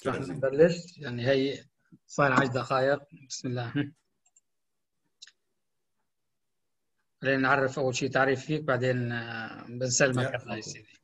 رح نبلش يعني هي صار 10 دقائق. بسم الله. خلينا نعرف أول شيء تعريف فيك، بعدين بنسلمك الله يا سيدي.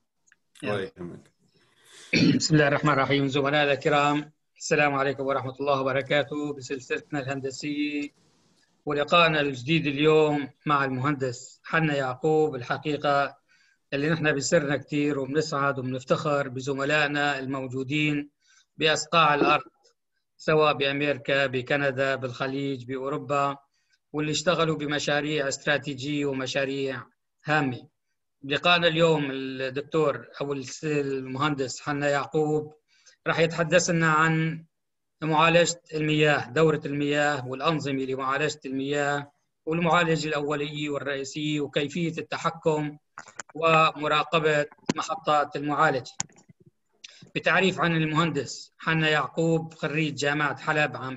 بسم الله الرحمن الرحيم. زملائنا الكرام، السلام عليكم ورحمة الله وبركاته بسلسلتنا الهندسية، ولقائنا الجديد اليوم مع المهندس حنا يعقوب. الحقيقة اللي نحن بسرنا كثير وبنسعد وبنفتخر بزملائنا الموجودين بأصقاع الأرض، سواء بأمريكا، بكندا، بالخليج، بأوروبا، واللي اشتغلوا بمشاريع استراتيجية ومشاريع هامة. بلقائنا اليوم الدكتور أو المهندس حنا يعقوب راح يتحدث لنا عن معالجة المياه، دورة المياه والأنظمة لمعالجة المياه والمعالجة الأولية والرئيسية وكيفية التحكم ومراقبة محطات المعالجة. بتعريف عن المهندس حنا يعقوب، خريج جامعة حلب عام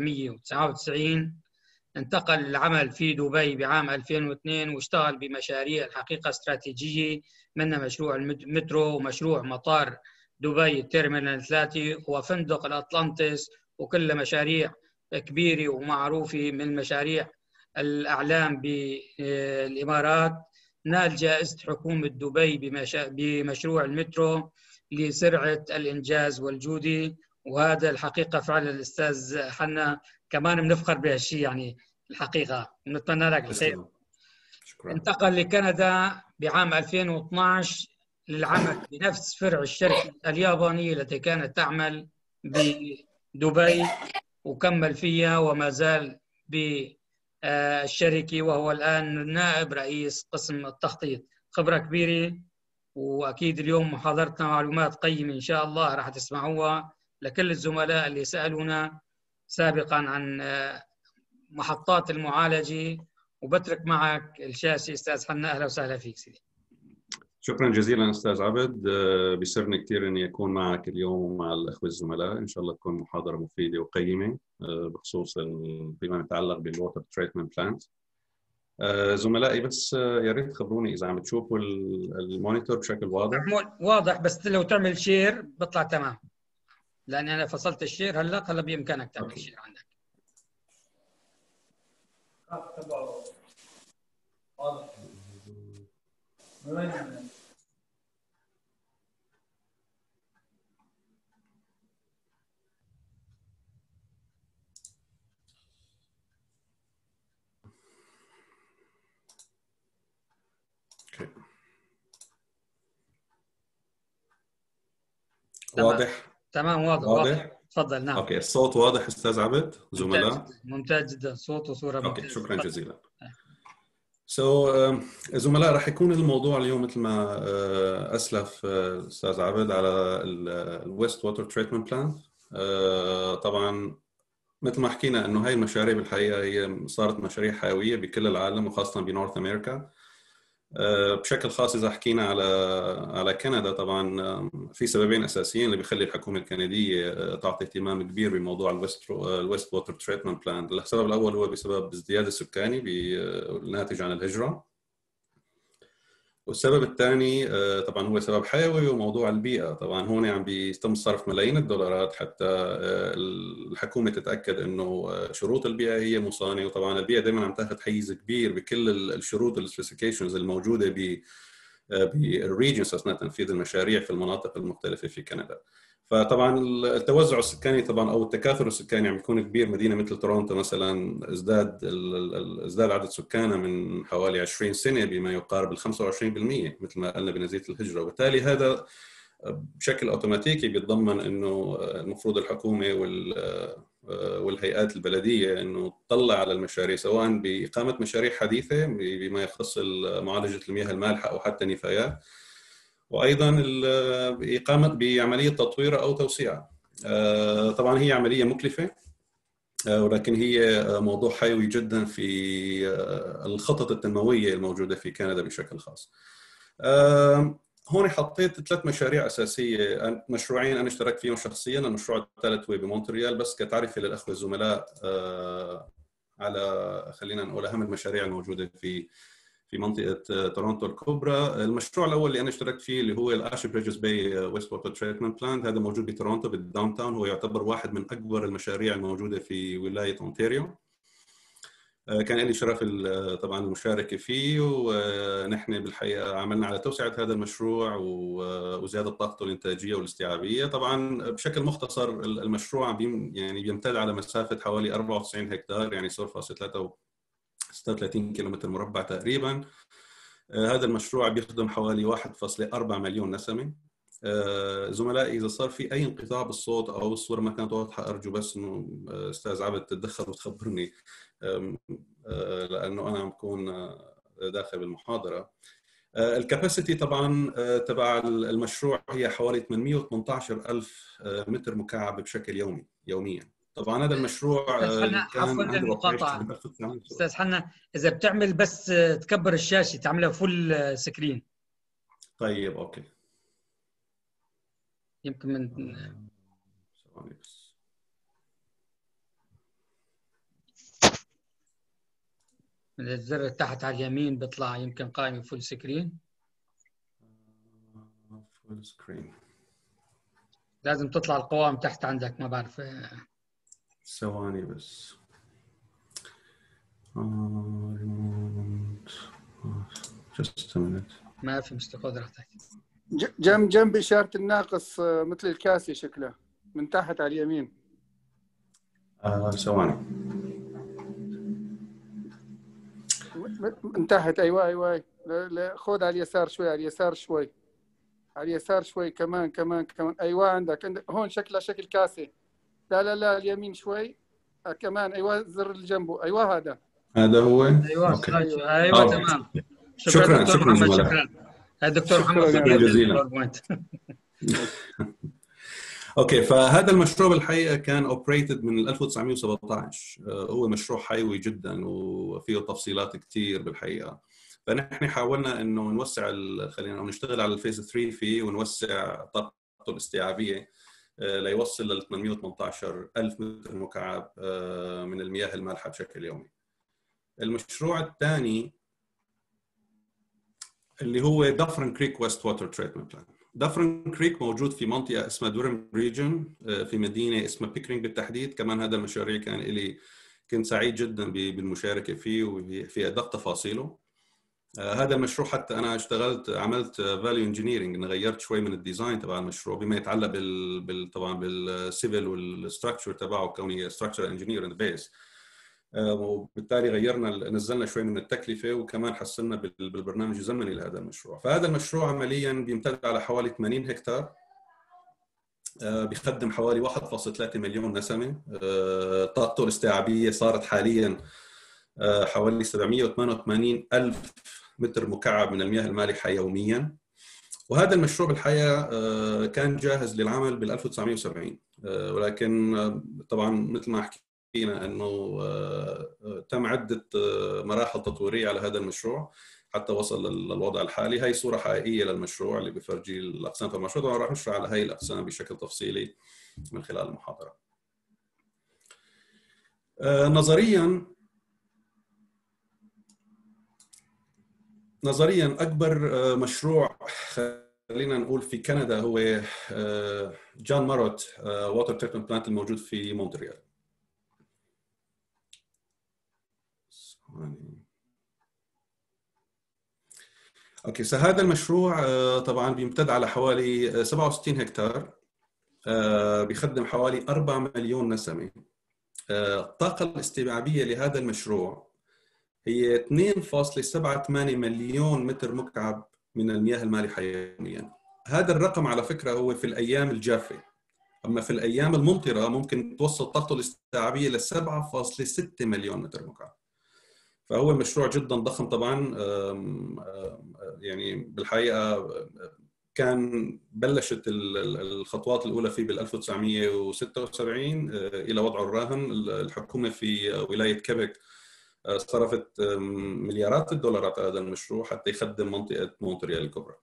1999، انتقل للعمل في دبي بعام 2002 واشتغل بمشاريع الحقيقة استراتيجية، منها مشروع المترو ومشروع مطار دبي تيرمينال 3 وفندق الأطلنطس، وكل مشاريع كبيرة ومعروفة من مشاريع الأعلام بالإمارات. نال جائزة حكومة دبي بمشروع المترو لسرعة الإنجاز والجودة، وهذا الحقيقة فعلا الأستاذ حنا كمان بنفخر بهالشيء، يعني الحقيقة بنتمنى لك الخير. شكرا. انتقل لكندا بعام 2012 للعمل بنفس فرع الشركة اليابانية التي كانت تعمل بدبي، وكمل فيها وما زال بالشركة، وهو الآن نائب رئيس قسم التخطيط. خبرة كبيرة، وأكيد اليوم محاضرتنا معلومات قيمة إن شاء الله راح تسمعوها لكل الزملاء اللي سألونا سابقا عن محطات المعالجة. وبترك معك الشاشة أستاذ حنا. أهلا وسهلا فيك سيدي. شكرا جزيلا أستاذ عبد، بيسرني كثير أني أكون معك اليوم مع الأخوة الزملاء. إن شاء الله تكون محاضرة مفيدة وقيمة بخصوص فيما يتعلق بالووتر تريتمنت بلانت. زملائي بس يا ريت تخبروني إذا عم تشوفوا المونيتور بشكل واضح. واضح، بس لو تعمل شير بطلع تمام، لأن أنا فصلت الشير هلا بإمكانك تعمل شير عندك. واضح. واضح. تمام واضح. تفضل. نعم. اوكي، الصوت واضح استاذ عبد؟ زملاء ممتاز جدا، صوت وصوره ممتازه. شكرا جزيلا. زملاء، راح يكون الموضوع اليوم مثل ما اسلف استاذ عبد على الويست ووتر تريتمنت بلانت. طبعا مثل ما حكينا انه هاي المشاريع بالحقيقه هي صارت مشاريع حيويه بكل العالم وخاصه بنورث امريكا. بشكل خاص إذا حكينا على كندا، طبعا في سببين أساسيين اللي بيخلي الحكومة الكندية تعطي اهتمام كبير بموضوع الويست ووتر تريتمنت بلانت. السبب الأول هو بسبب ازدياد السكاني الناتج عن الهجرة، والسبب الثاني طبعا هو سبب حيوي وموضوع البيئة. طبعا هون عم بيتم صرف ملايين الدولارات حتى الحكومة تتأكد انه شروط البيئة هي مصانة، وطبعا البيئة دائما عم تاخذ حيز كبير بكل الشروط السبيسيفيكيشنز الموجودة بالريجنز اثناء تنفيذ المشاريع في المناطق المختلفة في كندا. فطبعا التوزع السكاني طبعا او التكاثر السكاني عم يكون كبير. مدينه مثل تورونتو مثلا ازداد عدد سكانها من حوالي 20 سنه بما يقارب ال 25% مثل ما قلنا بنزيه الهجره، وبالتالي هذا بشكل اوتوماتيكي بيتضمن انه المفروض الحكومه والهيئات البلديه انه تطلع على المشاريع، سواء باقامه مشاريع حديثه بما يخص معالجه المياه المالحه او حتى نفايات، وايضا بعمليه تطوير او توسيع. طبعا هي عمليه مكلفه، ولكن هي موضوع حيوي جدا في الخطط التنمويه الموجوده في كندا بشكل خاص. هون حطيت 3 مشاريع اساسيه، مشروعين انا اشتركت فيهم شخصيا. المشروع الثالث هو بمونتريال، بس كتعرفه للاخوه الزملاء على خلينا نقول اهم المشاريع الموجوده في منطقه تورونتو الكبرى. المشروع الاول اللي انا اشتركت فيه اللي هو الاشي بريدجز باي ويست ووتر تريتمنت بلانت، هذا موجود بتورونتو بالداون تاون، هو يعتبر واحد من اكبر المشاريع الموجوده في ولايه اونتاريو. كان لي شرف طبعا المشاركه فيه، ونحن بالحقيقه عملنا على توسعه هذا المشروع وزياده طاقته الانتاجيه والاستيعابيه. طبعا بشكل مختصر المشروع يعني بيمتد على مسافه حوالي 94 هكتار، يعني 0.36 كيلومتر مربع تقريبا. هذا المشروع بيخدم حوالي 1.4 مليون نسمه. زملائي اذا صار في اي انقطاع بالصوت او الصوره ما كانت واضحه ارجو بس انه استاذ عبد تتدخل وتخبرني، لانه انا عم بكون داخل بالمحاضره. الكاباسيتي طبعا تبع المشروع هي حوالي 818,000 متر مكعب بشكل يوميا. طبعا هذا المشروع استاذ حنا عفوا كان عنده للمقاطعه. اوبريشن. استاذ حنا اذا بتعمل بس تكبر الشاشه تعملها فول سكرين طيب اوكي، يمكن من ثواني بس. الزر تحت على اليمين بيطلع يمكن قائمه فول سكرين. فول سكرين لازم تطلع القوائم تحت عندك، ما بعرف. ثواني بس. Just a minute. ما في مشكله، خذ راحتك. جنب إشارة الناقص مثل الكاسي شكله من تحت على اليمين. ثواني. من تحت، أيوة. لا خذ على اليسار شوي، على اليسار شوي، على اليسار شوي، كمان. أيوة عندك هون شكله شكل كاسي. لا اليمين شوي كمان. أيوة الزر اللي جنبه، أيوة هذا هو. ايوه أوكي. ايوه تمام. شكرا دكتور محمد، زملاء. شكرا. الدكتور محمد شكرا جزيلا. اوكي، فهذا المشروع بالحقيقه كان اوبريتد من 1917. هو مشروع حيوي جدا وفيه تفصيلات كثير بالحقيقه. فنحن حاولنا انه نوسع خلينا نشتغل على الفيز 3 فيه ونوسع طاقته الاستيعابيه ليوصل ل 818,000 متر مكعب من المياه المالحه بشكل يومي. المشروع الثاني اللي هو دافرن كريك ويست ووتر تريتمنت بلان. دافرن كريك موجود في منطقه اسمها دورم ريجن في مدينه اسمها بيكرينج بالتحديد. كمان هذا المشاريع كنت سعيد جدا بالمشاركه فيه وفي ادق تفاصيله. هذا المشروع حتى انا عملت فاليو انجينيرنج، غيرت شوي من الديزاين تبع المشروع بما يتعلق طبعا بالسيفل والستراكشر تبعه، كوني ستراكشر انجينير ان بيس. وبالتالي نزلنا شوي من التكلفه وكمان حسنا بالبرنامج الزمني لهذا المشروع. فهذا المشروع عمليا بيمتد على حوالي 80 هكتار، بيخدم حوالي 1.3 مليون نسمه. طاقته الاستيعابيه صارت حاليا حوالي 788 ألف متر مكعب من المياه المالحه يوميا. وهذا المشروع بالحقيقه كان جاهز للعمل بال 1970، ولكن طبعا مثل ما حكينا انه تم عده مراحل تطويريه على هذا المشروع حتى وصل للوضع الحالي. هاي صوره حقيقيه للمشروع اللي بفرجي الاقسام في المشروع. طبعا راح نشرح على هاي الاقسام بشكل تفصيلي من خلال المحاضره. نظريا اكبر مشروع خلينا نقول في كندا هو جان ماروت ووتر تريتمنت بلانت الموجود في مونتريال. اوكي، هذا المشروع طبعا بيمتد على حوالي 67 هكتار، بيخدم حوالي 4 مليون نسمه. الطاقه الاستيعابيه لهذا المشروع هي 2.78 مليون متر مكعب من المياه المالحه يوميا. هذا الرقم على فكره هو في الايام الجافه، اما في الايام الممطره ممكن توصل طاقته الاستيعابيه ل 7.6 مليون متر مكعب. فهو المشروع جدا ضخم طبعا. يعني بالحقيقه كان بلشت الخطوات الاولى فيه بال 1976 الى وضعه الراهن. الحكومه في ولايه كيبك صرفت مليارات الدولارات على هذا المشروع حتى يخدم منطقه مونتريال الكبرى.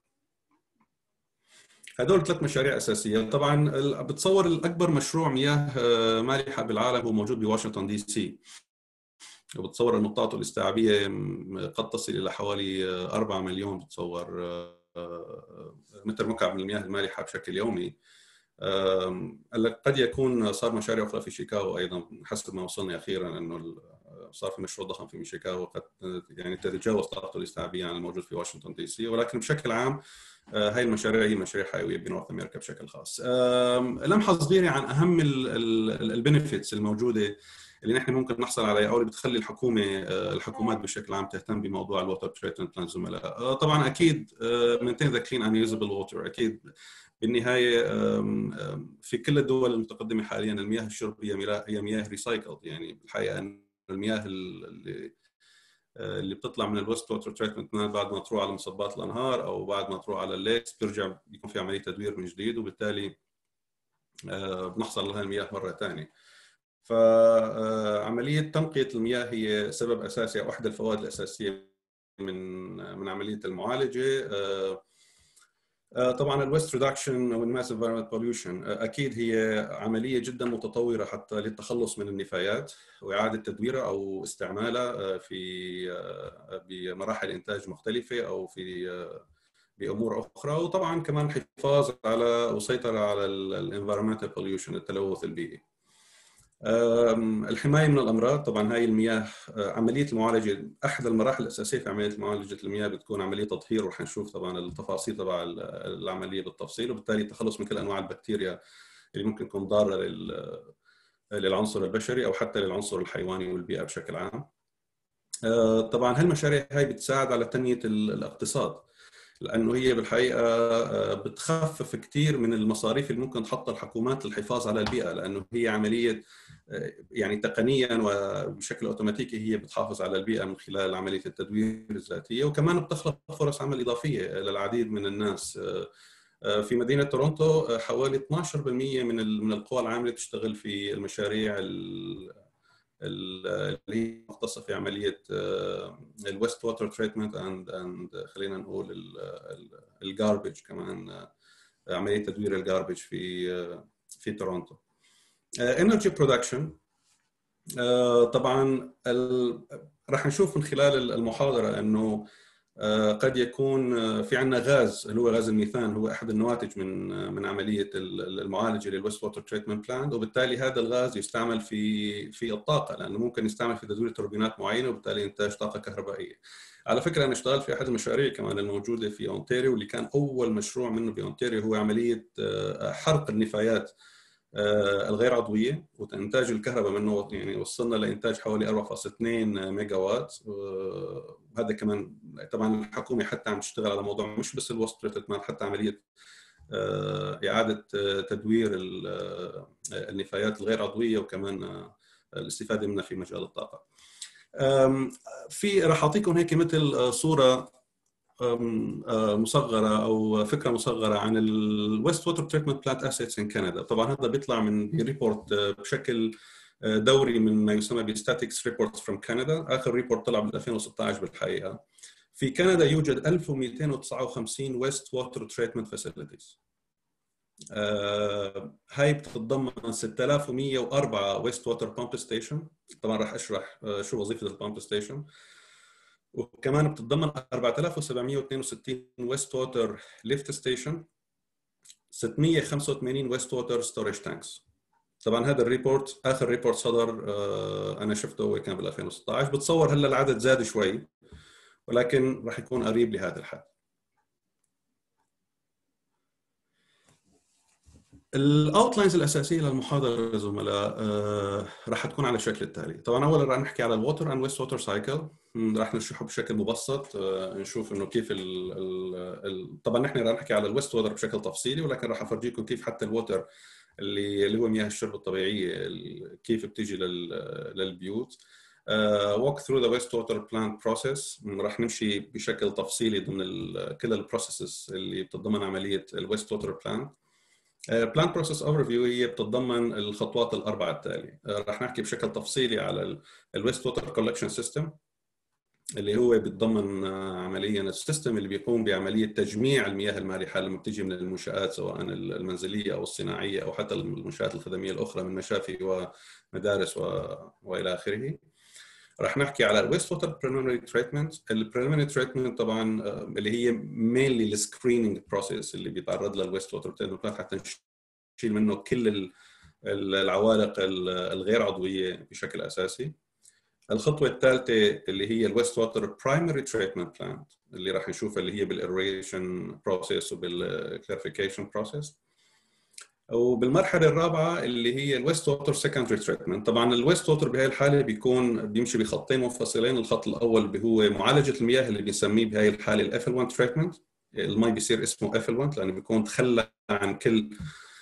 هذول 3 مشاريع اساسيه. طبعا بتصور الاكبر مشروع مياه مالحه بالعالم هو موجود بواشنطن دي سي. وبتصور أن نقاطه الاستيعابية قد تصل إلى حوالي 4 مليون بتصور متر مكعب من المياه المالحة بشكل يومي. قد يكون صار مشاريع أخرى في شيكاغو أيضا حسب ما وصلنا أخيرا، أنه صار في مشروع ضخم في شيكاغو قد يعني تتجاوز طاقته الاستيعابية عن الموجود في واشنطن دي سي. ولكن بشكل عام هاي المشاريع هي مشاريع حيوية بنورث أمريكا بشكل خاص. لمحة صغيرة عن أهم البنفيتس الموجودة اللي نحن ممكن نحصل عليها او اللي بتخلي الحكومات بشكل عام تهتم بموضوع الووتر تريتمنت بلان زملاء. طبعا اكيد maintain the clean and usable water. اكيد بالنهايه في كل الدول المتقدمه حاليا المياه الشربيه هي مياه ريسايكلد. يعني بالحقيقه ان المياه اللي بتطلع من الويست ووتر تريتمنت بعد ما تروح على مصبات الانهار او بعد ما تروح على الليكس بيرجع بيكون في عمليه تدوير من جديد، وبالتالي بنحصل لها المياه مره ثانيه. فعملية تنقية المياه هي سبب أساسي أو أحد الفوائد الأساسية من عملية المعالجة. طبعا الويست ريدكشن أو الماس انفايرمنت بوليوشن أكيد هي عملية جدا متطورة حتى للتخلص من النفايات وإعادة تدويرها أو استعمالها بمراحل إنتاج مختلفة أو بأمور أخرى، وطبعا كمان الحفاظ على وسيطرة على الانفايرمنتال بوليوشن التلوث البيئي. الحماية من الأمراض. طبعا هاي المياه عملية المعالجة أحد المراحل الأساسية في عملية معالجة المياه بتكون عملية تطهير، ورح نشوف طبعا التفاصيل تبع العملية بالتفصيل، وبالتالي التخلص من كل أنواع البكتيريا اللي ممكن تكون ضارة للعنصر البشري أو حتى للعنصر الحيواني والبيئة بشكل عام. طبعا هالمشاريع هاي بتساعد على تنمية الاقتصاد، لأنه هي بالحقيقة بتخفف كثير من المصاريف اللي ممكن تحطها الحكومات للحفاظ على البيئة، لأنه هي عملية يعني تقنيا وبشكل أوتوماتيكي هي بتحافظ على البيئة من خلال عملية التدوير الذاتية، وكمان بتخلق فرص عمل إضافية للعديد من الناس. في مدينة تورونتو حوالي 12% من القوى العاملة تشتغل في المشاريع اللي هي مختصه في عمليه الويست ووتر تريتمنت اند خلينا نقول الجاربج كمان، عمليه تدوير الجاربج في تورونتو. انرجي برودكشن. طبعا راح نشوف من خلال المحاضره انه قد يكون في عندنا غاز اللي هو غاز الميثان، هو احد النواتج من عمليه المعالجه للويست ووتر تريتمنت بلانت، وبالتالي هذا الغاز يستعمل في الطاقه، لانه ممكن يستعمل في تدوير توربينات معينه وبالتالي انتاج طاقه كهربائيه. على فكره انا اشتغلت في احد المشاريع كمان الموجوده في اونتاريو، واللي كان اول مشروع منه باونتاريو هو عمليه حرق النفايات الغير عضويه وانتاج الكهرباء منه. يعني وصلنا لانتاج حوالي 4.2 ميجا وات. وهذا كمان طبعا الحكومه حتى عم تشتغل على موضوع مش بس الوست تريتمنت، حتى عمليه اعاده تدوير النفايات الغير عضويه وكمان الاستفاده منها في مجال الطاقه. في راح اعطيكم هيك مثل صوره مصغره او فكره مصغره عن الويست ووتر تريتمنت بلانت اسيتس ان كندا. طبعا هذا بيطلع من ريبورت بشكل دوري من ما يسمى بستاتيكس ريبورتس فروم كندا. اخر ريبورت طلع بال 2016 بالحقيقه. في كندا يوجد 1259 ويست ووتر تريتمنت فاسيلتيز. هاي بتتضمن 6104 ويست ووتر بامب ستيشن. طبعا راح اشرح شو وظيفه البامب ستيشن. وكمان بتتضمن 4762 ويست ووتر ليفت ستيشن، 685 ويست ووتر ستورج تانكس. طبعا هذا الريبورت اخر ريبورت صدر انا شفته هو كان بال 2016. بتصور هلا العدد زاد شوي ولكن راح يكون قريب لهذا الحد. الاوتلاينز الاساسيه للمحاضره يا زملاء راح تكون على الشكل التالي. طبعا اولا راح نحكي على الووتر اند ويست ووتر سايكل، راح نشرحه بشكل مبسط. نشوف انه كيف طبعا نحن راح نحكي على الويست ووتر بشكل تفصيلي، ولكن راح افرجيكم كيف حتى الووتر اللي هو مياه الشرب الطبيعيه كيف بتيجي للبيوت. walk through the wastewater plant process. راح نمشي بشكل تفصيلي ضمن كل البروسيسز اللي بتتضمن عمليه الويست ووتر بلانت. بلانت بروسيس اوفر فيو هي بتتضمن الخطوات الاربعه التاليه. راح نحكي بشكل تفصيلي على الويست ووتر كولكشن سيستم، اللي هو بيتضمن عمليا السيستم اللي بيقوم بعمليه تجميع المياه المالحه لما بتيجي من المنشات سواء المنزليه او الصناعيه او حتى المنشات الخدميه الاخرى من مشافي ومدارس والى اخره. راح نحكي على الويست ووتر بريليمينري تريتمنت. البريليمينري تريتمنت طبعا اللي هي مينلي السكريننج بروسيس اللي بيتعرض لها الويست ووتر تريتمنت حتى نشيل منه كل العوالق الغير عضويه بشكل اساسي. الخطوه الثالثه اللي هي الويست ووتر برايمري تريتمنت بلانت اللي راح نشوفها اللي هي بالايريشن بروسيس وبالكلاريفيكيشن بروسيس. وبالمرحله الرابعه اللي هي الويست ووتر سكندري تريتمنت. طبعا الويست ووتر بهي الحاله بيمشي بخطين منفصلين. الخط الاول هو معالجه المياه اللي بنسميه بهي الحاله الاف ال 1 تريتمنت. المي بيصير اسمه اف ال 1 لانه بيكون تخلى عن كل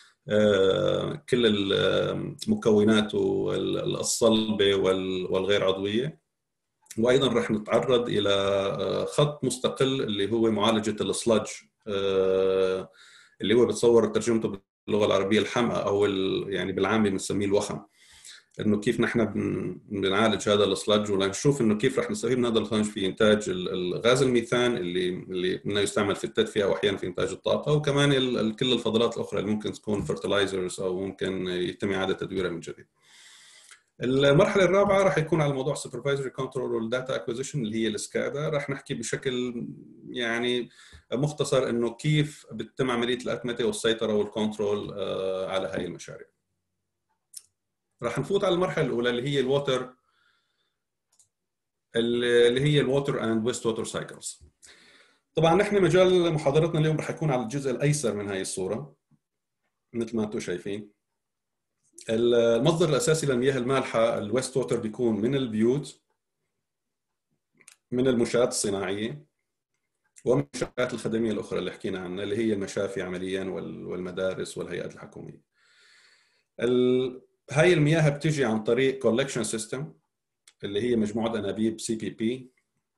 المكونات الصلبه والغير عضويه. وايضا راح نتعرض الى خط مستقل اللي هو معالجه السلادج اللي هو بتصور ترجمته باللغه العربيه الحمأة او يعني بالعامي بنسميه الوخم. انه كيف نحن بنعالج هذا السلادج ولنشوف انه كيف راح نستفيد من هذا السلادج في انتاج الغاز الميثان اللي منه يستعمل في التدفئه واحيانا في انتاج الطاقه، وكمان كل الفضلات الاخرى اللي ممكن تكون فرتلايزرز او ممكن يتم اعاده تدويرها من جديد. المرحله الرابعه راح يكون على موضوع السوبرفايزري كنترول والداتا اكوزيشن اللي هي السكادا. راح نحكي بشكل يعني مختصر انه كيف بتتم عمليه الاتمته والسيطره والكنترول على هاي المشاريع. راح نفوت على المرحله الاولى اللي هي الووتر اند ويست ووتر سايكلز. طبعا نحن مجال محاضرتنا اليوم راح يكون على الجزء الايسر من هاي الصوره مثل ما انتم شايفين. المصدر الاساسي للمياه المالحه الويست ووتر بيكون من البيوت، من المنشآت الصناعيه، ومن المنشآت الخدميه الاخرى اللي حكينا عنها اللي هي المشافي عمليا والمدارس والهيئات الحكوميه. هاي المياه بتيجي عن طريق كولكشن سيستم اللي هي مجموعه انابيب سي بي بي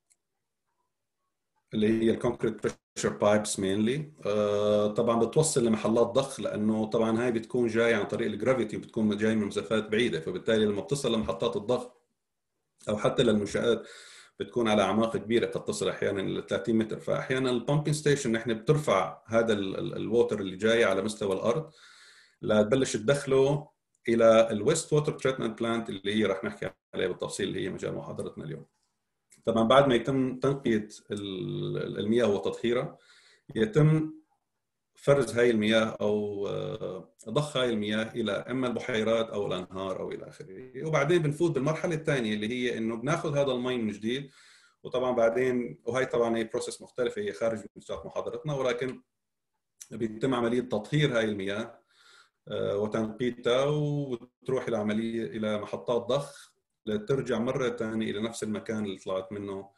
اللي هي الكونكريت بريشر بايبس مينلي. طبعا بتوصل لمحلات ضخ لانه طبعا هاي بتكون جايه عن طريق الجرافيتي وبتكون جايه من مسافات بعيده، فبالتالي لما بتصل لمحطات الضغط او حتى للمنشآت بتكون على اعماق كبيره قد تصل احيانا ل 30 متر. فاحيانا البامبينج ستيشن نحن بترفع هذا الووتر اللي جاي على مستوى الارض لتبلش تدخله الى الويست ووتر تريتمنت بلانت اللي هي راح نحكي عليها بالتفصيل اللي هي مجال محاضرتنا اليوم. طبعا بعد ما يتم تنقية المياه وتطهيرها يتم فرز هاي المياه او ضخ هاي المياه الى اما البحيرات او الانهار او الى اخره. وبعدين بنفوت بالمرحله الثانيه اللي هي انه بناخذ هذا المي من جديد. وطبعا بعدين وهي طبعا هي بروسيس مختلفه هي خارج نطاق محاضرتنا، ولكن بيتم عمليه تطهير هاي المياه وتنقيتها وتروح الى عمليه الى محطات ضخ لترجع مرة ثانية إلى نفس المكان اللي طلعت منه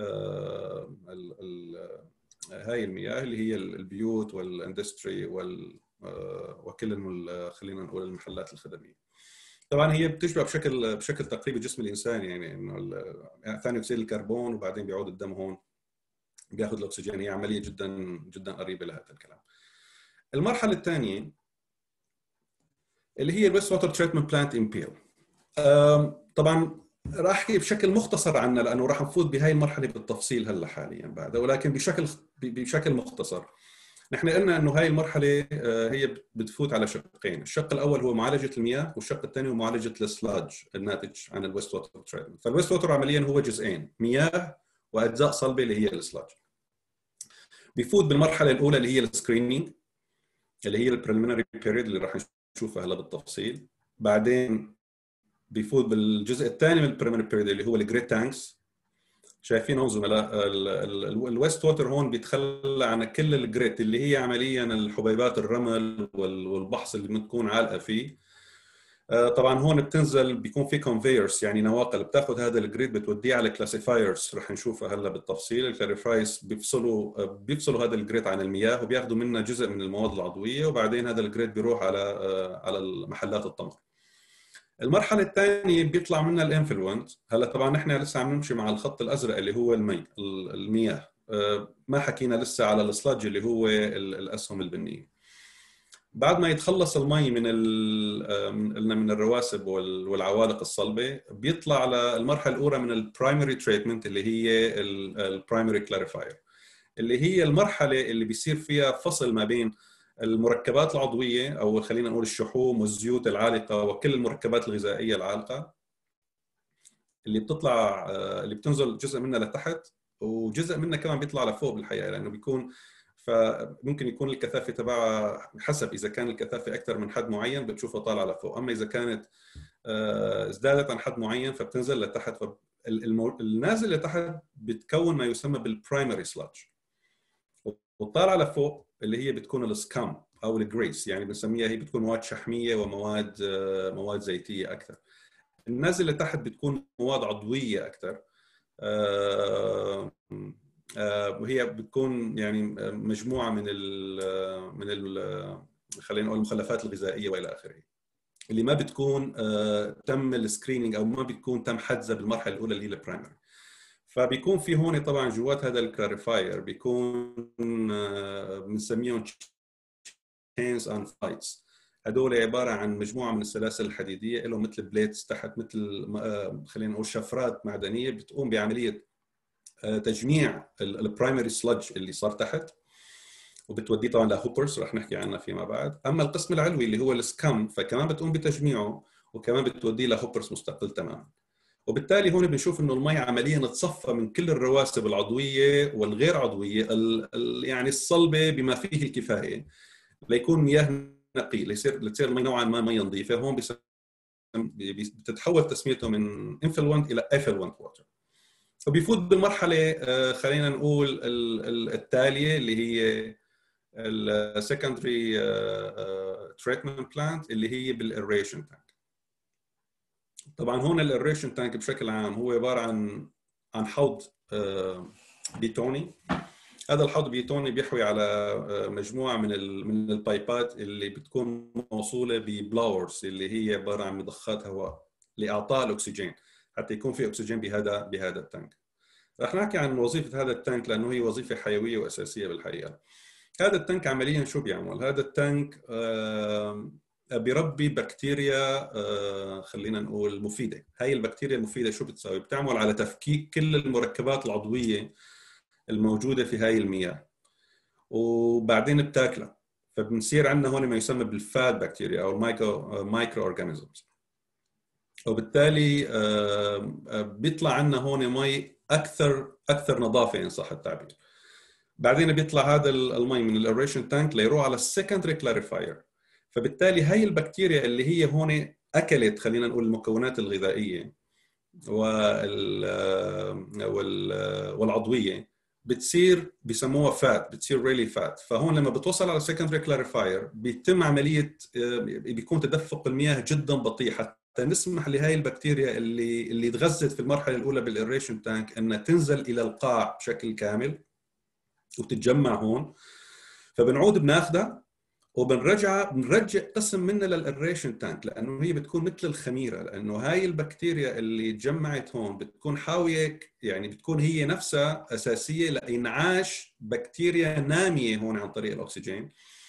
هاي المياه اللي هي البيوت والاندستري وكل خلينا نقول المحلات الخدمية. طبعا هي بتشبه بشكل تقريبي جسم الإنسان، يعني إنه ثاني أكسيد الكربون وبعدين بيعود الدم هون بياخذ الأكسجين. هي عملية جدا جدا قريبة لهذا الكلام. المرحلة الثانية اللي هي الويست ووتر تريتمنت بلانت امبيل. طبعا راح احكي بشكل مختصر عنها لانه راح نفوت بهاي المرحله بالتفصيل هلا حاليا بعد، ولكن بشكل مختصر. نحن قلنا انه هاي المرحله هي بتفوت على شقين. الشق الاول هو معالجه المياه، والشق الثاني هو معالجه السلاج الناتج عن الويست ووتر تريتمنت. فالويست ووتر عمليا هو جزئين، مياه واجزاء صلبه اللي هي السلاج. بيفوت بالمرحله الاولى اللي هي السكرينينج اللي هي البريليمينري بيريود اللي راح نشوفها هلا بالتفصيل. بعدين بيفوت بالجزء الثاني من البريمير بيريود اللي هو الجريت تانكس. شايفين هون زملاء الويست ووتر هون بيتخلى عن كل الجريت اللي هي عمليا الحبيبات الرمل والبحص اللي بتكون عالقه فيه. طبعا هون بتنزل بيكون في كونفيرس يعني نواقل بتاخذ هذا الجريد بتوديه على كلاسيفايرز رح نشوفها هلا بالتفصيل. الكلاسيفايرز بيفصلوا هذا الجريد عن المياه وبياخذوا منه جزء من المواد العضويه، وبعدين هذا الجريد بيروح على المحلات التمر. المرحله الثانيه بيطلع منها الانفلونت. هلا طبعا نحن لسه عم نمشي مع الخط الازرق اللي هو المياه، ما حكينا لسه على السلاج اللي هو الاسهم البنيه. بعد ما يتخلص المي من الرواسب والعوالق الصلبه بيطلع على المرحله الاولى من البرايمري تريتمنت اللي هي البرايمري كلاريفاير، اللي هي المرحله اللي بيصير فيها فصل ما بين المركبات العضويه او خلينا نقول الشحوم والزيوت العالقه وكل المركبات الغذائيه العالقه اللي بتطلع اللي بتنزل جزء منها لتحت وجزء منها كمان بيطلع لفوق بالحقيقه، لانه بيكون فممكن يكون الكثافه تبعها حسب اذا كان الكثافه اكثر من حد معين بتشوفها طالعه لفوق، اما اذا كانت ازدادت عن حد معين فبتنزل لتحت. النازل لتحت بتكون ما يسمى بالبرايمري سلاج، والطالعه لفوق اللي هي بتكون السكام او الجريس، يعني بنسميها هي بتكون مواد شحميه مواد زيتيه اكثر. النازل لتحت بتكون مواد عضويه اكثر، وهي بتكون يعني مجموعه من خلينا نقول المخلفات الغذائيه والى اخره، اللي ما بتكون تم السكرينينج او ما بتكون تم حجزها بالمرحله الاولى اللي هي البرايمري. فبيكون في هون طبعا جوات هذا الكلاريفاير بيكون بنسميهم chains and flights. هدول عباره عن مجموعه من السلاسل الحديديه لهم مثل بليتس تحت، مثل خلينا نقول شفرات معدنيه بتقوم بعمليه تجميع البرايمري سلج اللي صار تحت، وبتوديه طبعا لهوبرز رح نحكي عنها فيما بعد. اما القسم العلوي اللي هو السكم فكمان بتقوم بتجميعه وكمان بتوديه لهوبرز مستقل تماما. وبالتالي هون بنشوف انه المي عمليا تصفى من كل الرواسب العضويه والغير عضويه يعني الصلبه بما فيه الكفايه ليكون مياه نقي، لتصير المي نوعا ما مي نظيفه. هون بتتحول تسميته من influent الى effluent water، وبيفوت بالمرحله خلينا نقول التاليه اللي هي السكندري تريتمنت بلانت اللي هي بالإيريشن تانك. طبعا هون الإيريشن تانك بشكل عام هو عباره عن حوض بيتوني. هذا الحوض بيتوني بيحوي على مجموعه من البايبات اللي بتكون موصوله ببلاورز اللي هي عباره عن مضخات هواء لاعطاء الاكسجين حتى يكون في اكسجين بهذا التانك. رح نحكي عن وظيفه هذا التانك لانه هي وظيفه حيويه واساسيه بالحقيقه. هذا التانك عمليا شو بيعمل؟ هذا التانك بربي بكتيريا خلينا نقول مفيده. هاي البكتيريا المفيده شو بتسوي؟ بتعمل على تفكيك كل المركبات العضويه الموجوده في هاي المياه وبعدين بتاكلها، فبنصير عندنا هون ما يسمى بالفات بكتيريا او المايكرو اورجانيزمز، وبالتالي بيطلع عندنا هون مي اكثر نظافه ان صح التعبير. بعدين بيطلع هذا المي من الايريشن تانك ليروح على السكندري كلاريفاير، فبالتالي هاي البكتيريا اللي هي هون اكلت خلينا نقول المكونات الغذائيه والعضويه بتصير بسموها فات، بتصير ريلي فات. فهون لما بتوصل على السكندري كلاريفاير بيتم عمليه بيكون تدفق المياه جدا بطيء حتى نسمح لهي البكتيريا اللي تغذت في المرحله الاولى بالايريشن تانك انها تنزل الى القاع بشكل كامل وتتجمع هون. فبنعود بناخذها وبنرجع قسم منها للإيريشن تانك لانه هي بتكون مثل الخميره، لانه هاي البكتيريا اللي تجمعت هون بتكون حاويه يعني بتكون هي نفسها اساسيه لانعاش بكتيريا ناميه هون عن طريق الاكسجين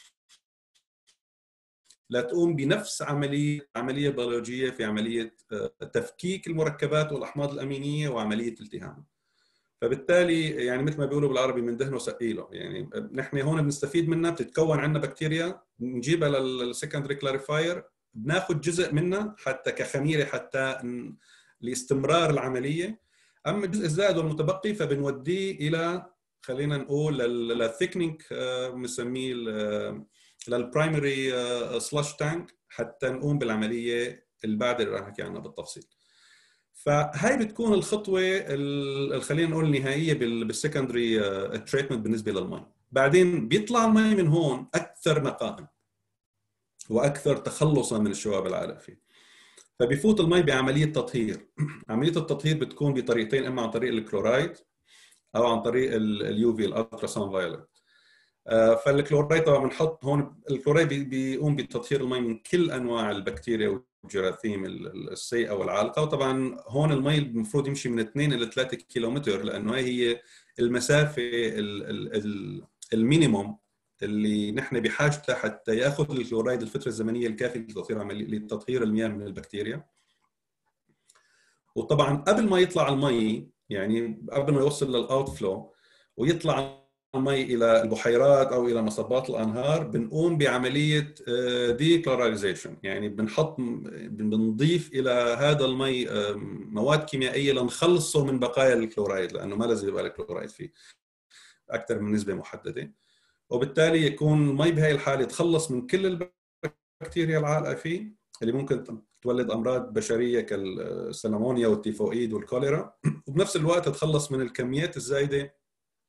لا تقوم بنفس عمليه بيولوجيه في عمليه تفكيك المركبات والاحماض الامينيه وعمليه التهامها. فبالتالي يعني مثل ما بيقولوا بالعربي من دهنه سقيله، يعني نحن هون بنستفيد منها، بتتكون عندنا بكتيريا نجيبها للسكندري كلاريفاير بناخذ جزء منها حتى كخميره حتى لاستمرار العمليه. اما الجزء الزائد والمتبقي فبنوديه الى خلينا نقول للثيكنينج بنسميه للبرايمري سلاش تانك حتى نقوم بالعمليه اللي بعد اللي راح نحكي عنها بالتفصيل. فهاي بتكون الخطوه خلينا نقول النهائيه بالسكندري تريتمنت بالنسبه للمي. بعدين بيطلع المي من هون اكثر نقاء واكثر تخلصا من الشوائب العالقه، فبيفوت المي بعمليه تطهير. عمليه التطهير بتكون بطريقتين، اما عن طريق الكلورايد او عن طريق اليو في الالترا ساوند فايولت. فالكلورايد طبعا بنحط هون، الكلورايد بيقوم بتطهير المي من كل انواع البكتيريا والجراثيم السيئه والعالقه. وطبعا هون المي المفروض يمشي من 2 الى 3 كيلومتر لانه هي المسافه المينيموم اللي نحن بحاجتها حتى ياخذ الكلورايد الفتره الزمنيه الكافيه لتطهير المياه من البكتيريا. وطبعا قبل ما يطلع المي يعني قبل ما يوصل للاوت فلو ويطلع المي الى البحيرات او الى مصبات الانهار بنقوم بعمليه ديكلوراليزيشن، يعني بنضيف الى هذا المي مواد كيميائيه لنخلصه من بقايا الكلورايد، لانه ما لازم يبقى الكلورايد فيه اكثر من نسبه محدده، وبالتالي يكون المي بهي الحاله يتخلص من كل البكتيريا العالقه فيه اللي ممكن تولد امراض بشريه كالسلمونيا والتيفوئيد والكوليرا، وبنفس الوقت تتخلص من الكميات الزايده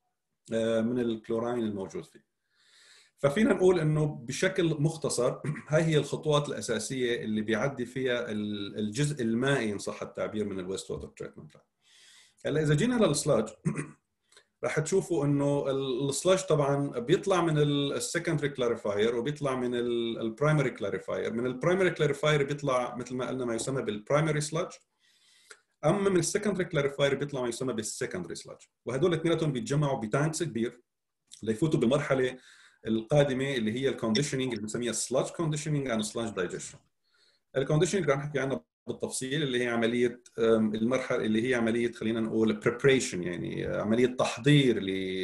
من الكلوراين الموجود فيه. ففينا نقول انه بشكل مختصر هاي هي الخطوات الاساسيه اللي بيعدي فيها الجزء المائي ان صح التعبير من الويست ووتر تريتمنت. هلا اذا جينا للسلاج راح تشوفوا انه السلاج طبعا بيطلع من السكندري كلاريفاير وبيطلع من البرايمري كلاريفاير. من البرايمري كلاريفاير بيطلع مثل ما قلنا ما يسمى بالبرايمري سلاج، اما من السكندري كلاريفاير بيطلع ما يسمى بالسكندري سلاج، وهدول اثنيناتهم بيتجمعوا بتانكس كبير ليفوتوا بالمرحله القادمه اللي هي الكونديشننج اللي بنسميها سلاج كونديشننج اند سلاج دايجيشن. الكونديشننج رح نحكي عنها بالتفصيل، اللي هي عمليه المرحله اللي هي عمليه خلينا نقول بريبريشن، يعني عمليه تحضير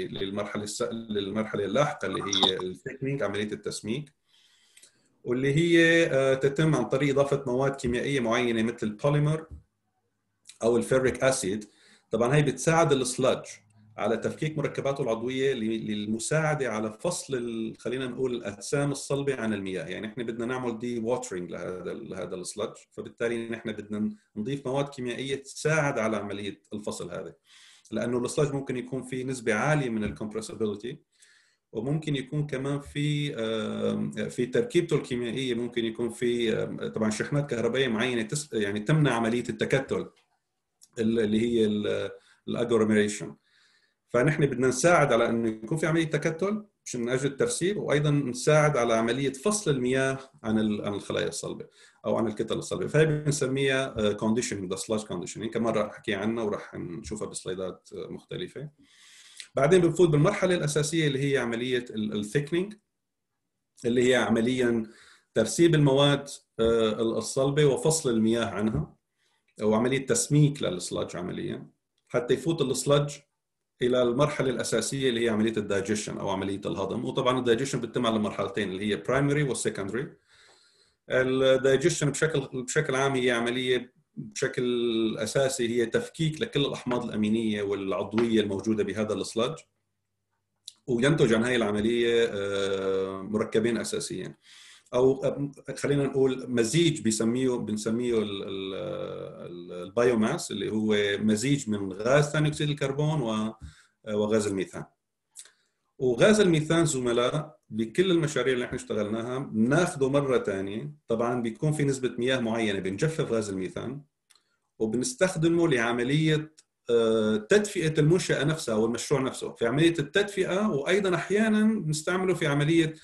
للمرحله اللاحقه اللي هي الثيكنينج، عمليه التسميك، واللي هي تتم عن طريق اضافه مواد كيميائيه معينه مثل البوليمر او الفيريك اسيد. طبعا هي بتساعد السلاج على تفكيك مركباته العضويه للمساعده على فصل خلينا نقول الاجسام الصلبه عن المياه. يعني احنا بدنا نعمل دي واترنج لهذا السلاج، فبالتالي نحن بدنا نضيف مواد كيميائيه تساعد على عمليه الفصل هذا، لانه السلاج ممكن يكون في نسبه عاليه من الكمبرسبيليتي، وممكن يكون كمان في تركيبته الكيميائيه ممكن يكون في طبعا شحنات كهربائيه معينه يعني تمنع عمليه التكتل اللي هي الاجلوميريشن. فنحن بدنا نساعد على انه يكون في عمليه تكتل من اجل الترسيب، وايضا نساعد على عمليه فصل المياه عن الخلايا الصلبه او عن الكتل الصلبه، فهي بنسميها كونديشننج، ذا سلاج كونديشننج، كمان راح احكي عنها وراح نشوفها بسلايدات مختلفه. بعدين بنفوت بالمرحله الاساسيه اللي هي عمليه الثيكنينج، اللي هي عمليا ترسيب المواد الصلبه وفصل المياه عنها، وعمليه تسميك للسلاج عمليا حتى يفوت السلاج الى المرحله الاساسيه اللي هي عمليه الدايجيشن او عمليه الهضم. وطبعا الدايجيشن بتتم على مرحلتين اللي هي برايمري والسكندري. الدايجيشن بشكل عام هي عمليه بشكل اساسي هي تفكيك لكل الاحماض الامينيه والعضويه الموجوده بهذا السلاج، وينتج عن هذه العمليه مركبين اساسيين، او خلينا نقول مزيج بنسميه البايوماس، اللي هو مزيج من غاز ثاني اكسيد الكربون وغاز الميثان. وغاز الميثان زملاء بكل المشاريع اللي احنا اشتغلناها بناخده مره ثانيه، طبعا بيكون في نسبه مياه معينه بنجفف غاز الميثان وبنستخدمه لعمليه تدفئه المنشاه نفسها او المشروع نفسه، في عمليه التدفئه، وايضا احيانا بنستعمله في عمليه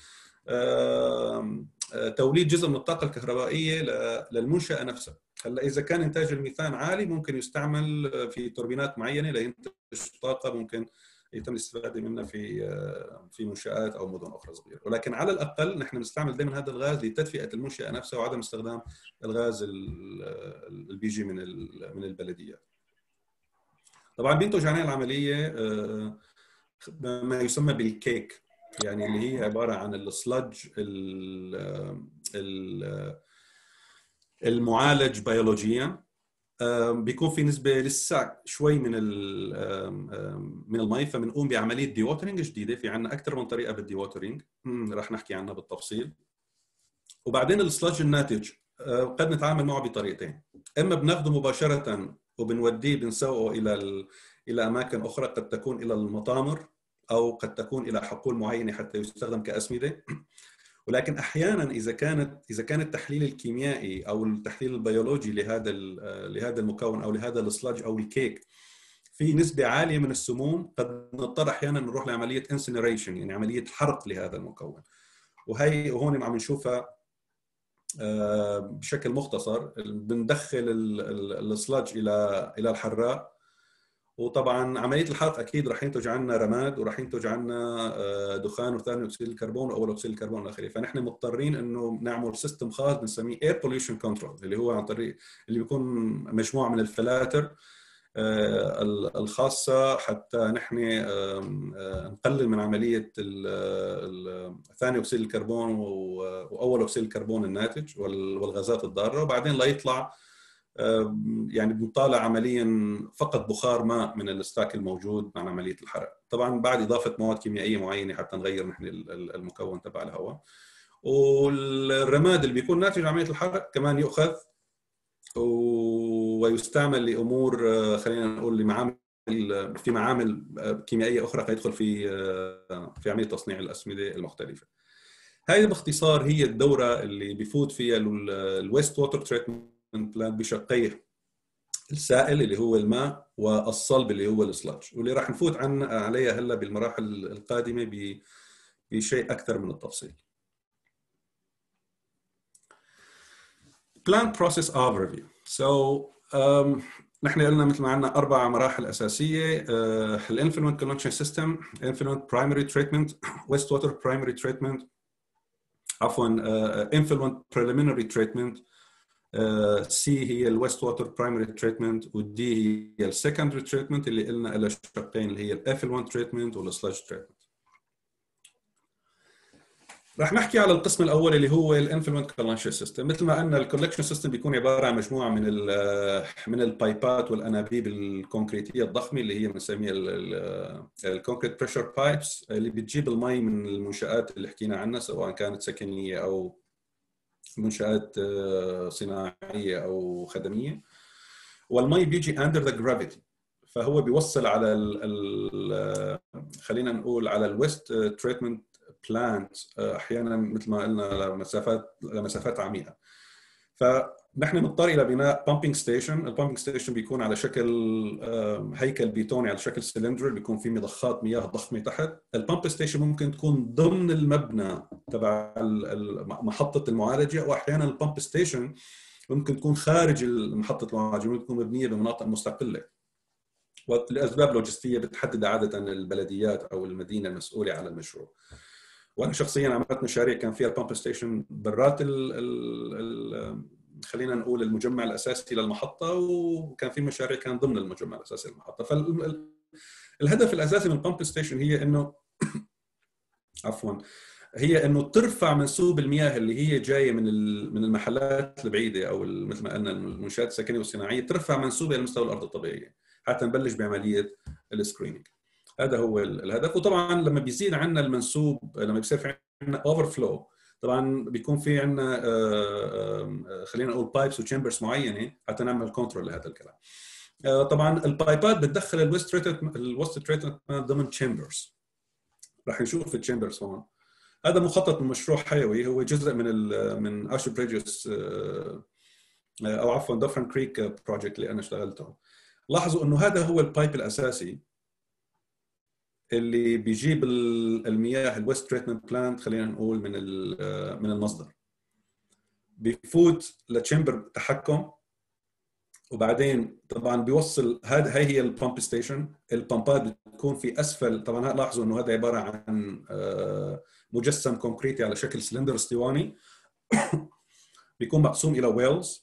توليد جزء من الطاقه الكهربائيه للمنشاه نفسها. هلا اذا كان انتاج الميثان عالي ممكن يستعمل في توربينات معينه لينتج طاقه ممكن يتم الاستفاده منها في منشات او مدن اخرى صغيره، ولكن على الاقل نحن نستعمل دائما هذا الغاز لتدفئه المنشاه نفسها وعدم استخدام الغاز اللي بيجي من البلديات. طبعا بينتج عن العمليه ما يسمى بالكيك، يعني اللي هي عباره عن السلج المعالج بيولوجيا. بيكون في نسبه لسه شوي من المي، فبنقوم بعمليه ديوترينج جديده. في عندنا اكثر من طريقه بالديوترينج راح نحكي عنها بالتفصيل. وبعدين السلج الناتج قد نتعامل معه بطريقتين، اما بناخذه مباشره وبنوديه بنسوقه الى اماكن اخرى، قد تكون الى المطامر او قد تكون الى حقول معينه حتى يستخدم كاسمده. ولكن احيانا اذا كان التحليل الكيميائي او التحليل البيولوجي لهذا المكون او لهذا السلاج او الكيك في نسبه عاليه من السموم، قد نضطر احيانا نروح لعمليه انسينريشن، يعني عمليه حرق لهذا المكون. وهون عم نشوفها بشكل مختصر. بندخل السلاج الى الحراق، وطبعا عمليه الحرق اكيد راح ينتج عنا رماد وراح ينتج عنا دخان وثاني اكسيد الكربون واول اكسيد الكربون والى اخره. فنحن مضطرين انه نعمل سيستم خاص بنسميه اير بوليوشن كنترول، اللي هو عن طريق اللي بيكون مجموعه من الفلاتر الخاصة حتى نحن نقلل من عملية ثاني أكسيد الكربون وأول أكسيد الكربون الناتج والغازات الضارة، وبعدين لا يطلع يعني بنطالع عمليا فقط بخار ماء من الستاك الموجود مع عملية الحرق، طبعا بعد إضافة مواد كيميائية معينة حتى نغير نحن المكون تبع الهواء. والرماد اللي بيكون ناتج عن عملية الحرق كمان يؤخذ ويستعمل لامور خلينا نقول لمعامل في معامل كيميائيه اخرى يدخل في عمليه تصنيع الاسمده المختلفه. هذه باختصار هي الدوره اللي بيفوت فيها الويست ووتر تريتمنت بلانت بشقيه، السائل اللي هو الماء والصلب اللي هو السلاج، واللي راح نفوت عليها هلا بالمراحل القادمه بشيء اكثر من التفصيل. Plant process overview. So نحن قلنا مثل ما عندنا 4 مراحل أساسية: الانفلوينت collection system، influent primary treatment، wastewater primary treatment، عفوا influent preliminary treatment، C هي الwastewater primary treatment، والD هي secondary treatment اللي قلنا لها شقين اللي هي effluent treatment والsludge treatment. راح نحكي على القسم الاول اللي هو الانفلوينت كولكشن سيستم. مثل ما قلنا الكولكشن سيستم بيكون عباره عن مجموعه من البايبات والانابيب الكونكريتيه الضخمه اللي هي بنسميها الكونكريت بريشر بايبس، اللي بتجيب المي من المنشات اللي حكينا عنها سواء كانت سكنيه او منشات صناعيه او خدميه. والمي بيجي اندر ذا جرافيتي، فهو بيوصل على خلينا نقول على الويست تريتمنت بلانت احيانا مثل ما قلنا لمسافات عميقه. فنحن نضطر الى بناء بامبينج ستيشن. البامبينج ستيشن بيكون على شكل هيكل بيتوني على شكل سلندر، بيكون في مضخات مياه ضخمه تحت. البامب ستيشن ممكن تكون ضمن المبنى تبع محطه المعالجه، واحيانا البامب ستيشن ممكن تكون خارج محطه المعالجه، ممكن تكون مبنيه بمناطق مستقله، ولاسباب لوجستيه بتحدد عاده البلديات او المدينه المسؤوله على المشروع. وانا شخصيا عملت مشاريع كان فيها البامب ستيشن برات خلينا نقول المجمع الاساسي للمحطه، وكان في مشاريع كان ضمن المجمع الاساسي للمحطه. فالهدف الاساسي من البامب ستيشن هي انه هي انه ترفع منسوب المياه اللي هي جايه من المحلات البعيده او مثل ما قلنا المنشات السكنيه والصناعيه، ترفع منسوبها لمستوى الارض الطبيعيه حتى نبلش بعمليه السكريننج. هذا هو الهدف. وطبعا لما بيزيد عندنا المنسوب، لما بيصير في عندنا اوفر فلو، طبعا بيكون في عندنا خلينا نقول بايبس وتشامبرز معينه حتى نعمل كنترول لهذا الكلام. طبعا البايبات بتدخل الويست تريتمنت ضمن تشامبرز. راح نشوف التشامبرز هون. هذا مخطط من مشروع حيوي، هو جزء من اشو بريدجز او عفوا دفرن كريك بروجكت اللي انا اشتغلته. لاحظوا انه هذا هو البايب الاساسي اللي بيجيب المياه الويست تريتمنت بلانت، خلينا نقول من المصدر، بيفوت لتشامبر تحكم، وبعدين طبعا بيوصل. هاي هي البامب ستيشن. البامبات بتكون في اسفل. طبعا لاحظوا انه هذا عباره عن مجسم كونكريتي على شكل سلندر اسطواني بيكون مقسوم الى ويلز.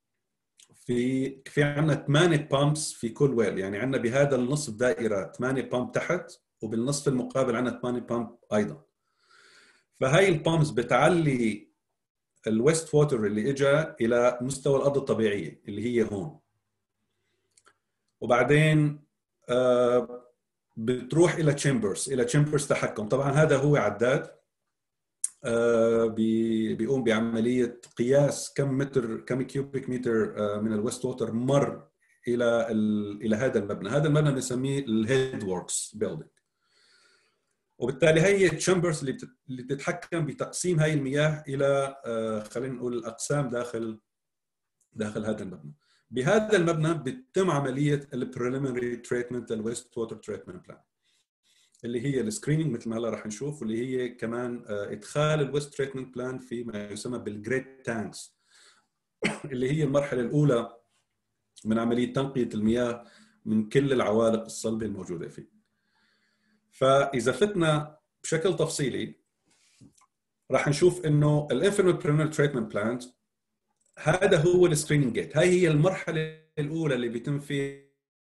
في عندنا 8 بامبس في كل ويل، يعني عندنا بهذا النصف دائره 8 بامب تحت، وبالنصف المقابل عندنا 8 بامب ايضا. فهاي البامبس بتعلي الويست ووتر اللي اجى الى مستوى الارض الطبيعيه اللي هي هون، وبعدين بتروح الى تشامبرز تحكم. طبعا هذا هو عداد بيقوم بعمليه قياس كم كيوبيك متر من الويست ووتر مر الى هذا المبنى. هذا المبنى بنسميه الهيد ووركس بيلدينج. وبالتالي هي التشامبرز اللي بتتحكم بتقسيم هاي المياه الى خلينا نقول الاقسام داخل هذا المبنى. بهذا المبنى بتتم عمليه البريليمينري تريتمنت للويست ووتر تريتمنت بلان، اللي هي السكريننج مثل ما هلا راح نشوف، واللي هي كمان ادخال الويست تريتمنت بلان في ما يسمى بالجريد تانكس، اللي هي المرحله الاولى من عمليه تنقيه المياه من كل العوالق الصلبه الموجوده فيه. فاذا فتنا بشكل تفصيلي راح نشوف انه الانفينيت بريليمينري تريتمنت بلانت هذا هو السكريننج جيت. هاي هي المرحله الاولى اللي بيتم فيها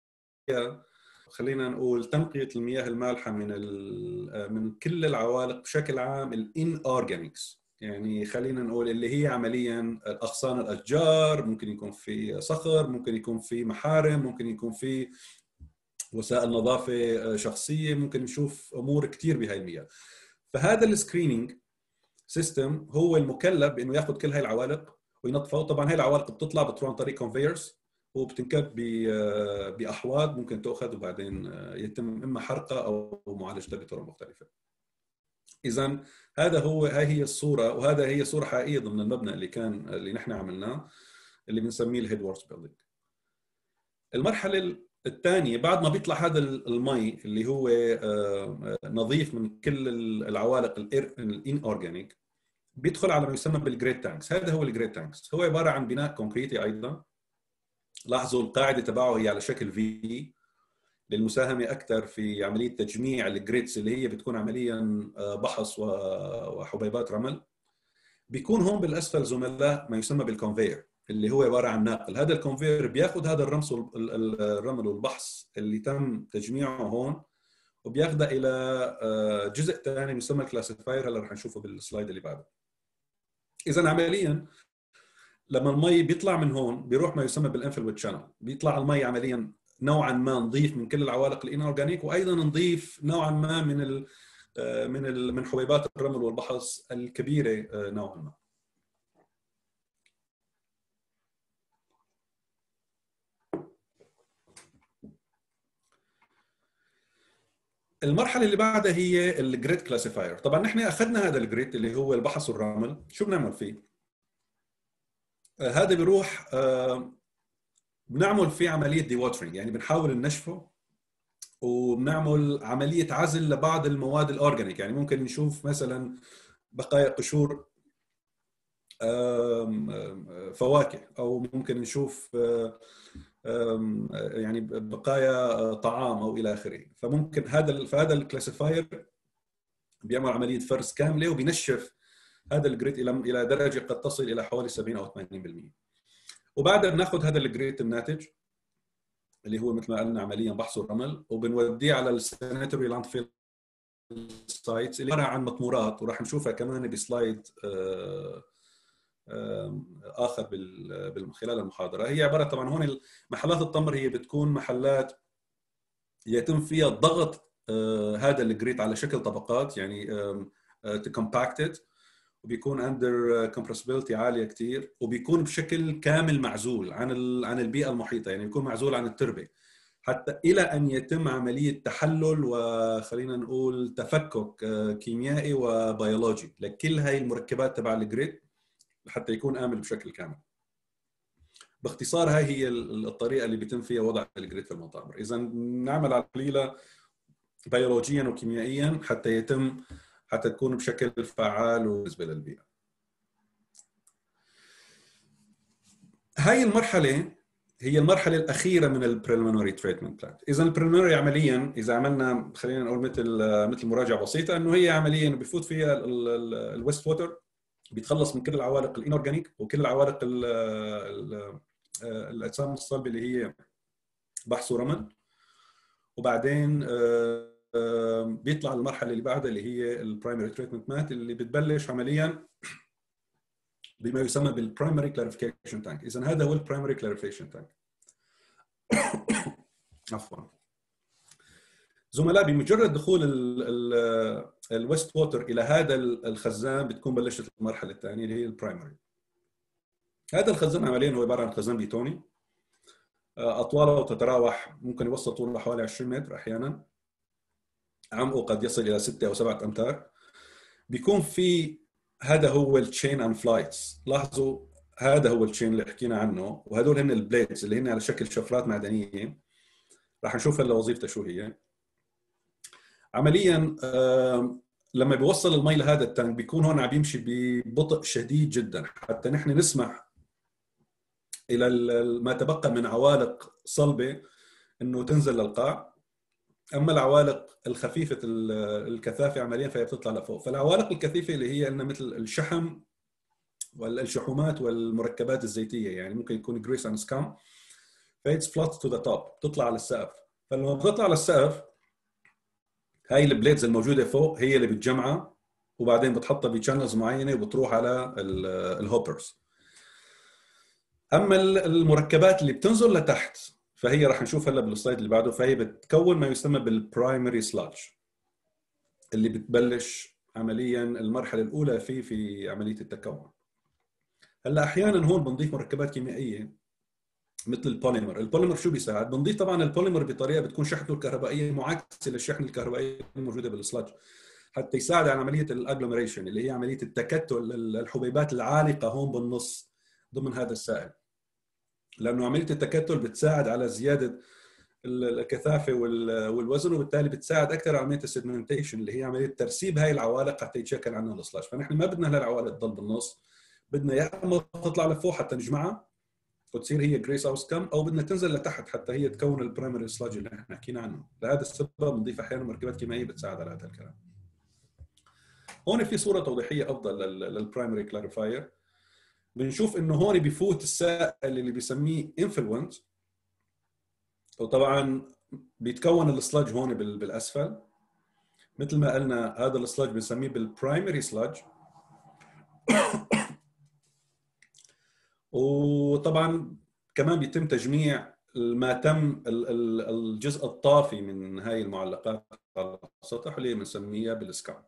خلينا نقول تنقية المياه المالحة من كل العوالق بشكل عام الان اورجانيكس. يعني خلينا نقول اللي هي عمليا اغصان الاشجار، ممكن يكون في صخر، ممكن يكون في محارم، ممكن يكون في وسائل نظافة شخصية، ممكن نشوف امور كثير بهاي المياه. فهذا السكرينينج سيستم هو المكلف بانه ياخذ كل هاي العوالق وينظفها. طبعا هاي العوالق بتطلع عن طريق كونفيرز وبتنكب باحواض ممكن تاخذ وبعدين يتم اما حرقها او معالجتها بطرق مختلفه. اذا هاي هي الصوره، وهذا هي صوره حقيقيه ضمن المبنى اللي نحن عملناه اللي بنسميه الهيد وورز بيلدينج. المرحله الثانيه بعد ما بيطلع هذا المي اللي هو نظيف من كل العوالق الان اورجانيك، بيدخل على ما يسمى بالجريد تانكس. هذا هو الجريد تانكس، هو عباره عن بناء كونكريتي ايضا. لاحظوا القاعده تبعه هي على شكل في للمساهمه اكثر في عمليه تجميع الجريدز اللي هي بتكون عمليا بحص وحبيبات رمل. بيكون هون بالاسفل زملاء ما يسمى بالكونفير اللي هو عباره عن ناقل. هذا الكونفير بياخذ هذا الرمل والبحص اللي تم تجميعه هون وبياخذه الى جزء ثاني يسمى الكلاسيفاير. هلا رح نشوفه بالسلايد اللي بعده. اذا عمليا لما المي بيطلع من هون بيروح ما يسمى بالانفلويد شانل، بيطلع المي عمليا نوعا ما نظيف من كل العوالق الان اورجانيك، وايضا نضيف نوعا ما من حبيبات الرمل والبحص الكبيره نوعا ما. المرحله اللي بعدها هي الجريد كلاسيفاير. طبعا نحن اخذنا هذا الجريد اللي هو البحص والرمل، شو بنعمل فيه؟ هذا بيروح بنعمل فيه عمليه دي واترينج، يعني بنحاول ننشفه وبنعمل عمليه عزل لبعض المواد الاورجانيك. يعني ممكن نشوف مثلا بقايا قشور فواكه، او ممكن نشوف يعني بقايا طعام او الى اخره. فممكن فهذا الكلاسيفاير بيعمل عمليه فرز كامله وبينشف هذا الجريد الى درجه قد تصل الى حوالي 70 او 80%. وبعدها بناخذ هذا الجريد الناتج اللي هو مثل ما قلنا عمليا بحث الرمل، وبنوديه على السانيتوري لاندفيل سايتس اللي عباره عن مطمورات، وراح نشوفها كمان بسلايد اخر خلال المحاضره. هي عباره طبعا هون محلات التمر هي بتكون محلات يتم فيها ضغط هذا الجريت على شكل طبقات، يعني كومباكتد، وبيكون اندر كومبرسبيلتي عاليه كثير، وبيكون بشكل كامل معزول عن البيئه المحيطه، يعني بيكون معزول عن التربه حتى الى ان يتم عمليه تحلل وخلينا نقول تفكك كيميائي وبيولوجي لكل هاي المركبات تبع الجريد حتى يكون آمن بشكل كامل. باختصار هاي هي الطريقه اللي بيتم فيها وضع الجريد في المطامر. اذا نعمل على قليله بيولوجيا وكيميائيا حتى تكون بشكل فعال وبالنسبه للبيئه. هاي المرحله هي المرحله الاخيره من البريليمينري تريتمنت بلان. اذا البريليمينري عمليا اذا عملنا خلينا نقول مثل مراجعه بسيطه، انه هي عمليا بفوت فيها الويست ووتر، بيتخلص من كل العوالق الانورجانيك وكل العوالق الاجسام الصلبه اللي هي بحث ورمل، وبعدين بيطلع المرحله اللي بعدها اللي هي البرايمري تريتمنت مات اللي بتبلش عمليا بما يسمى بالبرايمري كلاريفيكيشن تانك. اذا هذا هو البرايمري كلاريفيكيشن تانك. عفوا زملاء، بمجرد دخول الويست ووتر الى هذا الخزان بتكون بلشت المرحله الثانيه اللي هي البرايمري. هذا الخزان عمليا هو عباره عن خزان بيتوني، اطواله تتراوح ممكن يوصل طوله حوالي 20 متر، احيانا عمقه قد يصل الى 6 او 7 امتار. بيكون في هذا هو التشين اند فلايتس. لاحظوا هذا هو التشين اللي حكينا عنه، وهذول هن البليدز اللي هن على شكل شفرات معدنيه. راح نشوف هلا وظيفته شو هي. عمليا لما بيوصل المي لهذا التانك بيكون هون عم يمشي ببطء شديد جدا حتى نحن نسمح الى ما تبقى من عوالق صلبه انه تنزل للقاع. اما العوالق الخفيفه الكثافه عمليا فهي بتطلع لفوق. فالعوالق الكثيفه اللي هي عندنا مثل الشحم والشحومات والمركبات الزيتيه، يعني ممكن يكون جريس اند سكام، فايتس فلات تو ذا توب، بتطلع على السقف. فلما بتطلع للسقف هاي البليدز الموجوده فوق هي اللي بتجمعها وبعدين بتحطها بشانلز معينه وبتروح على الهوبرز. اما المركبات اللي بتنزل لتحت فهي راح نشوف هلا بالسلايد اللي بعده، فهي بتكون ما يسمى بالبرايمري سلاج اللي بتبلش عمليا المرحله الاولى في عمليه التكون. هلا احيانا هون بنضيف مركبات كيميائيه مثل البوليمر. البوليمر شو بيساعد؟ بنضيف طبعا البوليمر بطريقه بتكون شحنته الكهربائيه معاكسه للشحن الكهربائيه الموجوده بالسلاج حتى يساعد على عمليه الاجلوميريشن اللي هي عمليه التكتل الحبيبات العالقه هون بالنص ضمن هذا السائل، لانه عمليه التكتل بتساعد على زياده الكثافه والوزن، وبالتالي بتساعد اكثر على عمليه السيدمنتيشن اللي هي عمليه ترسيب هاي العوالق حتى يتشكل عنها السلاج. فنحن ما بدنا هالعوالق تضل بالنص، بدنا يا اما تطلع لفوق حتى نجمعها وتصير هي جريس اوتكم، او بدنا تنزل لتحت حتى هي تكون البرايمري سلاج اللي احنا حكينا عنه. لهذا السبب بنضيف احيانا مركبات كيميائيه بتساعد على هذا الكلام. هون في صوره توضيحيه افضل للبرايمري كلاريفاير. بنشوف انه هون بفوت السائل اللي بيسميه انفلونت، وطبعا بيتكون السلاج هون بالاسفل مثل ما قلنا. هذا السلاج بنسميه بالبرايمري سلاج. وطبعا كمان بيتم تجميع ما تم الجزء الطافي من هاي المعلقات على السطح اللي بنسميها بالسكام.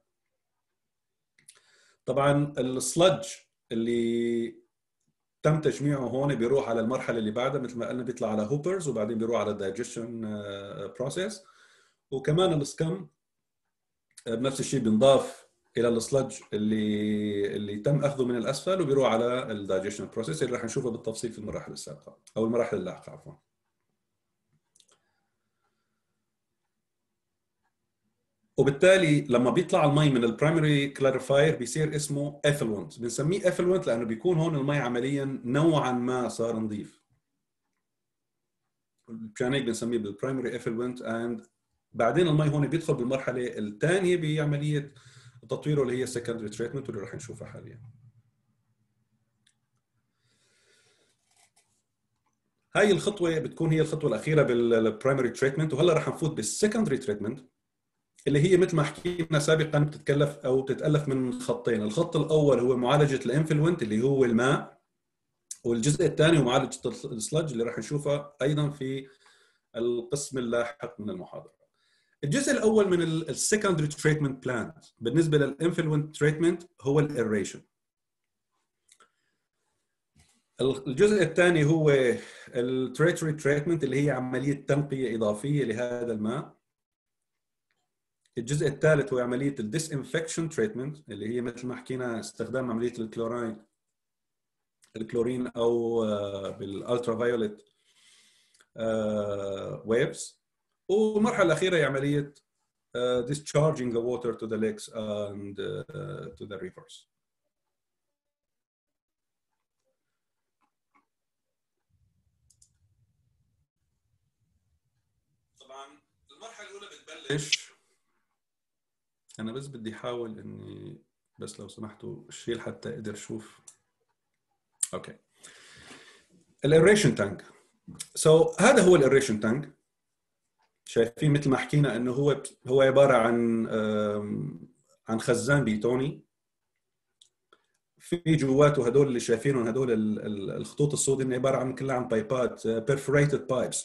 طبعا السلج اللي تم تجميعه هون بيروح على المرحله اللي بعدها مثل ما قلنا، بيطلع على هوبرز وبعدين بيروح على دايجيشن بروسيس. وكمان السكم بنفس الشيء بنضاف الى السلج اللي تم اخذه من الاسفل وبيروح على الدايجيشن بروسيس اللي راح نشوفه بالتفصيل في المراحل السابقه او المراحل اللاحقه عفوا. وبالتالي لما بيطلع المي من البرايمري كلاريفاير بيصير اسمه افلونت. بنسميه افلونت لانه بيكون هون المي عمليا نوعا ما صار نظيف، مشان هيك بنسميه بالبرايمري افلونت. اند بعدين المي هون بيدخل بالمرحله الثانيه بعمليه تطويره اللي هي السكندري تريتمنت واللي راح نشوفها حاليا. هاي الخطوه بتكون هي الخطوه الاخيره بالبرايمري تريتمنت، وهلا راح نفوت بالسكندري تريتمنت اللي هي مثل ما حكينا سابقا بتتكلف او بتتالف من خطين. الخط الاول هو معالجه الانفلونت اللي هو الماء، والجزء الثاني هو معالجه السلج اللي راح نشوفها ايضا في القسم اللاحق من المحاضره. الجزء الاول من السكندري تريتمنت بلان بالنسبه للانفلونت تريتمنت هو الايريشن. الجزء الثاني هو التريتوري تريتمنت اللي هي عمليه تنقيه اضافيه لهذا الماء. الجزء الثالث هو عمليه الديسانفكشن تريتمنت اللي هي مثل ما حكينا استخدام عمليه الكلورين او بالالترا فايوليت ويفز. والمرحله الاخيره هي عمليه discharging the water to the lakes and to the rivers. طبعا المرحله الاولى بتبلش، انا بس بدي احاول اني بس لو سمحتوا اشيل حتى اقدر اشوف. اوكي، الايريشن تانك. هذا هو الايريشن تانك. شايفين مثل ما حكينا انه هو عباره عن خزان بيتوني في جواته هدول اللي شايفينهم، هدول الخطوط السوداء عباره عن كلها عن بايبات perforated pipes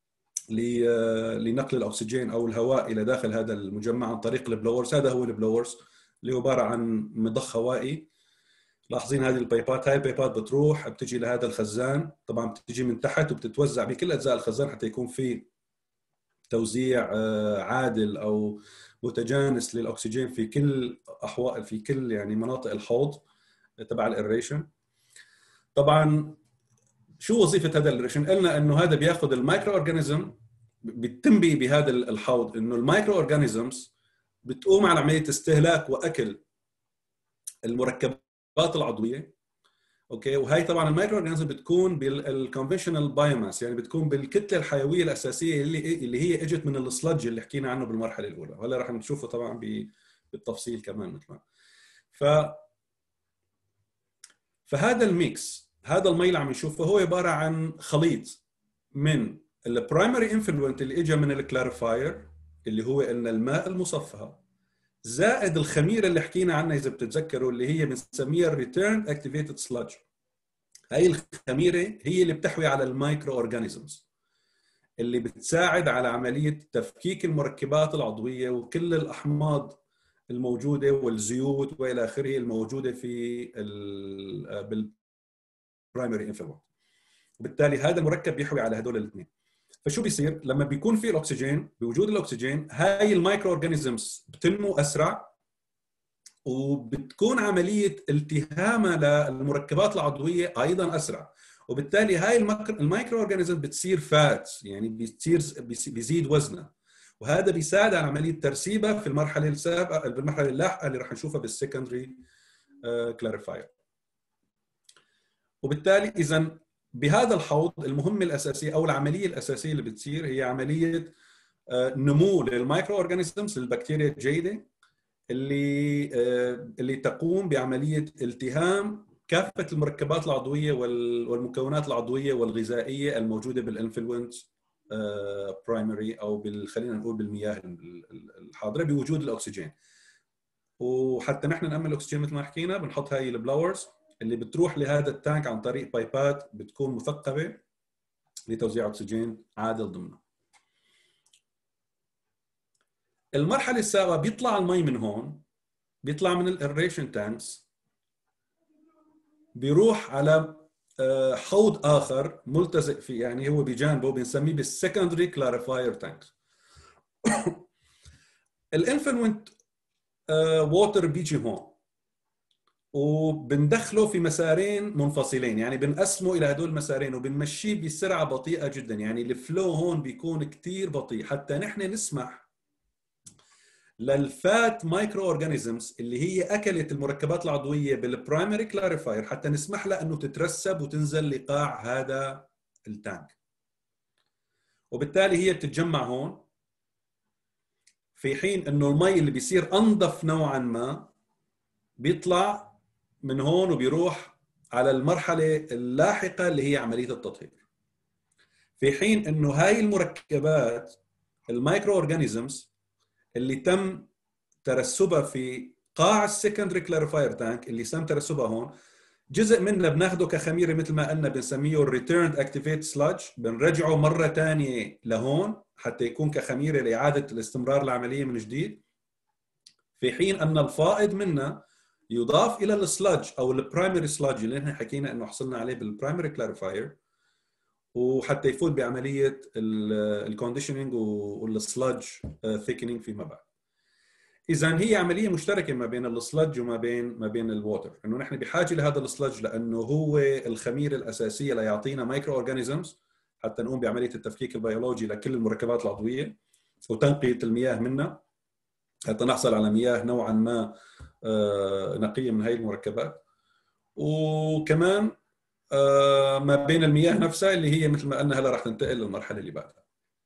لنقل الاكسجين او الهواء الى داخل هذا المجمع عن طريق البلورز. هذا هو البلورز اللي هو عباره عن مضخ هوائي. لاحظين هذه البايبات، هاي البايبات بتروح بتجي لهذا الخزان، طبعا بتجي من تحت وبتتوزع بكل اجزاء الخزان حتى يكون في توزيع عادل او متجانس للاكسجين في كل في كل يعني مناطق الحوض تبع الايريشن. طبعا شو وظيفه هذا الايريشن؟ قلنا انه هذا بياخذ المايكرو اورجانيزم، بيتم بهذا الحوض انه المايكرو اورجانيزمز بتقوم على عمليه استهلاك واكل المركبات العضويه. اوكي، وهي طبعا المايكرو اورجانيزم بتكون بالكونفشنال بايوماس، يعني بتكون بالكتله الحيويه الاساسيه اللي هي اجت من السلج اللي حكينا عنه بالمرحله الاولى، وهلا راح نشوفه طبعا بالتفصيل كمان مثل ما. فهذا الميكس، هذا المي اللي عم نشوفه هو عباره عن خليط من البرايمري انفلوينت اللي اجى من الكلاريفاير اللي هو ان الماء المصفى زائد الخميره اللي حكينا عنها اذا بتتذكروا اللي هي بنسميها الريتيرن اكتيفيتد سلاج. هاي الخميره هي اللي بتحوي على المايكرو اورجانيزمز اللي بتساعد على عمليه تفكيك المركبات العضويه وكل الاحماض الموجوده والزيوت والى اخره الموجوده في بالبرايمري انفلوينت. وبالتالي هذا المركب بيحوي على هدول الاثنين. فشو بيصير لما بيكون في الاكسجين؟ بوجود الاكسجين هاي المايكرو اورجانيزمز بتنمو اسرع وبتكون عمليه التهامها للمركبات العضويه ايضا اسرع، وبالتالي هاي المايكرو اورجانيزم بتصير فات، يعني بيزيد وزنها، وهذا بيساعد على عمليه ترسيبها في المرحله السابقه بالمرحله اللاحقه اللي راح نشوفها بالسكندري كلاريفاير. وبالتالي اذا بهذا الحوض المهمه الاساسيه او العمليه الاساسيه اللي بتصير هي عمليه نمو للمايكرو اورجانيزمز للبكتيريا الجيده اللي تقوم بعمليه التهام كافه المركبات العضويه والمكونات العضويه والغذائيه الموجوده بالانفلوينت برايمري او خلينا نقول بالمياه الحاضره بوجود الاكسجين. وحتى نحن نأمن الاكسجين مثل ما حكينا بنحط هاي البلاورز اللي بتروح لهذا التانك عن طريق بايبات بتكون مثقبه لتوزيع اكسجين عادل ضمنها. المرحله السابقه بيطلع المي من هون، بيطلع من الاريشن تانكس بيروح على حوض اخر ملتزق فيه، يعني هو بجانبه بنسميه بالسكندري كلاريفاير تانكس. الانفلوينت ووتر بيجي هون وبندخله في مسارين منفصلين، يعني بنقسمه الى هدول المسارين وبنمشيه بسرعه بطيئه جدا، يعني الفلو هون بيكون كثير بطيء حتى نحن نسمح للفات مايكرو اورجانيزمز اللي هي اكلت المركبات العضويه بالبرايمري كلاريفاير حتى نسمح لها انه تترسب وتنزل لقاع هذا التانك، وبالتالي هي بتتجمع هون، في حين انه المي اللي بيصير انظف نوعا ما بيطلع من هون وبيروح على المرحله اللاحقه اللي هي عمليه التطهير. في حين انه هاي المركبات المايكرو اورجانيزمز اللي تم ترسبها في قاع السكندري كلاريفاير تانك اللي تم ترسبها هون، جزء منها بناخده كخميره مثل ما قلنا بنسميه الريتيرند اكتيفيت سلاج، بنرجعه مره ثانيه لهون حتى يكون كخميره لاعاده الاستمرار العمليه من جديد، في حين ان الفائض منها يضاف الى السلاج او البرايمري سلاج اللي نحن حكينا انه حصلنا عليه بالبرايمري كلاريفاير، وحتى يفوت بعمليه الكونديشننج والسلاج ثيكنينج فيما بعد. اذا هي عمليه مشتركه ما بين السلج وما بين الووتر، انه نحن بحاجه لهذا السلج لانه هو الخميره الاساسيه ليعطينا مايكرو اورجانيزمز حتى نقوم بعمليه التفكيك البيولوجي لكل المركبات العضويه وتنقيه المياه منها حتى نحصل على مياه نوعا ما نقيه من هاي المركبات. وكمان ما بين المياه نفسها اللي هي مثل ما قلنا هلا راح تنتقل للمرحله اللي بعدها.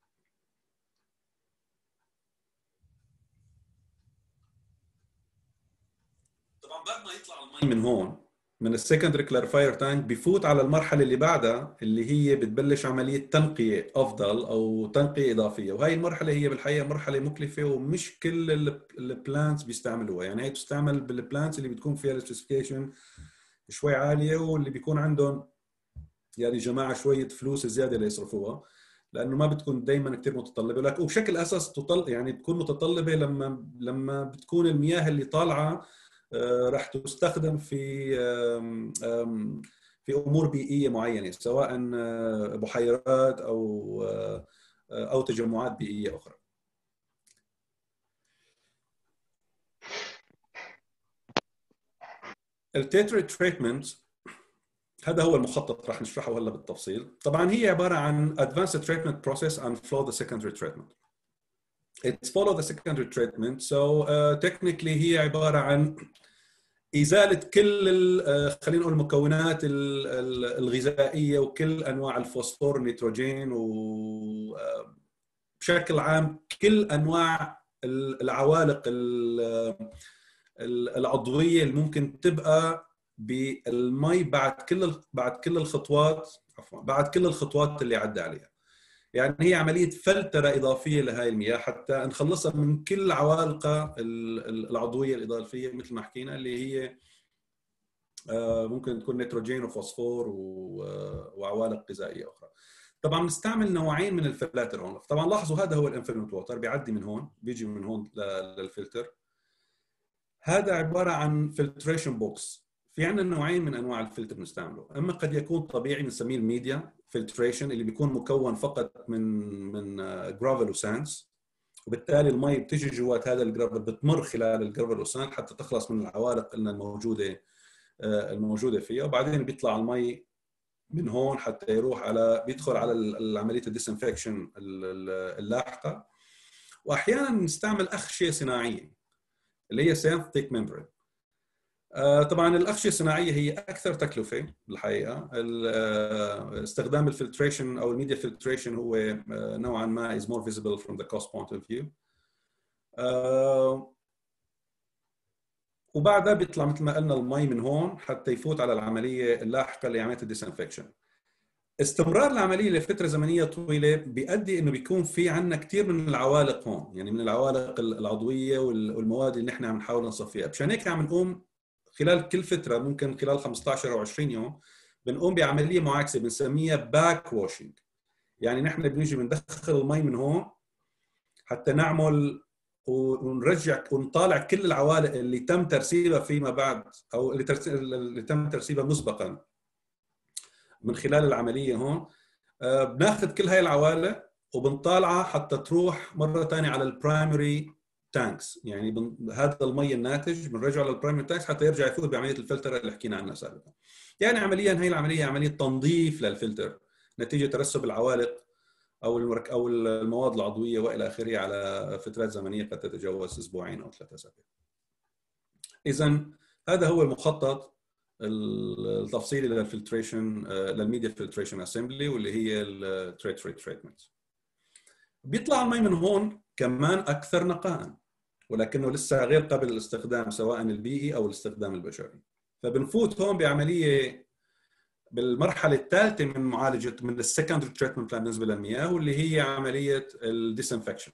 طبعا بعد ما يطلع المي من هون من السكندري كلاريفاير تانك بيفوت على المرحله اللي بعدها اللي هي بتبلش عمليه تنقيه افضل او تنقيه اضافيه، وهي المرحله هي بالحقيقه مرحله مكلفه ومش كل البلانتس بيستعملوها، يعني هي تستعمل بالبلانتس اللي بتكون فيها السبيسيفيكيشن شوي عاليه واللي بيكون عندهم يعني جماعه شويه فلوس زياده ليصرفوها، لانه ما بتكون دائما كثير متطلبه لك، وبشكل اساس يعني بتكون متطلبه لما بتكون المياه اللي طالعه راح تستخدم في امور بيئيه معينه، سواء بحيرات او تجمعات بيئيه اخرى. التيتريت تريتمنت هذا هو المخطط راح نشرحه هلا بالتفصيل. طبعا هي عباره عن advanced treatment process and follow the secondary treatment. It's follow the secondary treatment. So technically هي عباره عن ازاله كل خلينا نقول المكونات الغذائيه وكل انواع الفوسفور والنيتروجين وبشكل عام كل انواع العوالق العضويه اللي ممكن تبقى بالمي بعد كل الخطوات اللي عدى عليها. يعني هي عمليه فلتره اضافيه لهي المياه حتى نخلصها من كل عوالقها العضويه الاضافيه مثل ما حكينا، اللي هي ممكن تكون نيتروجين وفوسفور وعوالق غذائيه اخرى. طبعا بنستعمل نوعين من الفلاتر هون. طبعا لاحظوا هذا هو الانفينيت ووتر، بيعدي من هون بيجي من هون للفلتر. هذا عباره عن فلتريشن بوكس. في عندنا نوعين من انواع الفلتر بنستعمله، اما قد يكون طبيعي بنسميه الميديا فلتريشن اللي بيكون مكون فقط من جرافل وساندز، وبالتالي المي بتيجي جوات هذا الجرافل، بتمر خلال الجرافل والساند حتى تخلص من العوالق الموجوده فيها، وبعدين بيطلع المي من هون حتى يروح بيدخل على عمليه الديسنفكشن اللاحقه. واحيانا نستعمل اغشيه صناعيه اللي هي سينثيتيك ميمبرين. طبعا الاغشيه الصناعيه هي اكثر تكلفه بالحقيقه. استخدام الفلتريشن او الميديا فلتريشن هو نوعا ما is more visible from the cost point of view. وبعدها بيطلع مثل ما قلنا المي من هون حتى يفوت على العمليه اللاحقه لعمليه الديسنفكشن. استمرار العمليه لفتره زمنيه طويله بيؤدي انه بيكون في عندنا كثير من العوالق هون، يعني من العوالق العضويه والمواد اللي نحن عم نحاول نصفيها. مشان هيك عم نقوم خلال كل فتره، ممكن خلال 15 او 20 يوم، بنقوم بعمليه معاكسه بنسميها باك واشنج. يعني نحن بنيجي بندخل المي من هون حتى نعمل ونرجع ونطالع كل العوالق اللي تم ترسيبها فيما بعد، او اللي تم ترسيبها مسبقا من خلال العمليه هون. بناخذ كل هاي العوالق وبنطالعها حتى تروح مره ثانيه على البرايمري تانكس. يعني هذا المي الناتج بنرجعه للبرايمري تانكس حتى يرجع يفوت بعمليه الفلتره اللي حكينا عنها سابقا. يعني عمليا هي العمليه عمليه تنظيف للفلتر نتيجه ترسب العوالق او المواد العضويه والى اخره على فترات زمنيه قد تتجاوز اسبوعين او 3 اسابيع. اذا هذا هو المخطط التفصيلي للفلتريشن، للميديا فلتريشن اسمبلي، واللي هي التريتريت تريتمنت. بيطلع المي من هون كمان اكثر نقاء، ولكنه لسه غير قابل للاستخدام سواء البيئي او الاستخدام البشري. فبنفوت هون بعمليه بالمرحله الثالثه من معالجه من السكندري تريتمنت بلان بالنسبه للمياه، واللي هي عمليه الديسنفكشن.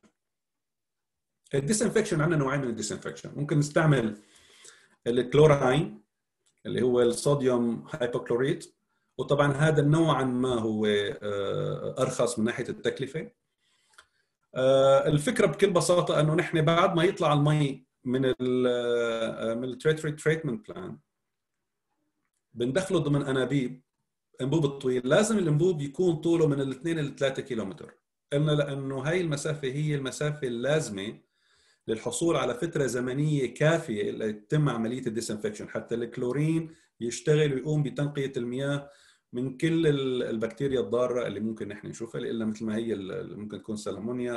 الديسنفكشن عندنا نوعين من الديسنفكشن. ممكن نستعمل الكلوراين اللي هو الصوديوم هايبوكلوريت، وطبعا هذا نوعا ما هو ارخص من ناحيه التكلفه. الفكره بكل بساطه انه نحن بعد ما يطلع المي من التريتريت تريتمنت بلان بندخله ضمن انبوب الطويل. لازم الانبوب يكون طوله من 2 ل 3 كيلومتر، لانه هاي المسافه هي المسافه اللازمه للحصول على فتره زمنيه كافيه لتتم عمليه الديسنفكشن حتى الكلورين يشتغل ويقوم بتنقيه المياه من كل البكتيريا الضاره اللي ممكن نحن نشوفها، الا مثل ما هي ممكن تكون سالمونيا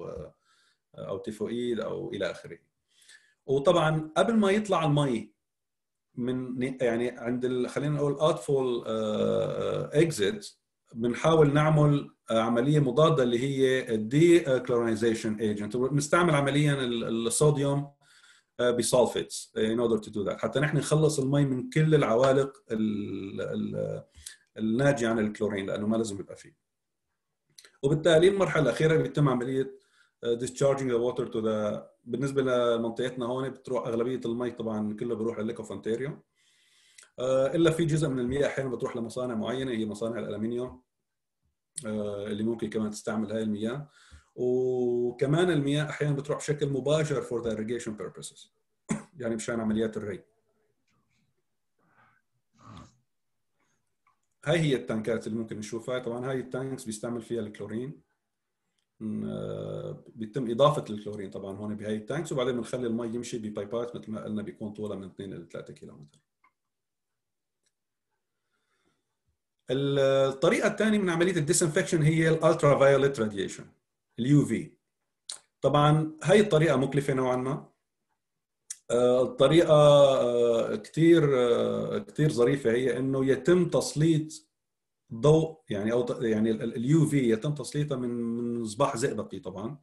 او تيفوئيد او الى اخره. وطبعا قبل ما يطلع المي من يعني عند خلينا نقول اوتفول اكزيت بنحاول نعمل عمليه مضاده اللي هي الدي كلورينيزيشن ايجنت. بنستعمل عمليا الصوديوم بسولفيتس in order to do that حتى نحن نخلص المي من كل العوالق الناتجه عن الكلورين، لانه ما لازم يبقى فيه. وبالتالي المرحله الاخيره بيتم عمليه discharging the water to the. بالنسبه لمنطقتنا هون بتروح اغلبيه المي طبعا كله بيروح للليك اوف اونتاريو، الا في جزء من المياه احيانا بتروح لمصانع معينه هي مصانع الالمنيوم اللي ممكن كمان تستعمل هاي المياه. وكمان المياه احيانا بتروح بشكل مباشر for the irrigation purposes يعني مشان عمليات الري. هاي هي التانكات اللي ممكن نشوفها. طبعا هاي التانكس بيستعمل فيها الكلورين، بيتم اضافه الكلورين طبعا هون بهاي التانكس، وبعدين بنخلي المي يمشي ببايبات مثل ما قلنا بيكون طولها من 2 ل 3 كيلومتر. الطريقه الثانيه من عمليه الديسنفكشن هي الالترا فايوليت راديشن، اليو في. طبعا هاي الطريقه مكلفه نوعا ما. الطريقه كثير ظريفه، هي انه يتم تسليط ضوء يعني او يعني اليو في يتم تسليطه من مصباح زئبقي طبعا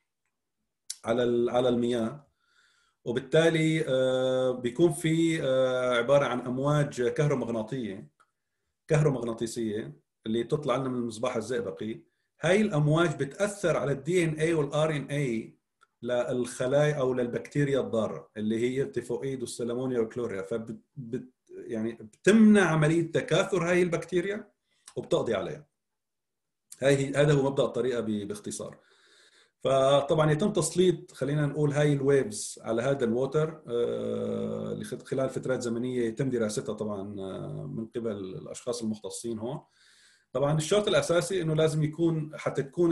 على المياه، وبالتالي بيكون في عباره عن امواج كهرومغناطيسيه اللي تطلع لنا من المصباح الزئبقي. هاي الامواج بتاثر على الدي ان اي والار ان اي للخلايا او للبكتيريا الضاره اللي هي التيفوئيد والسلمونيا والكلوريا، يعني بتمنع عمليه تكاثر هاي البكتيريا وبتقضي عليها. هذا هو مبدا الطريقه باختصار. فطبعا يتم تسليط، خلينا نقول، هاي الويفز على هذا الووتر خلال فترات زمنيه يتم دراستها طبعا من قبل الاشخاص المختصين هون. طبعا الشرط الاساسي انه لازم يكون، حتى تكون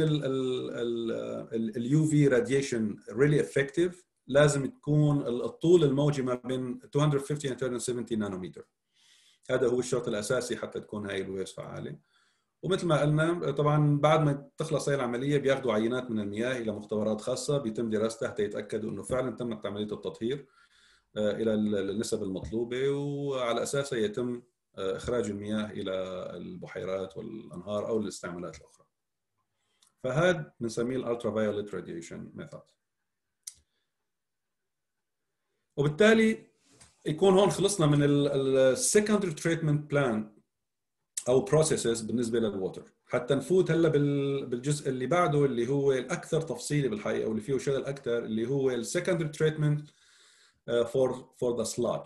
اليو في راديشن ريلي افكتيف، لازم تكون الطول الموجي ما بين 250 و 270 نانومتر. هذا هو الشرط الاساسي حتى تكون هاي الويفز فعاله. ومثل ما قلنا طبعا بعد ما تخلص هي العمليه بياخذوا عينات من المياه الى مختبرات خاصه بيتم دراستها حتى يتاكدوا انه فعلا تمت عمليه التطهير الى النسب المطلوبه، وعلى اساسها يتم اخراج المياه الى البحيرات والانهار او الاستعمالات الاخرى. فهذا بنسميه الالترا فايوليت راديشن ميثود. وبالتالي يكون هون خلصنا من السكندري تريتمنت بلان او بروسيسز بالنسبه للووتر، حتى نفوت هلا بالجزء اللي بعده اللي هو الاكثر تفصيلي بالحقيقه واللي فيه شغل اكثر، اللي هو السكندري تريتمنت فور ذا سلاج.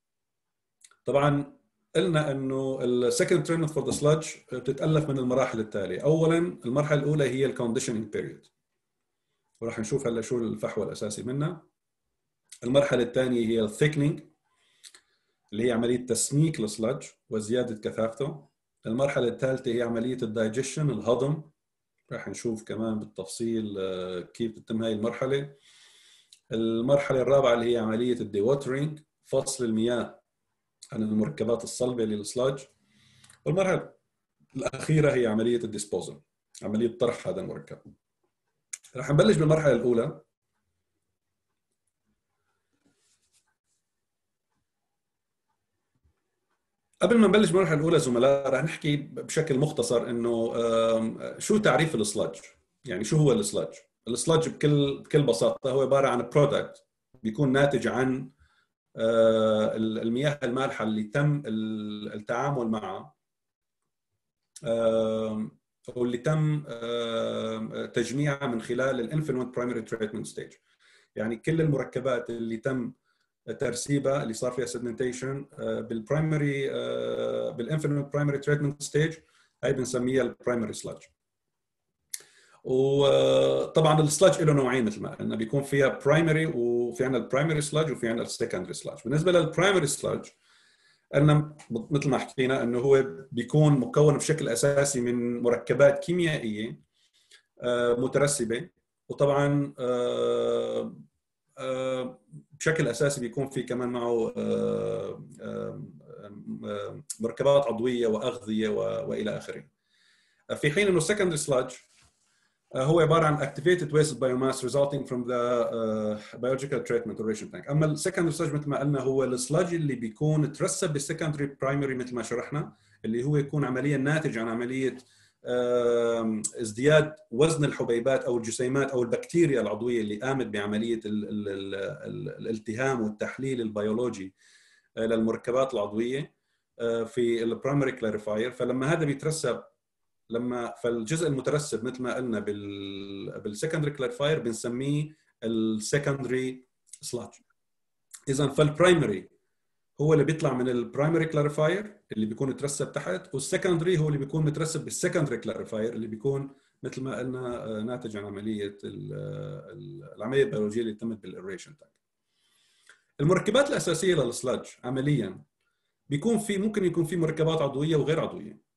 طبعا قلنا انه السكند تريتمنت فور ذا سلاج بتتالف من المراحل التاليه. اولا المرحله الاولى هي الكونديشننج بيريود، وراح نشوف هلا شو الفحوى الاساسي منها. المرحله الثانيه هي الثيكنينج اللي هي عمليه تسميك السلاج وزياده كثافته. المرحله الثالثه هي عمليه الدايجيشن، الهضم، راح نشوف كمان بالتفصيل كيف تتم هاي المرحله. المرحله الرابعه اللي هي عمليه الديوترينج، فصل المياه عن المركبات الصلبه للسلاج. والمرحله الاخيره هي عمليه الديسبوزل، عمليه طرح هذا المركب. راح نبلش بالمرحله الاولى. قبل ما نبلش بالمرحله الاولى زملاء راح نحكي بشكل مختصر انه شو تعريف السلاج، يعني شو هو السلاج. السلاج بكل بساطه هو عباره عن برودكت بيكون ناتج عن المياه المالحه اللي تم التعامل معها واللي تم تجميعها من خلال الانفلوينت برايمري تريتمنت ستيج. يعني كل المركبات اللي تم ترسيبها اللي صار فيها سيدمنتيشن بالبرايمري بالانفلوينت برايمري تريتمنت ستيج، هاي بنسميها البرايمري سلاج. وطبعا السلاج له نوعين مثل ما قلنا، بيكون فيها برايمري، وفي عندنا البرايمري سلاج وفي عندنا السكندري سلاج. بالنسبه للبرايمري سلاج قلنا مثل ما حكينا انه هو بيكون مكون بشكل اساسي من مركبات كيميائيه مترسبه، وطبعا بشكل اساسي بيكون في كمان معه مركبات عضويه واغذيه والى اخره. في حين انه السكندري سلاج هو عباره عن activated waste biomass resulting from the biological treatment or ration tank. اما السكندري سلاج مثل ما قلنا هو السلاج اللي بيكون ترسب بالسكندري برايمري مثل ما شرحنا، اللي هو يكون عمليا ناتج عن عمليه ازدياد وزن الحبيبات او الجسيمات او البكتيريا العضويه اللي قامت بعمليه الالتهام والتحليل البيولوجي للمركبات العضويه في البرايمري كلاريفاير. فلما هذا بيترسب، فالجزء المترسب مثل ما قلنا بالسكندري كلاريفاير بنسميه السكندري سلاج. اذا فالبرايمري هو اللي بيطلع من البرايمري كلاريفاير اللي بيكون مترسب تحت، والسكندري هو اللي بيكون مترسب بالسكندري كلاريفاير اللي بيكون مثل ما قلنا ناتج عن عمليه العمليه البيولوجيه اللي تمت بالاريشن تانك. المركبات الاساسيه للسلاج عمليا ممكن يكون في مركبات عضويه وغير عضويه،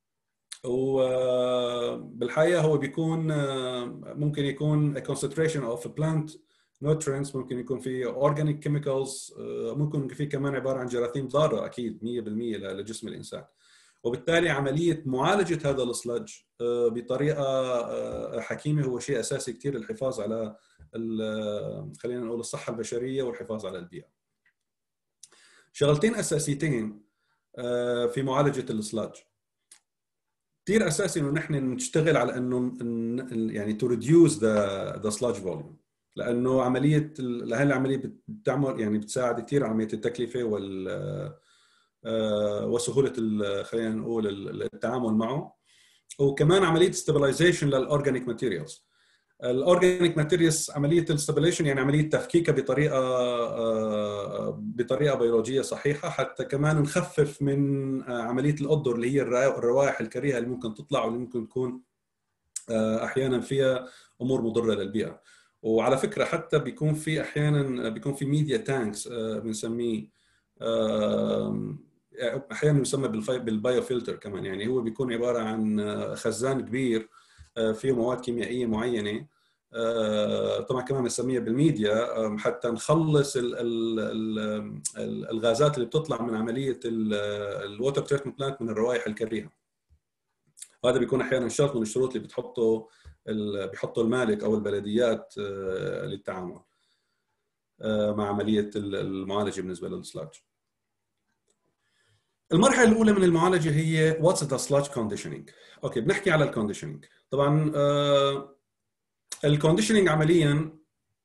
وبالحقيقه هو بيكون ممكن يكون a concentration of plant nutrients، ممكن يكون في organic chemicals، ممكن يكون في كمان عباره عن جراثيم ضاره اكيد 100% لجسم الانسان. وبالتالي عمليه معالجه هذا السلج بطريقه حكيمه هو شيء اساسي كثير للحفاظ على خلينا نقول الصحه البشريه والحفاظ على البيئه. شغلتين اساسيتين في معالجه السلاج. كثير اساسي انه نحن نشتغل على انه يعني تو ريديوس ذا سلاج فوليوم، لانه عمليه هاي العمليه بتعمل يعني بتساعد كثير على عمليه التكلفه وسهوله خلينا نقول التعامل معه. وكمان عمليه ستابلايزيشن للاورجانيك ماتيريالز. الاورجانيك ماتيريالز عمليه الستابلايزيشن يعني عمليه تفكيكها بطريقه بيولوجيه صحيحه، حتى كمان نخفف من عمليه الأدر اللي هي الروائح الكريهه اللي ممكن تطلع واللي ممكن تكون احيانا فيها امور مضره للبيئه. وعلى فكره حتى بيكون في احيانا بيكون في ميديا تانكس بنسميه، احيانا يسمى بالبايو فلتر كمان، يعني هو بيكون عباره عن خزان كبير فيه مواد كيميائيه معينه، طبعا كمان بنسميها بالميديا حتى نخلص الغازات اللي بتطلع من عمليه الووتر تريتمنت بلانت من الروائح الكريهه. وهذا بيكون احيانا شرط من الشروط اللي بيحطوا المالك او البلديات للتعامل مع عمليه المعالجه بالنسبه للسلاج. المرحله الاولى من المعالجه هي واتس ذا سلاج كونديشنينج. اوكي، بنحكي على الكونديشنينج. طبعا الكونديشنينج عمليا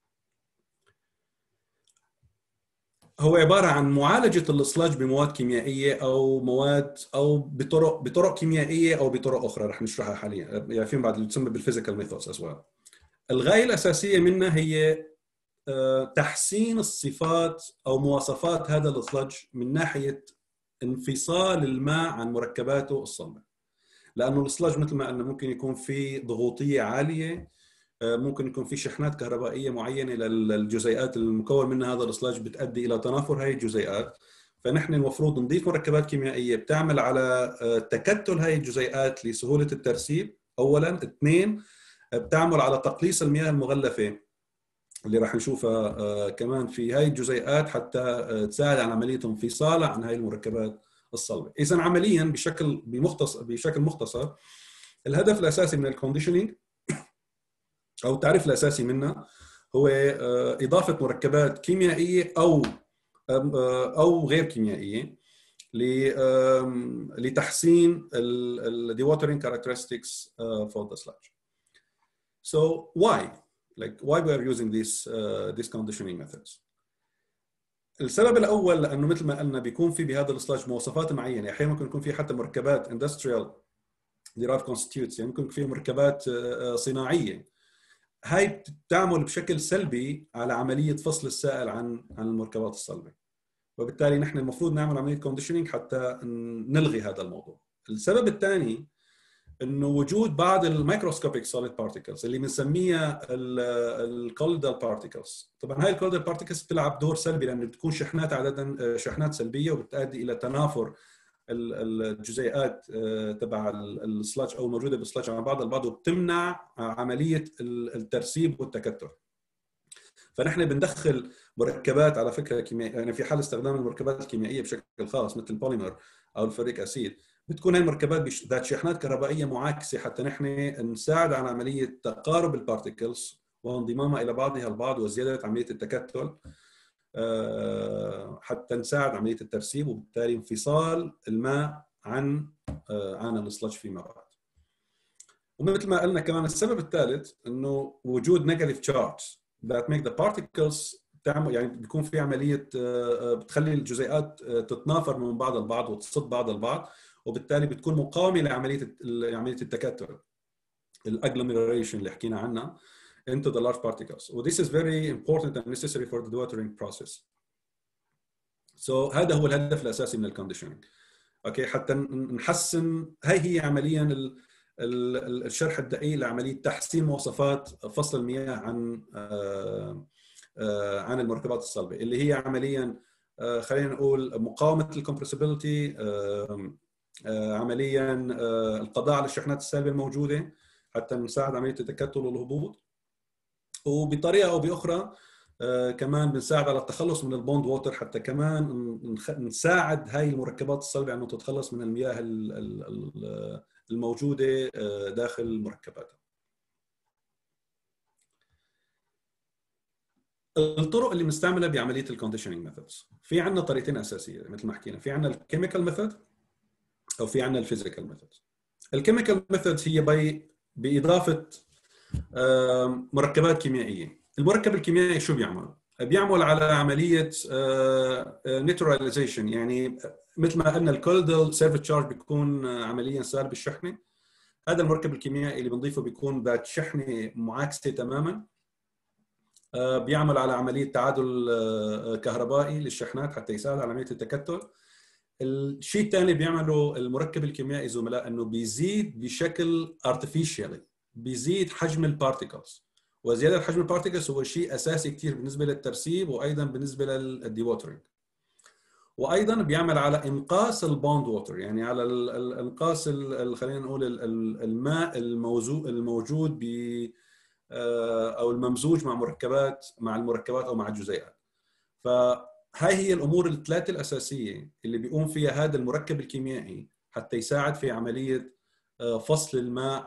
هو عباره عن معالجه الاسلاج بمواد كيميائيه او مواد او بطرق كيميائيه او بطرق اخرى رح نشرحها حاليا، يعني فيما بعد اللي تسمى بالفيزيكال ميثودز اسوا. الغايه الاساسيه منها هي تحسين الصفات او مواصفات هذا الاسلاج من ناحيه انفصال الماء عن مركباته الصلبه، لانه الاسلاج مثل ما قلنا ممكن يكون في ضغوطيه عاليه، ممكن يكون في شحنات كهربائيه معينه للجزيئات المكون منها هذا الاسلاج بتؤدي الى تنافر هاي الجزيئات. فنحن المفروض نضيف مركبات كيميائيه بتعمل على تكتل هاي الجزيئات لسهوله الترسيب اولا. اثنين، بتعمل على تقليص المياه المغلفه اللي راح نشوفها كمان في هاي الجزيئات حتى تساعد على عمليه انفصالها عن هاي المركبات الصلبه. اذا عمليا بشكل مختصر الهدف الاساسي من الكونديشنينج او التعريف الاساسي منها هو اضافه مركبات كيميائيه او غير كيميائيه لتحسين the watering characteristics for the sludge. So why we are using these conditioning methods? السبب الاول لانه مثل ما قلنا بيكون في بهذا الاسلاج مواصفات معينه، احيانا ممكن يكون في حتى مركبات industrial derived constituents، يعني ممكن يكون في مركبات صناعيه، هاي بتعمل بشكل سلبي على عمليه فصل السائل عن المركبات الصلبه، وبالتالي نحن المفروض نعمل عمليه كونديشنينج حتى نلغي هذا الموضوع. السبب الثاني انه وجود بعض الميكروسكوبيك سوليد بارتيكلز اللي بنسميها الكوليدال بارتيكلز. طبعا هاي الكوليدال بارتيكلز بتلعب دور سلبي لانه بتكون شحنات عاده شحنات سلبيه وبتؤدي الى تنافر الجزيئات تبع السلاج او الموجوده بالسلاج مع بعض البعض، وبتمنع عمليه الترسيب والتكتل. فنحن بندخل مركبات على فكره كيميائيه، يعني في حال استخدام المركبات الكيميائيه بشكل خاص مثل البوليمر او الفوريك اسيد، بتكون هاي المركبات ذات شحنات كهربائيه معاكسه حتى نحن نساعد على عمليه تقارب البارتيكلز وانضمامها الى بعضها البعض وزياده عمليه التكتل حتى نساعد عمليه الترسيب وبالتالي انفصال الماء عن الاسلاج فيما بعد. ومثل ما قلنا كمان السبب الثالث انه وجود نيجاتيف تشارج that make the particles تعمل، يعني بيكون في عمليه بتخلي الجزيئات تتنافر من بعض البعض وتصد بعض البعض، وبالتالي بتكون مقاومه لعمليه التكتل الاجلوميريشن اللي حكينا عنها into the large particles. و this is very important and necessary for the dewatering process. So هذا هو الهدف الاساسي من الكونديشنينج. اوكي، حتى نحسن، هي عمليا الشرح الدقيق لعمليه تحسين مواصفات فصل المياه عن المركبات الصلبه اللي هي عمليا خلينا نقول مقاومه الكمبرسيبيليتي، عمليا القضاء على الشحنات السالبه الموجوده حتى نساعد عمليه التكتل والهبوط، وبطريقه او باخرى كمان بنساعد على التخلص من البوند ووتر حتى كمان نساعد هاي المركبات الصلبه انه تتخلص من المياه الموجوده داخل مركباتها. الطرق اللي بنستعملها بعمليه الكونديشنينج ميثودز، في عندنا طريقتين اساسيه مثل ما حكينا، في عندنا الكيميكال ميثود او في عندنا الفيزيكال ميثود. الكيميكال ميثود هي باضافه مركبات كيميائيه. المركب الكيميائي شو بيعمل؟ بيعمل على عمليه نيوتراليزيشن، يعني مثل ما قلنا الكولدل سيرفيس تشارج بيكون عمليا سالب الشحنه، هذا المركب الكيميائي اللي بنضيفه بيكون ذات شحنه معاكسه تماما، بيعمل على عمليه تعادل كهربائي للشحنات حتى يساعد على عمليه التكتل. الشيء الثاني بيعمله المركب الكيميائي زملاء انه بيزيد بشكل artificially، بيزيد حجم البارتيكلز، وزياده حجم البارتيكلز هو شيء اساسي كثير بالنسبه للترسيب وايضا بالنسبه للديوترنج. وايضا بيعمل على انقاص البوند ووتر، يعني على انقاص خلينا نقول الماء الموجود ب او الممزوج مع المركبات او مع الجزيئات. فهاي هي الامور الثلاثه الاساسيه اللي بيقوم فيها هذا المركب الكيميائي حتى يساعد في عمليه فصل الماء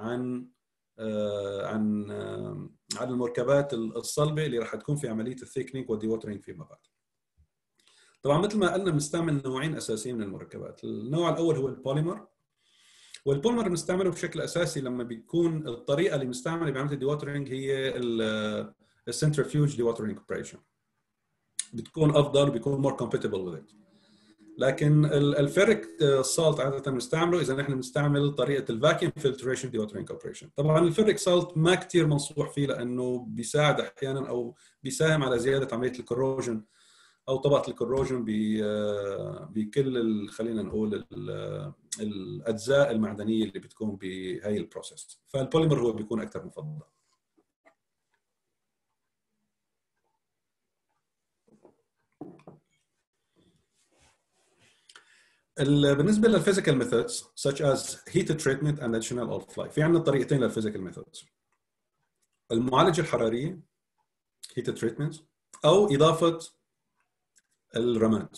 عن المركبات الصلبه اللي راح تكون في عمليه الثيكنينج والديوترينج فيما بعد. طبعا مثل ما قلنا بنستعمل نوعين اساسيين من المركبات. النوع الاول هو البوليمر، والبوليمر بنستعمله بشكل اساسي لما بيكون الطريقه اللي بنستعملها بعمليه الديوترينج هي السنترفيوج ديوترينج اوبريشن، بتكون افضل وبيكون مور كومباتبل وذ ات. لكن الفيريك سالت عاده بنستعمله اذا احنا بنستعمل طريقه الفاكيوم فلتريشن ديوترينج اوبريشن. طبعا الفيريك سالت ما كثير منصوح فيه لانه بيساعد احيانا او بيساهم على زياده عمليه الكروجن او طبقه الكروجن بكل خلينا نقول الاجزاء المعدنيه اللي بتكون بهي البروسيس. فالبوليمر هو بيكون اكثر مفضل. بالنسبه للفيزيكال ميثودز such as heat treatment and additional outflow، في عندنا طريقتين للفيزيكال ميثودز: المعالجه الحراريه heat treatment او اضافه الرماد.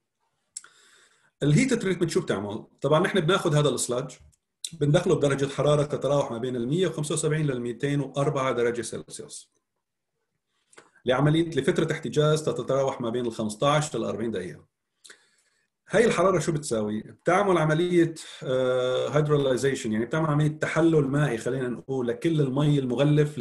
الهيت تريتمنت شو بتعمل؟ طبعا نحن بناخذ هذا السلاج بندخله بدرجه حراره تتراوح ما بين ال 175 لل 204 درجه سلسيوس لفتره احتجاز تتراوح ما بين ال 15 لل 40 دقيقه. هاي الحراره شو بتساوي؟ بتعمل عمليه هيدروليزيشن، يعني بتعمل عمليه تحلل مائي خلينا نقول لكل المي المغلف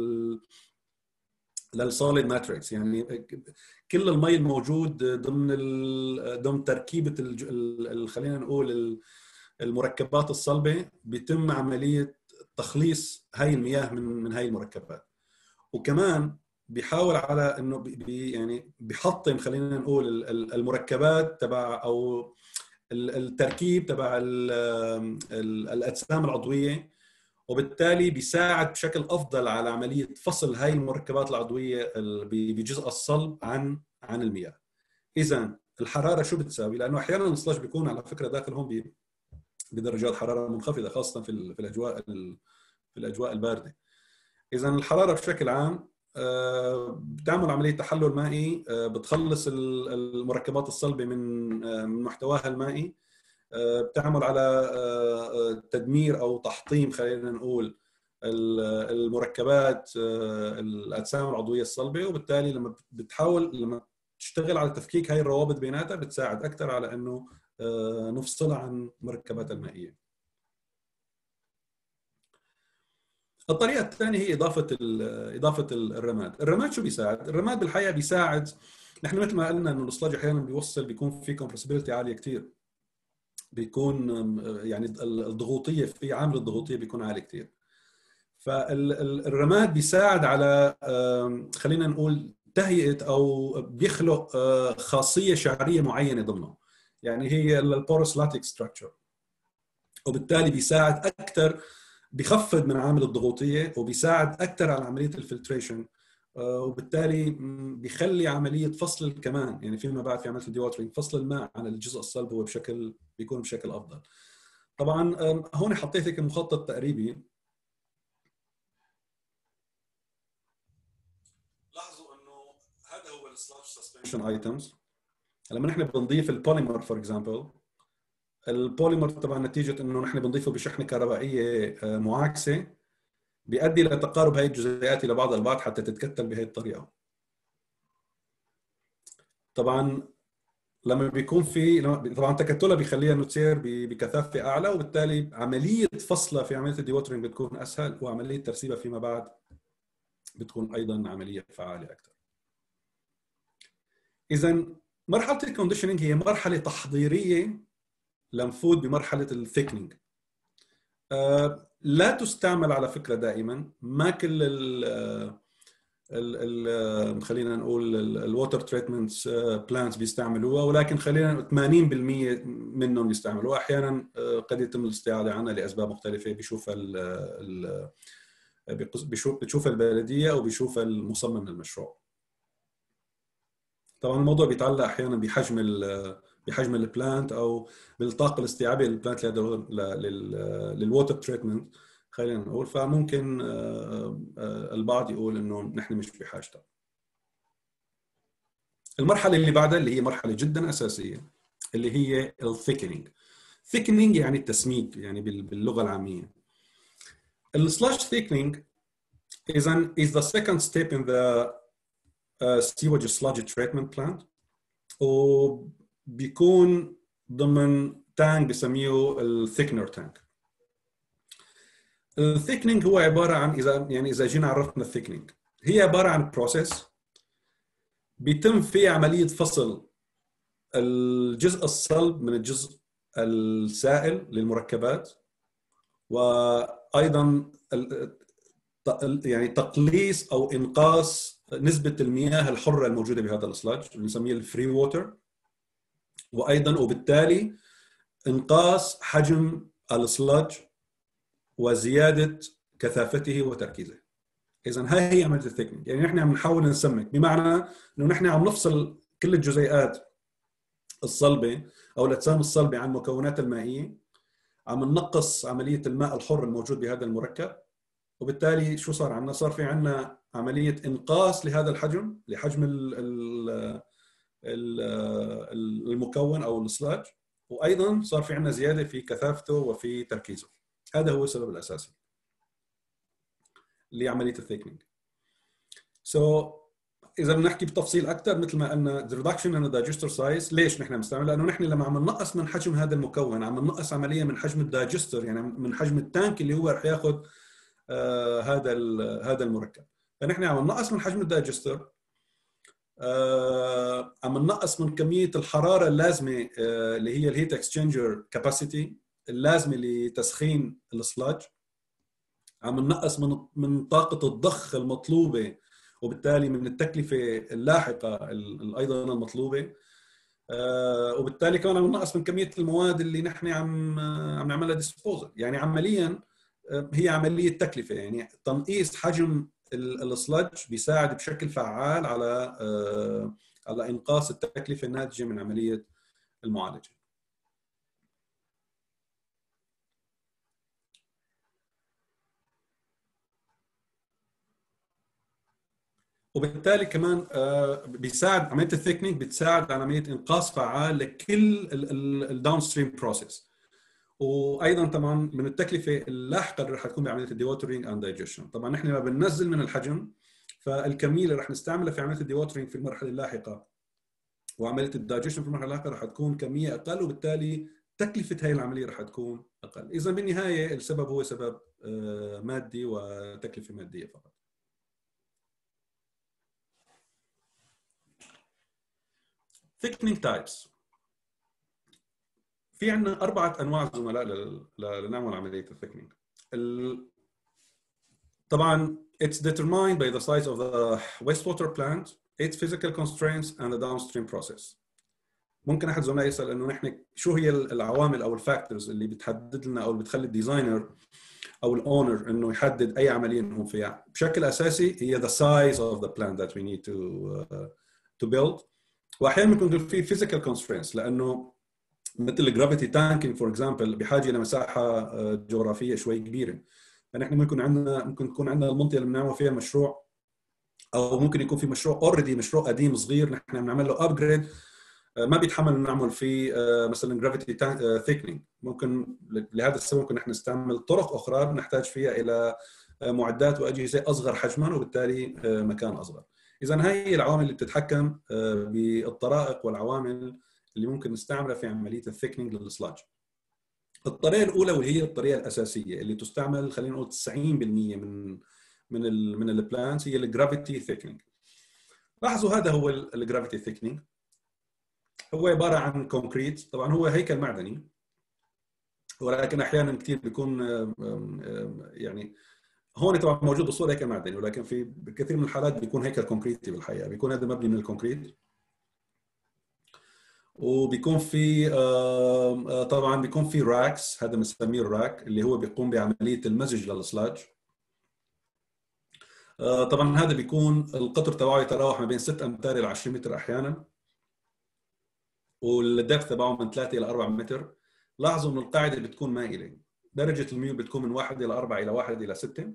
للسوليد ماتريكس، يعني كل المي الموجود ضمن تركيبه خلينا نقول المركبات الصلبه بيتم عمليه تخليص هاي المياه من هاي المركبات. وكمان بيحاول على انه يعني بيحطم خلينا نقول المركبات تبع او التركيب تبع الاجسام العضويه، وبالتالي بيساعد بشكل افضل على عمليه فصل هاي المركبات العضويه بجزء الصلب عن المياه. اذا الحراره شو بتساوي؟ لانه احيانا الصلاج بيكون على فكره داخل هون بدرجات حراره منخفضه خاصه في الاجواء البارده. اذا الحراره بشكل عام بتعمل عمليه تحلل مائي، بتخلص المركبات الصلبه من محتواها المائي، بتعمل على تدمير او تحطيم خلينا نقول المركبات الاجسام العضويه الصلبه، وبالتالي لما تشتغل على تفكيك هاي الروابط بيناتها بتساعد اكثر على انه نفصلها عن المركبات المائيه. الطريقه الثانيه هي اضافه الرماد. الرماد شو بيساعد؟ الرماد بالحقيقه بيساعد، نحن مثل ما قلنا انه الصلاج احيانا بيكون في كومبرسبيلتي عاليه كثير، بيكون يعني الضغوطيه في عامل الضغوطيه بيكون عالي كثير. فالرماد بيساعد على خلينا نقول تهيئه او بيخلق خاصيه شعريه معينه ضمنه، يعني هي البورس لاتكس ستراكشر، وبالتالي بيساعد اكثر، بيخفض من عامل الضغوطيه وبيساعد اكثر على عمليه الفلتريشن، وبالتالي بيخلي عمليه فصل كمان يعني فيما بعد في عمليه الديوترينج فصل الماء عن الجزء الصلب هو بيكون بشكل افضل. طبعا هون حطيت لك مخطط تقريبي. لاحظوا انه هذا هو السلاج سسبنشن ايتمز. لما نحن بنضيف البوليمر فور اكزامبل، البوليمر طبعا نتيجه انه نحن بنضيفه بشحنه كهربائيه معاكسه بيؤدي الى تقارب هاي الجزيئات الى بعضها البعض حتى تتكتل بهي الطريقه. طبعا لما بيكون طبعا تكتلها بيخليها انه تصير بكثافه اعلى، وبالتالي عمليه فصلها في عمليه الديوترينج بتكون اسهل، وعمليه ترسيبها فيما بعد بتكون ايضا عمليه فعاله اكثر. اذا مرحله الكونديشننج هي مرحله تحضيريه لنفوت بمرحله الثيكنينج. لا تستعمل على فكرة دائما. ما كل خلينا نقول الووتر تريتمنت بلانتس بيستعملوها، ولكن خلينا 80% منهم بيستعملوها. احيانا قد يتم الاستعاضه عنها لاسباب مختلفه، بتشوف البلديه او بيشوف المصمم للمشروع. طبعا الموضوع بيتعلق احيانا بحجم البلانت او بالطاقه الاستيعابيه للبلانت للووتر تريتمنت خلينا نقول. فممكن البعض يقول انه نحن مش بحاجتها. المرحله اللي بعدها اللي هي مرحله جدا اساسيه اللي هي الثيكنينج. ثيكنينج يعني التسميك يعني باللغه العاميه. السلاش ثيكنينج is the second step in the sewage sludge treatment plant، وبيكون ضمن تانك بسميه الثيكنر تانك. الثيكنينج هو عباره عن اذا جينا عرفنا الثيكنينج، هي عباره عن بروسيس بيتم فيه عمليه فصل الجزء الصلب من الجزء السائل للمركبات، وايضا يعني تقليص او انقاص نسبه المياه الحره الموجوده بهذا السلاج اللي نسميه الفري ووتر، وايضا وبالتالي انقاص حجم السلاج وزياده كثافته وتركيزه. اذا هاي هي عمليه الثيكنينج. يعني نحن عم نحاول نسمك، بمعنى انه نحن عم نفصل كل الجزيئات الصلبه او الاجسام الصلبه عن المكونات المائيه، عم ننقص عمليه الماء الحر الموجود بهذا المركب، وبالتالي شو صار عندنا؟ صار في عندنا عمليه انقاص لهذا الحجم، لحجم المكون او السلاج، وايضا صار في عندنا زياده في كثافته وفي تركيزه. هذا هو السبب الاساسي لعمليه الثيكنينج. اذا بنحكي بتفصيل اكثر، مثل ما قلنا the reduction in the digester size. ليش نحن بنستعمل؟ لانه نحن لما عم ننقص من حجم هذا المكون عم ننقص عمليا من حجم الدايجستر، يعني من حجم التانك اللي هو رح ياخذ هذا المركب. فنحن عم ننقص من حجم الدايجستر، عم ننقص من كميه الحراره اللازمه اللي هي الهيت اكسشينجر كاباسيتي اللازمه لتسخين السلاج، عم ننقص من طاقه الضخ المطلوبه، وبالتالي من التكلفه اللاحقه ايضا المطلوبه، وبالتالي كمان عم ننقص من كميه المواد اللي نحن عم نعملها ديسبوزل. يعني عمليا هي عمليه تكلفه. يعني تنقيص حجم السلج بيساعد بشكل فعال على انقاص التكلفه الناتجه من عمليه المعالجه. وبالتالي كمان بيساعد عمليه الثيكنينج، بتساعد على عمليه انقاص فعال لكل الداون ستريم بروسيس. وايضا طبعا من التكلفه اللاحقه اللي رح تكون بعمليه الديوترينج اند دايجيشن. طبعا نحن لما بننزل من الحجم، فالكميه اللي رح نستعملها في عمليه الديوترينج في المرحله اللاحقه وعمليه الدايجيشن في المرحله اللاحقه رح تكون كميه اقل، وبالتالي تكلفه هاي العمليه رح تكون اقل. اذا بالنهايه السبب هو سبب مادي وتكلفه ماديه فقط. thickening types. في عندنا 4 أنواع زملاء لنعمل عملية الثيكنينج. طبعا it's determined by the size of the wastewater plant, its physical constraints and the downstream process. ممكن أحد زملائي يسأل إنه نحن شو هي العوامل أو الفاكتورز اللي بتحدد لنا أو اللي بتخلي الديزاينر أو الأونر إنه يحدد أي عملية نقوم فيها. بشكل أساسي هي the size of the plant that we need to build. وأحيانا ممكن يكون في physical constraints، لأنه مثل الجرافيتي تانكينج فور اكزامبل بحاجه لمساحه جغرافيه شوي كبيره. فنحن ممكن تكون عندنا المنطقه اللي بنعمل فيها مشروع، او ممكن يكون في مشروع اوريدي مشروع قديم صغير نحن بنعمل له ابجريد ما بيتحمل نعمل فيه مثلا جرافيتي ثيكنينج. ممكن لهذا السبب ممكن نحن نستعمل طرق اخرى بنحتاج فيها الى معدات واجهزه اصغر حجما وبالتالي مكان اصغر. اذا هي العوامل اللي بتتحكم بالطرائق والعوامل اللي ممكن نستعملها في عمليه الثيكنينج للسلاج. الطريقه الاولى وهي الطريقه الاساسيه اللي تستعمل خلينا نقول 90% من البلانز هي الجرافيتي ثيكنينج. لاحظوا هذا هو الجرافيتي ثيكنينج. هو عباره عن كونكريت، طبعا هو هيكل معدني ولكن احيانا كثير بيكون يعني هون طبعا موجود الصوره هيكل معدني، ولكن في كثير من الحالات بيكون هيكل كونكريتي بالحقيقه، بيكون هذا مبني من الكونكريت. وبيكون في طبعا بيكون في راكس، هذا بنسميه الراك اللي هو بيقوم بعمليه المزج للسلاج. طبعا هذا بيكون القطر تبعه يتراوح ما بين 6 امتار الى 20 متر احيانا، والدبث تبعه من 3 الى 4 متر. لاحظوا انه القاعده بتكون مائله، درجه الميول بتكون من 1 الى 4 الى 1 الى 6.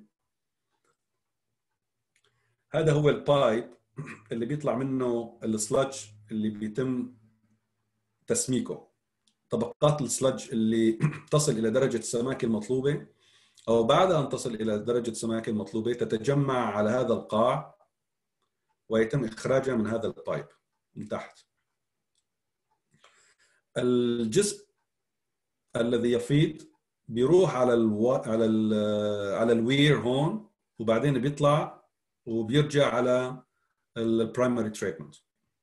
هذا هو البايب اللي بيطلع منه السلادج اللي بيتم تسميكه. طبقات السلادج اللي تصل الى درجه السماكه المطلوبه او بعد ان تصل الى درجه السماكه المطلوبه تتجمع على هذا القاع ويتم اخراجها من هذا البايب من تحت. الجزء الذي يفيض بيروح على الوير هون، وبعدين بيطلع وبيرجع على البرايمري تريتمنت.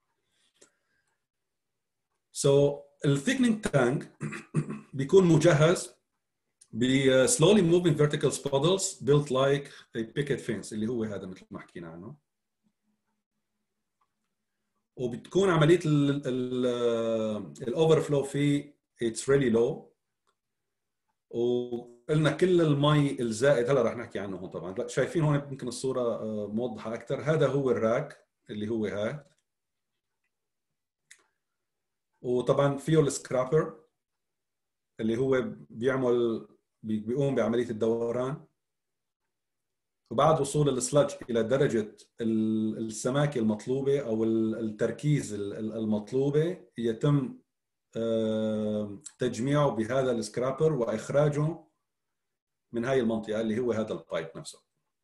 الثيكنينج تانك بيكون مجهز ب slowly moving vertical spindles built like a picket fence اللي هو هذا مثل ما حكينا عنه. وبتكون عمليه الاوفر فلو فيه it's really low، وقلنا كل المي الزائد هلا رح نحكي عنه هون. طبعا شايفين هون يمكن الصوره موضحه اكثر. هذا هو الراك اللي هو هذا، وطبعا فيه السكرابر اللي هو بيقوم بعمليه الدوران. وبعد وصول السلاج الى درجه السماكه المطلوبه او التركيز المطلوبه يتم تجميعه بهذا السكرابر واخراجه من هاي المنطقه اللي هو هذا البايب نفسه.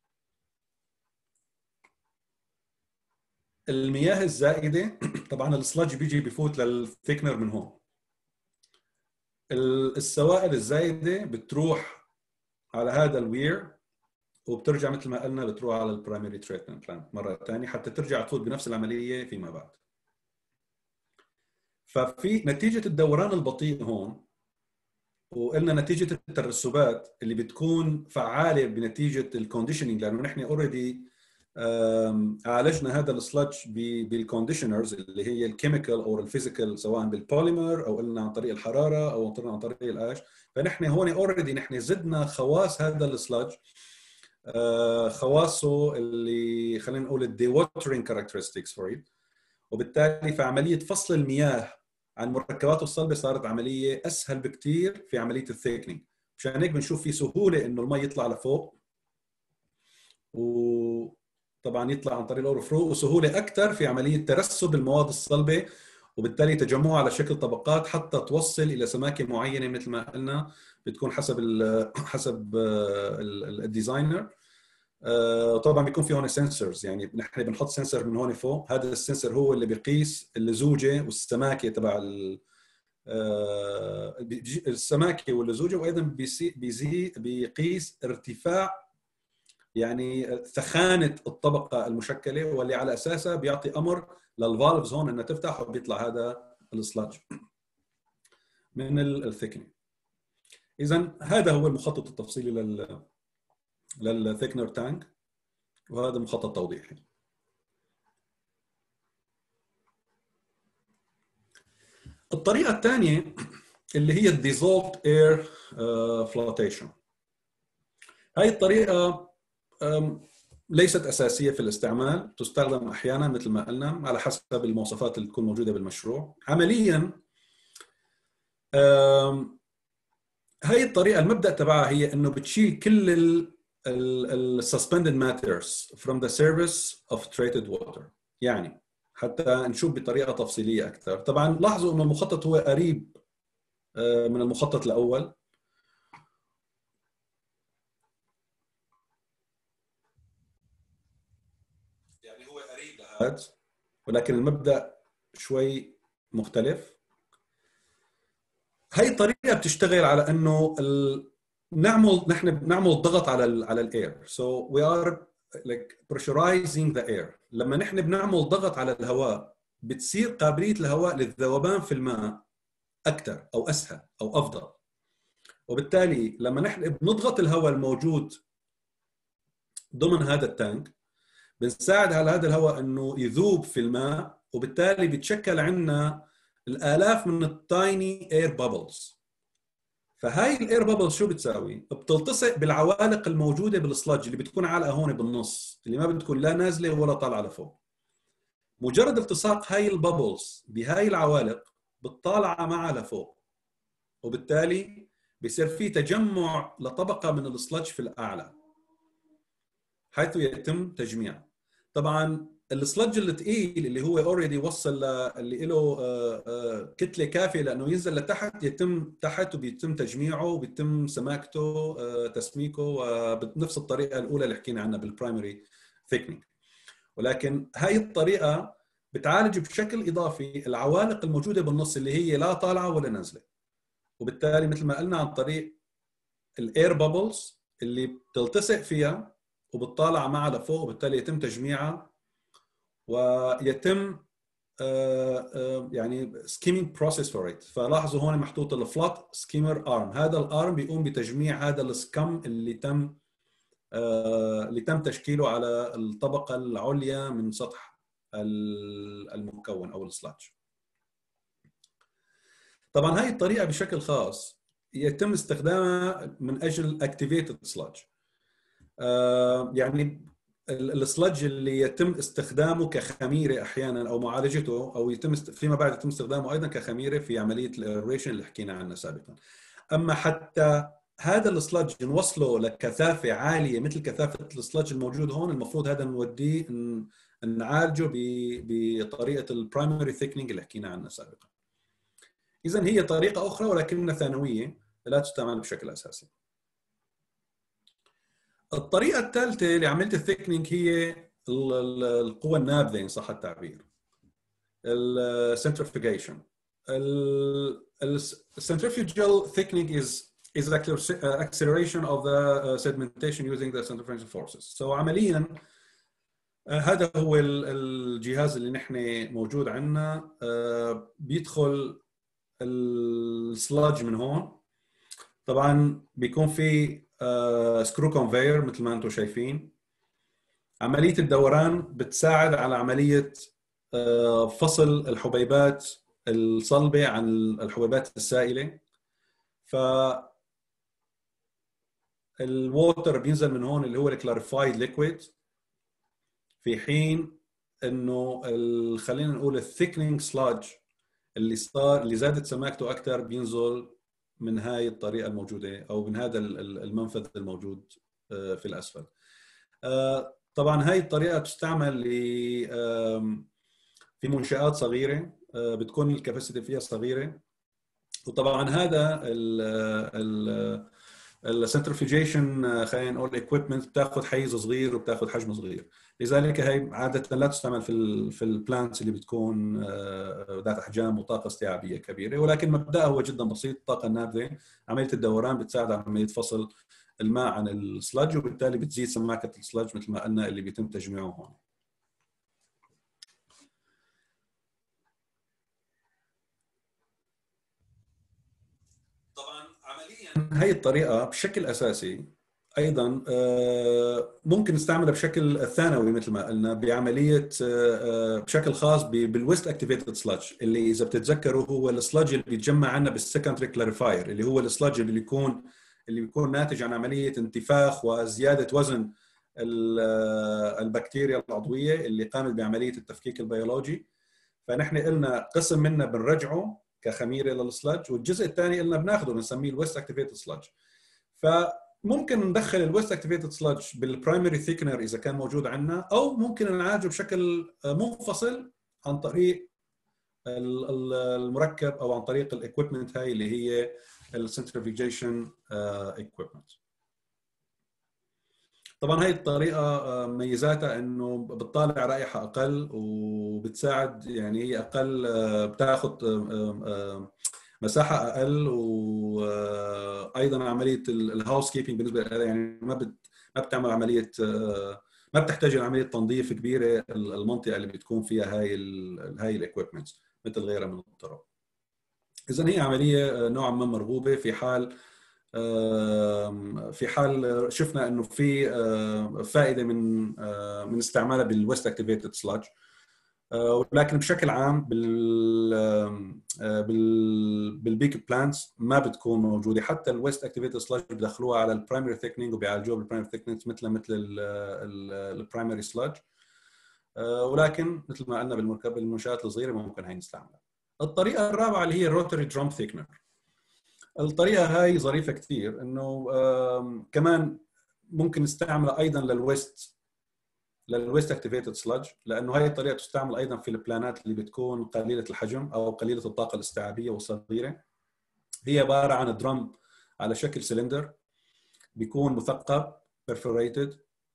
المياه الزائده طبعا السلاج بيجي بفوت للثيكنر من هون. السوائل الزايده بتروح على هذا الوير وبترجع مثل ما قلنا بتروح على البرايمري تريتمنت بلانت مره ثانيه حتى ترجع تفوت بنفس العمليه فيما بعد. ففي نتيجه الدوران البطيء هون، وقلنا نتيجه الترسبات اللي بتكون فعاله بنتيجه الكونديشنينج، لانه نحن اوريدي عالجنا هذا السلادج بالكونديشنرز اللي هي الكيميكال او الفيزيكال، سواء بالبوليمر او قلنا عن طريق الحراره او قلنا عن طريق الاش. فنحن هون اوريدي نحن زدنا خواص هذا السلادج، خواصه اللي خلينا نقول الدي ووترينج كاركترستكس فور ات. وبالتالي فعمليه فصل المياه عن مركباته الصلبه صارت عمليه اسهل بكثير في عمليه الثيكنينج. مشان هيك بنشوف في سهوله انه المي يطلع لفوق، وطبعا يطلع عن طريق الاوفر فلو، وسهوله اكثر في عمليه ترسب المواد الصلبه وبالتالي تجمعها على شكل طبقات حتى توصل الى سماكه معينه مثل ما قلنا بتكون حسب الديزاينر. طبعا بيكون في هون سنسورز، يعني نحن بنحط سنسور من هون فوق. هذا السنسور هو اللي بيقيس اللزوجه والسماكه تبع السماكه واللزوجه، وايضا بيقيس ارتفاع يعني ثخانه الطبقه المشكله، واللي على اساسها بيعطي امر للفالفز هون انها تفتح وبيطلع هذا السلاج من الثيكنينج. اذا هذا هو المخطط التفصيلي للثيكنر تانك، وهذا مخطط توضيحي. الطريقه الثانيه اللي هي الديزولفد اير فلوتيشن. هاي الطريقه ليست اساسيه في الاستعمال، تستخدم احيانا مثل ما قلنا على حسب المواصفات اللي تكون موجوده بالمشروع. عمليا هاي الطريقه المبدا تبعها هي انه بتشيل كل suspended matters from the surface of treated water. يعني حتى نشوف بطريقه تفصيليه اكثر. طبعا لاحظوا انه المخطط هو قريب من المخطط الاول، يعني هو قريب لهذا، ولكن المبدا شوي مختلف. هاي الطريقه بتشتغل على انه نحن بنعمل ضغط على الاير. So we are like pressurizing the air. لما نحن بنعمل ضغط على الهواء بتصير قابليه الهواء للذوبان في الماء اكثر او اسهل او افضل. وبالتالي لما نحن بنضغط الهواء الموجود ضمن هذا التانك بنساعد على هذا الهواء انه يذوب في الماء، وبالتالي بيتشكل عندنا الالاف من التايني اير بابلز. فهاي الاير بابلز شو بتساوي؟ بتلتصق بالعوالق الموجوده بالسلج اللي بتكون عالقه هون بالنص، اللي ما بتكون لا نازله ولا طالعه لفوق. مجرد التصاق هاي البابلز بهاي العوالق بتطالع معها لفوق، وبالتالي بيصير في تجمع لطبقه من السلج في الاعلى حيث يتم تجميع. طبعا السلج الثقيل اللي هو اوريدي وصل اللي له كتله كافيه لانه ينزل لتحت، يتم تحت وبيتم تجميعه وبيتم سماكته تسميكه بنفس الطريقه الاولى اللي حكينا عنها بالبرايمري ثيكنينج. ولكن هاي الطريقه بتعالج بشكل اضافي العوالق الموجوده بالنص اللي هي لا طالعه ولا نازله، وبالتالي مثل ما قلنا عن طريق الاير بابلز اللي بتلتصق فيها وبتطالع معها لفوق، وبالتالي يتم تجميعها ويتم يعني سكيمينج بروسيس فور ات. فلاحظوا هون محطوط الفلات سكيمر ارم، هذا الارم بيقوم بتجميع هذا السكم اللي تم تشكيله على الطبقه العليا من سطح المكون او السلاج. طبعا هاي الطريقه بشكل خاص يتم استخدامها من اجل اكتيفيتد سلاج، يعني السلج اللي يتم استخدامه كخميره احيانا او معالجته، او يتم فيما بعد يتم استخدامه ايضا كخميره في عمليه الايريشن اللي حكينا عنها سابقا. اما حتى هذا السلج نوصله لكثافه عاليه مثل كثافه السلج الموجود هون، المفروض هذا نوديه نعالجه بطريقه البرايمري ثيكنينج اللي حكينا عنها سابقا. اذا هي طريقه اخرى ولكنها ثانويه لا تستعمل بشكل اساسي. الطريقه الثالثه لعمليه الثيكنينج هي القوى النابذه ان صح التعبير، السنترفيوجيشن. السنترفيوجال thickening is acceleration of the sedimentation using the centrifugal forces. So عمليا هذا هو الجهاز اللي نحن موجود عندنا، بيدخل السلاج من هون. طبعا بيكون في سكرو كونفير مثل ما انتم شايفين. عمليه الدوران بتساعد على عمليه فصل الحبيبات الصلبه عن الحبيبات السائله. ف الووتر بينزل من هون اللي هو الكلاريفايد ليكويد، في حين انه خلينا نقول الثيكنينج سلاج اللي زادت سماكته اكثر بينزل من هاي الطريقه الموجوده او من هذا المنفذ الموجود في الاسفل. طبعا هاي الطريقه تستعمل في منشآت صغيره بتكون الكاباسيتي فيها صغيره. وطبعا هذا السنترفيوجيشن خلينا نقول الاكويبمنت بتاخذ حيز صغير وبتاخذ حجم صغير، لذلك هي عاده لا تستعمل في البلانتس اللي بتكون ذات احجام وطاقه استيعابيه كبيره. ولكن مبدأها هو جدا بسيط، الطاقه النابذه عمليه الدوران بتساعد على عمليه فصل الماء عن السلج، وبالتالي بتزيد سماكه السلج مثل ما قلنا اللي بيتم تجميعه هون. طبعا عمليا هي الطريقه بشكل اساسي ايضا ممكن نستعملها بشكل ثانوي مثل ما قلنا بعمليه بشكل خاص بالويست اكتيفيتد سلاج، اللي اذا بتتذكروا هو السلاج اللي بيتجمع عندنا بالسكندري كلاريفاير، اللي هو السلاج اللي بيكون ناتج عن عمليه انتفاخ وزياده وزن البكتيريا العضويه اللي قامت بعمليه التفكيك البيولوجي. فنحن قلنا قسم منا بنرجعه كخميره للسلاج، والجزء الثاني قلنا بناخذه بنسميه الويست اكتيفيتد سلاج. فممكن ندخل الويست اكتيفيتد سلاج بالبرايمري ثيكنر اذا كان موجود عندنا، او ممكن نعالجه بشكل منفصل عن طريق المركب او عن طريق الاكويبمنت هاي اللي هي السنترفيوجيشن اكويبمنت. طبعا هاي الطريقه ميزاتها انه بتطالع رائحه اقل وبتساعد، يعني هي اقل بتاخذ مساحه اقل، وايضا عمليه الهاوس كيبنج بالنسبه لها يعني ما بتعمل عمليه، ما بتحتاج لعمليه تنظيف كبيره المنطقه اللي بتكون فيها هاي الاكويبمنت مثل غيرها من الطرق. اذا هي عمليه نوعا ما مرغوبه في حال في حال شفنا انه في فائده من استعمالها بالويست اكتيفيتد سلاج، ولكن بشكل عام بالبيك بلانتس ما بتكون موجوده. حتى الويست اكتيفيتد سلاج بدخلوها على البرايمري ثيكنينج وبيعالجوها بالبرايمري ثيكنينج مثل البرايمري سلاج، ولكن مثل ما قلنا بالمنشآت الصغيره ممكن هي نستعملها. الطريقه الرابعه اللي هي الروتري درام ثيكنر. الطريقه هاي ظريفه كثير، انه كمان ممكن نستعملها ايضا للويست اكتيفيتد سلاج، لانه هاي الطريقه تستعمل ايضا في البلانات اللي بتكون قليله الحجم او قليله الطاقه الاستيعابيه والصغيره. هي عباره عن درام على شكل سلندر بيكون مثقب perforated،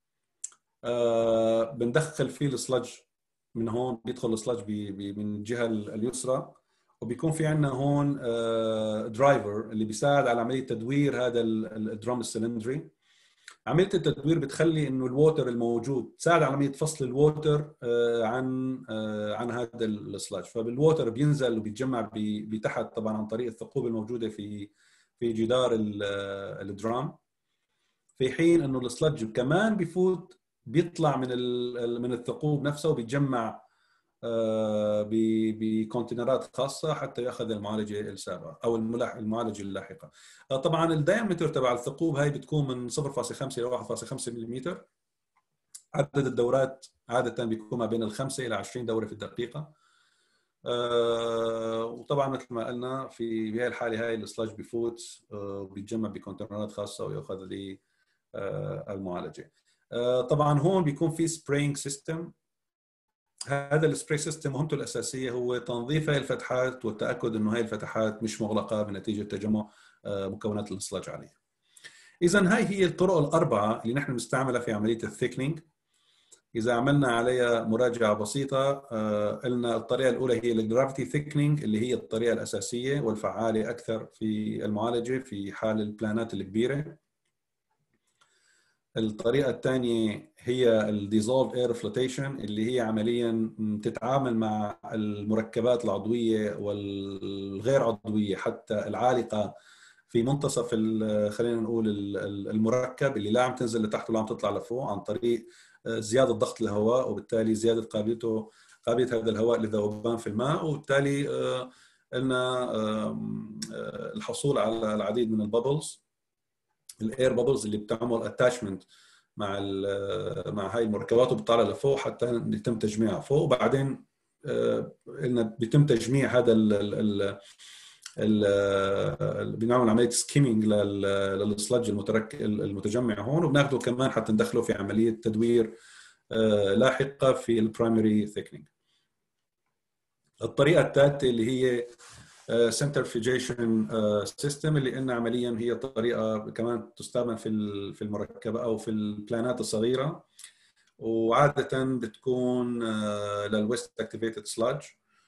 بندخل فيه السلاج من هون، بيدخل السلاج من الجهه اليسرى، وبيكون في عندنا هون درايفر اللي بيساعد على عمليه تدوير هذا الدرام السلندري. عمليه التدوير بتخلي انه الووتر الموجود تساعد على عمليه فصل الووتر عن هذا السلاج، فبالووتر بينزل وبيتجمع بتحت طبعا عن طريق الثقوب الموجوده في جدار الدرام، في حين انه السلاج كمان بيطلع من الثقوب نفسها وبيتجمع بكونتينرات خاصه حتى ياخذ المعالجه السابقه او المعالجه اللاحقه. طبعا الدايمتر تبع الثقوب هاي بتكون من 0.5 الى 1.5 ملم. عدد الدورات عاده بيكون ما بين 5 الى 20 دوره في الدقيقه. وطبعا مثل ما قلنا في بهي الحاله هاي السلاج بيفوت وبيتجمع بكونتينرات خاصه وياخذ للمعالجه. طبعا هون بيكون في سبرينج سيستم. هذا السبراي سيستم مهمته الاساسيه هو تنظيف هاي الفتحات والتاكد انه هاي الفتحات مش مغلقه بنتيجه تجمع مكونات السلاج عليها. اذا هاي هي الطرق الاربعه اللي نحن بنستعملها في عمليه الثيكنينج. اذا عملنا عليها مراجعه بسيطه، قلنا الطريقه الاولى هي الجرافيتي ثيكنينج اللي هي الطريقه الاساسيه والفعاله اكثر في المعالجه في حال البلانات الكبيره. الطريقة الثانية هي الديزولف اير فلوتيشن اللي هي عمليا تتعامل مع المركبات العضوية والغير عضوية حتى العالقة في منتصف خلينا نقول المركب اللي لا عم تنزل لتحت ولا عم تطلع لفوق، عن طريق زيادة ضغط الهواء وبالتالي زيادة قابلية هذا الهواء للذوبان في الماء، وبالتالي قلنا الحصول على العديد من البابلز، الاير بابلز اللي بتعمل اتاشمنت مع هاي المركبات وبتطلع لفوق حتى يتم تجميعها فوق، وبعدين بيتم تجميع هذا بنعمل عمليه سكيمينج للسلج المتجمع هون، وبناخده كمان حتى ندخله في عمليه تدوير لاحقه في البرايمري ثيكنينج. الطريقه الثالثه اللي هي centrifugation system اللي قلنا عمليا هي طريقه كمان تستخدم في المركبه او في البلانات الصغيره، وعاده بتكون للويست اكتيفيتد سلاج،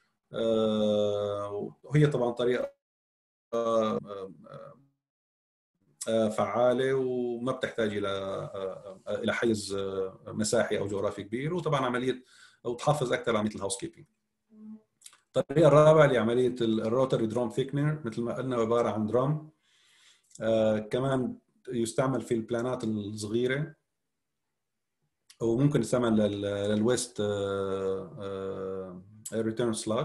وهي طبعا طريقه فعاله وما بتحتاج الى حيز مساحي او جغرافي كبير، وطبعا عمليه وتحافظ اكثر على مثل الهاوس كيبينج. الطريقه الرابعه اللي عمليه الروتري درام ثيكنر، مثل ما قلنا عباره عن درام كمان يستعمل في البلانات الصغيره، وممكن يستعمل للويست ريتيرن سلاج.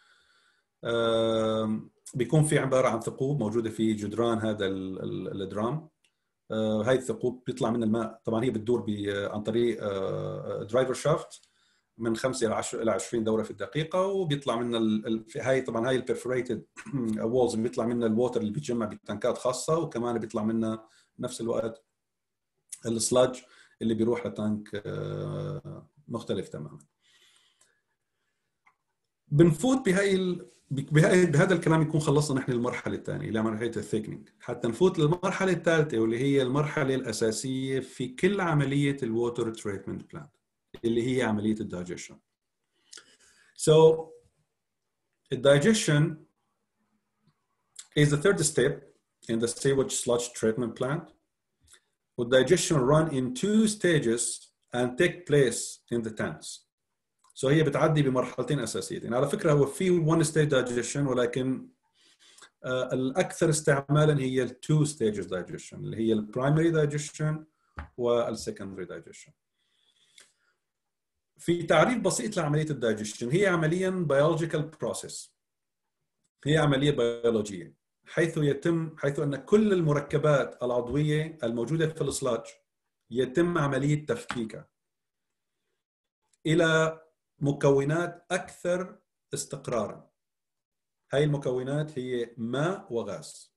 بيكون في عباره عن ثقوب موجوده في جدران هذا الدرام. هاي الثقوب بيطلع من الماء، طبعا هي بتدور عن طريق درايفر شافت من 5 إلى 20 دورة في الدقيقة، وبيطلع منا هاي طبعا هاي البرفوريتد وولز بيطلع منا الووتر اللي بيتجمع بتنكات خاصة، وكمان بيطلع منا بنفس الوقت السلاج اللي بيروح لتانك مختلف تماما. بنفوت بهذا الكلام يكون خلصنا نحن المرحلة الثانية اللي هي مرحلة الثيكنينج، حتى نفوت للمرحلة الثالثة واللي هي المرحلة الأساسية في كل عملية الووتر تريتمنت بلانت اللي هي عملية الدايجيشن. So the digestion is the third step in the sewage sludge treatment plant. The digestion run in 2 stages and take place in the tanks. So هي بتعدي بمرحلتين أساسيتين. على فكرة هو في one stage digestion، ولكن الاكثر استعمالا هي التو ستيجز دايجيشن اللي هي البرايمري دايجيشن والسكندري دايجيشن. في تعريف بسيط لعمليه الدايجيشن، هي عمليا بيولوجيكال بروسيس، هي عمليه بيولوجيه حيث ان كل المركبات العضويه الموجوده في السلاج يتم عمليه تفكيكها الى مكونات اكثر استقرارا. هاي المكونات هي ماء وغاز،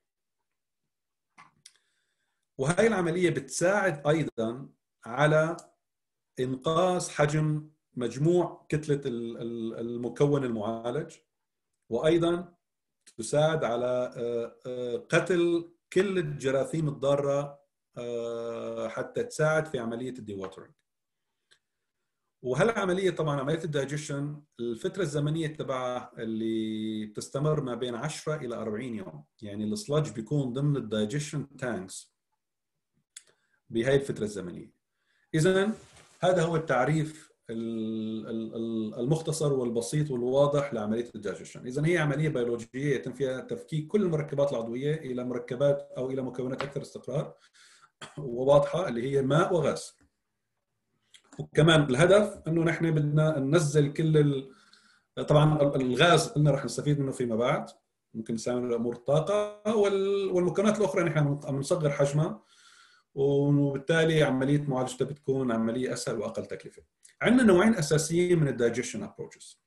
وهي العمليه بتساعد ايضا على انقاص حجم مجموع كتله المكون المعالج، وايضا تساعد على قتل كل الجراثيم الضاره حتى تساعد في عمليه الديواترنج. وهالعمليه طبعا عمليه الدايجيشن الفتره الزمنيه تبعها اللي بتستمر ما بين 10 الى 40 يوم، يعني السلاج بيكون ضمن الدايجيشن تانكس بهي الفتره الزمنيه. اذا هذا هو التعريف المختصر والبسيط والواضح لعمليه الدايجيشن. اذا هي عمليه بيولوجيه يتم فيها تفكيك كل المركبات العضويه الى مركبات او الى مكونات اكثر استقرار وواضحه اللي هي ماء وغاز. وكمان الهدف انه نحن بدنا ننزل طبعا الغاز قلنا رح نستفيد منه فيما بعد، ممكن نستعمل امور الطاقه، والمكونات الاخرى نحن عم نصغر حجمها، وبالتالي عمليه معالجتها بتكون عمليه اسهل واقل تكلفه. عندنا نوعين اساسيين من الدايجيشن ابروتشز.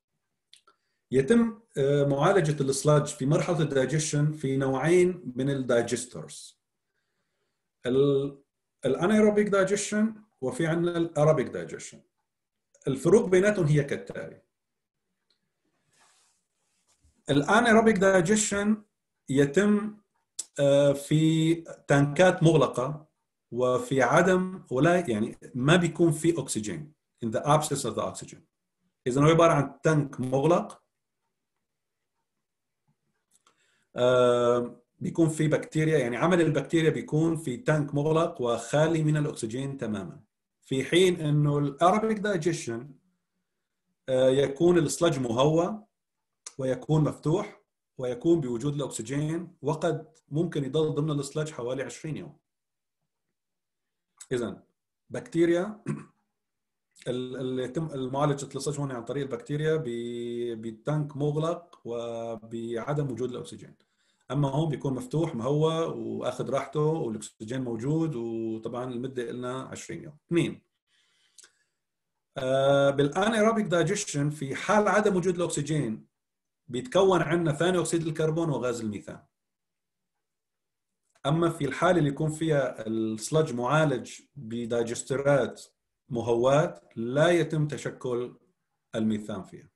يتم معالجه السلاج في مرحله الدايجيشن في نوعين من الدايجسترز، الانايروبيك دايجيشن وفي عندنا الارابيك دايجيشن. الفروق بيناتهم هي كالتالي: الانايروبيك دايجيشن يتم في تانكات مغلقه وفي عدم ولا يعني ما بيكون في اكسجين in the absence of the oxygen. اذا هو عباره عن تانك مغلق بيكون في بكتيريا، يعني عمل البكتيريا بيكون في تانك مغلق وخالي من الاكسجين تماما، في حين انه الارابيك دايجيشن يكون السلج مهوى ويكون مفتوح ويكون بوجود الاكسجين، وقد ممكن يضل ضمن السلج حوالي 20 يوم. اذا بكتيريا اللي يتم معالجه السلج هون عن طريق البكتيريا بتانك مغلق وبعدم وجود الاكسجين، اما هون بيكون مفتوح مهوى واخذ راحته والاكسجين موجود، وطبعا المده لنا 20 يوم. اثنين، بالانيروبيك دايجيشن في حال عدم وجود الاكسجين بيتكون عندنا ثاني اكسيد الكربون وغاز الميثان. اما في الحاله اللي يكون فيها السلج معالج بدايجسترات مهوات لا يتم تشكل الميثان فيها.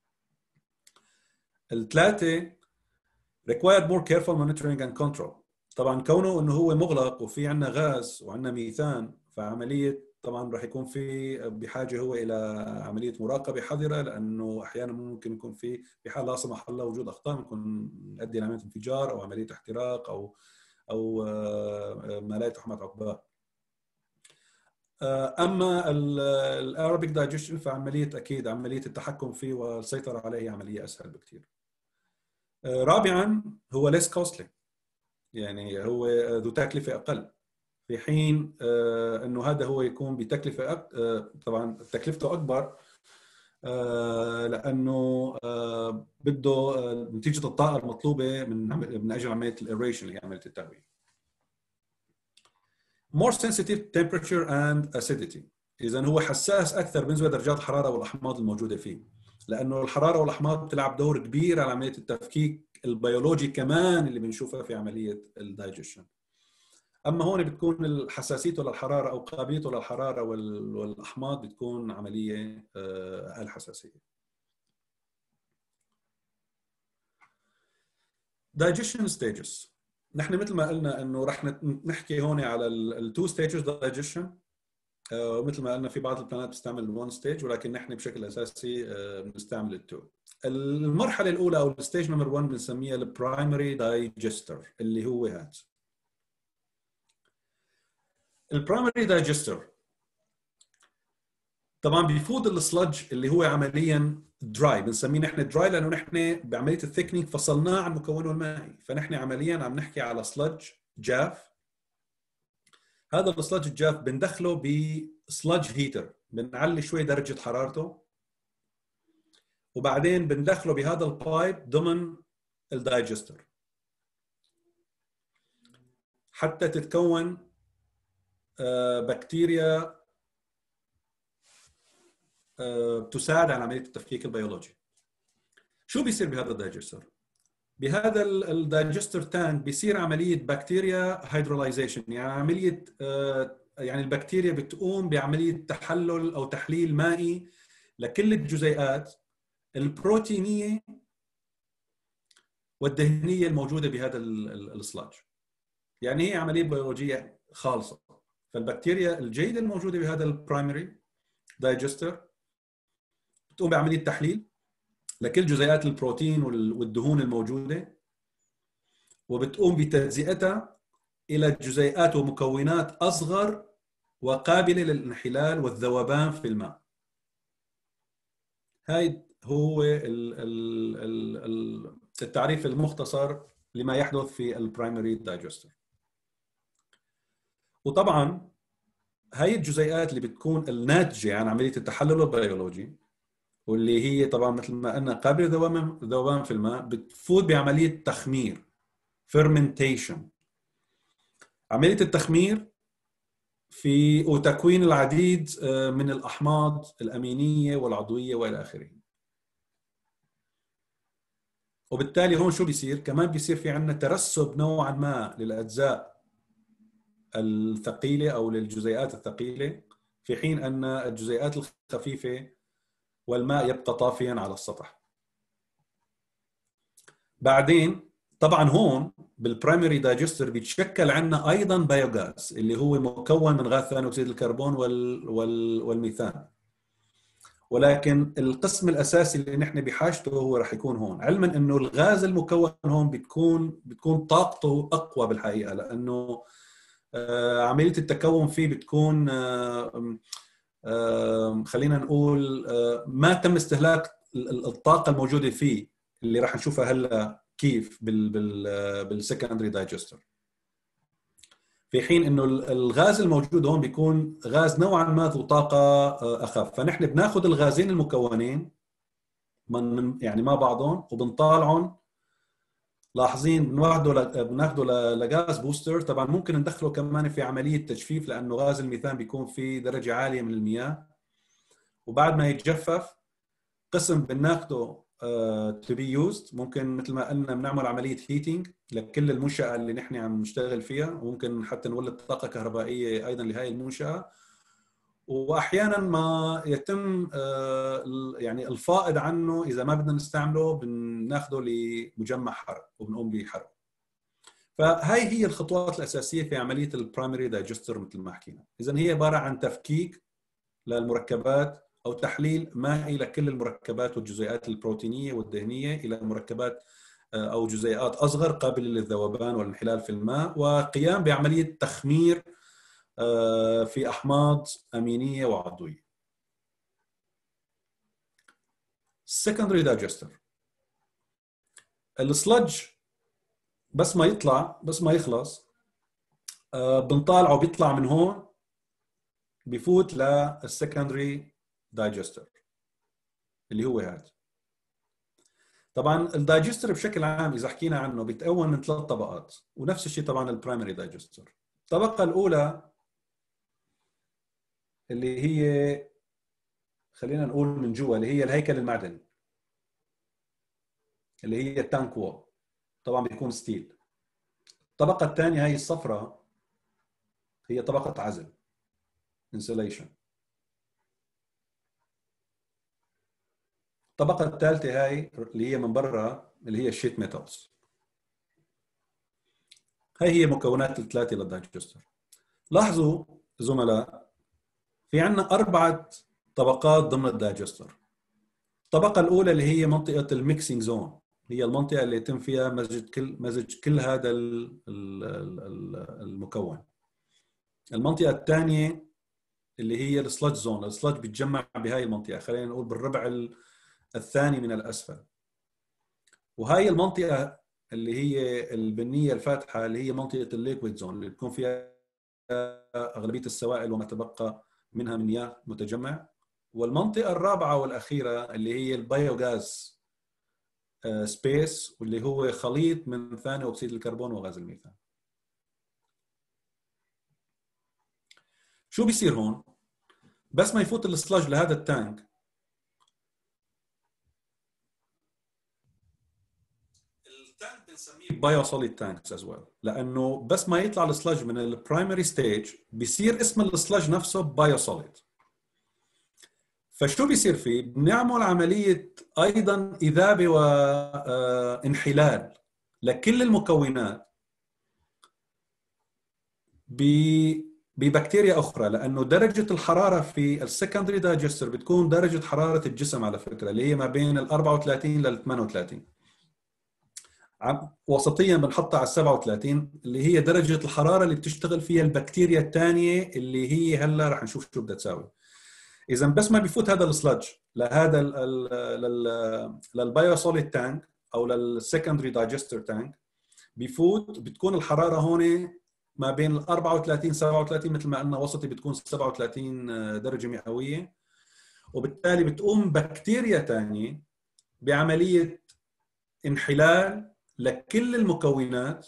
الثلاثه required more careful monitoring and control. طبعا كونه انه هو مغلق وفي عندنا غاز وعندنا ميثان، فعمليه طبعا راح يكون في بحاجه هو الى عمليه مراقبه حذره، لانه احيانا ممكن يكون في بحال لا سمح الله وجود اخطاء ممكن يؤدي الى عمليه انفجار او عمليه احتراق او ما لا يتحمل عقباه. اما الارابيك دايجيشن فعمليه اكيد عمليه التحكم فيه والسيطره عليه عمليه اسهل بكثير. رابعا هو less costly، يعني هو ذو تكلفه اقل، في حين انه هذا هو يكون بتكلفه طبعا تكلفته اكبر لانه بده نتيجه الطاقه المطلوبه من اجل عمليه الايريشن اللي هي عمليه التهويه. more sensitive temperature and acidity، اذا هو حساس اكثر بالنسبه لدرجات الحراره والاحماض الموجوده فيه، لانه الحراره والاحماض بتلعب دور كبير على عمليه التفكيك البيولوجي كمان اللي بنشوفها في عمليه الدايجيشن. اما هون بتكون حساسيته للحراره او قابليته للحراره والاحماض بتكون عمليه اقل حساسيه. digestion stages، نحن مثل ما قلنا انه رح نحكي هون على التو ستيجز دايجيشن، ومثل ما قلنا في بعض البلانات بتستعمل الون ستيج، ولكن نحن بشكل اساسي بنستعمل التو. المرحله الاولى او الستيج نمبر 1 بنسميها البرايمري دايجستر، اللي هو هذا البرايمري دايجستر. طبعا بيفوت السلج اللي هو عمليا دراي، بنسميه نحن دراي لانه نحن بعمليه الثيكنينج فصلناه عن مكونه المائي، فنحن عمليا عم نحكي على سلج جاف. هذا السلج الجاف بندخله بسلج هيتر، بنعلي شوي درجه حرارته، وبعدين بندخله بهذا البايب ضمن الدايجستر حتى تتكون بكتيريا تساعد على عمليه التفكيك البيولوجي. شو بيصير بهذا الدايجستر؟ بهذا الدايجستر تانك بيصير عمليه بكتيريا هيدرولايزيشن، يعني عمليه يعني البكتيريا بتقوم بعمليه تحلل او تحليل مائي لكل الجزيئات البروتينيه والدهنيه الموجوده بهذا السلاج. يعني هي عمليه بيولوجيه خالصه. فالبكتيريا الجيده الموجوده بهذا البرايمري دايجستر بتقوم بعمليه تحليل لكل جزيئات البروتين والدهون الموجوده، وبتقوم بتجزئتها الى جزيئات ومكونات اصغر وقابله للانحلال والذوبان في الماء. هاي هو التعريف المختصر لما يحدث في البرايمري دايجستر. وطبعا هاي الجزيئات اللي بتكون الناتجه عن عمليه التحلل البيولوجي، واللي هي طبعا مثل ما قلنا قابله للذوبان في الماء، بتفوت بعمليه تخمير fermentation. عمليه التخمير في وتكوين العديد من الاحماض الامينيه والعضويه والى اخره. وبالتالي هون شو بيصير؟ كمان بيصير في عندنا ترسب نوعا ما للاجزاء الثقيله او للجزيئات الثقيله، في حين ان الجزيئات الخفيفه والماء يبقى طافيا على السطح. بعدين طبعا هون بالبرايمري دايجستر بيتشكل عندنا ايضا بايوغاز اللي هو مكون من غاز ثاني اكسيد الكربون والميثان، ولكن القسم الاساسي اللي نحن بحاجته هو راح يكون هون، علما انه الغاز المكون هون بتكون طاقته اقوى بالحقيقه، لانه عمليه التكون فيه بتكون خلينا نقول ما تم استهلاك الطاقه الموجوده فيه اللي راح نشوفها هلا كيف بالسكندري دايجستر، في حين انه الغاز الموجود هون بيكون غاز نوعا ما ذو طاقه اخف. فنحن بناخذ الغازين المكونين من يعني مع بعضهم وبنطالعهم، لاحظين بناخده لغاز بوستر. طبعا ممكن ندخله كمان في عمليه تجفيف، لانه غاز الميثان بيكون في درجه عاليه من المياه، وبعد ما يتجفف قسم بناخده to be used. ممكن مثل ما قلنا بنعمل عمليه هيتينج لكل المنشاه اللي نحن عم نشتغل فيها، وممكن حتى نولد طاقه كهربائيه ايضا لهي المنشاه. واحيانا ما يتم يعني الفائض عنه اذا ما بدنا نستعمله بناخده لمجمع حرق وبنقوم بحرقه. فهاي هي الخطوات الاساسيه في عمليه البرايمري دايجستر مثل ما حكينا. اذا هي عباره عن تفكيك للمركبات او تحليل مائي لكل المركبات والجزيئات البروتينيه والدهنيه الى مركبات او جزيئات اصغر قابله للذوبان والانحلال في الماء، وقيام بعمليه تخمير في احماض امينيه وعضويه. secondary digester السلج بس ما يطلع، بس ما يخلص بنطالعه بيطلع من هون بفوت للسكندري دايجستر اللي هو هذا. طبعا الدايجستر بشكل عام اذا حكينا عنه بيتكون من 3 طبقات، ونفس الشيء طبعا البرايمري دايجستر. الطبقه الاولى اللي هي خلينا نقول من جوا اللي هي الهيكل المعدني اللي هي التانك وول، طبعا بيكون ستيل. الطبقه الثانيه هي الصفراء هي طبقه عزل insulation. الطبقه الثالثه هاي اللي هي من برا اللي هي الشيت ميتالز. هاي هي مكونات الثلاثه للدايجستر. لاحظوا زملاء في عندنا 4 طبقات ضمن الدايجستر. الطبقه الاولى اللي هي منطقه الميكسينج زون، هي المنطقه اللي يتم فيها مزج كل هذا المكون. المنطقه الثانيه اللي هي السلج زون. السلج بيتجمع بهاي المنطقه، خلينا نقول بالربع الثاني من الاسفل. وهاي المنطقه اللي هي البنيه الفاتحه اللي هي منطقه الليكويد زون، اللي بيكون فيها اغلبيه السوائل وما تبقى منها من مياه متجمع. والمنطقه الرابعه والاخيره اللي هي البايوغاز سبيس، واللي هو خليط من ثاني اكسيد الكربون وغاز الميثان. شو بيصير هون؟ بس ما يفوت السلاج لهذا التانك، التانك بنسميه بايو سوليد تانكس از ويل، لانه بس ما يطلع السلاج من البرايمري ستيج بيصير اسم السلاج نفسه بايو سوليد. فشو بيصير فيه؟ بنعمل عمليه ايضا اذابه وانحلال لكل المكونات ببكتيريا اخرى، لانه درجه الحراره في السكندري دايجستر بتكون درجه حراره الجسم على فكره، اللي هي ما بين ال 34 لل 38. وسطيا بنحطها على 37 اللي هي درجه الحراره اللي بتشتغل فيها البكتيريا الثانيه اللي هي هلا رح نشوف شو بدها تساوي. اذا بس ما بيفوت هذا السلج لهذا للبايو سوليد تانك او للسكندري دايجستر تانك، بتكون الحراره هون ما بين ال 34 37 مثل ما قلنا، وسطي بتكون 37 درجه مئويه. وبالتالي بتقوم بكتيريا ثانيه بعمليه انحلال لكل المكونات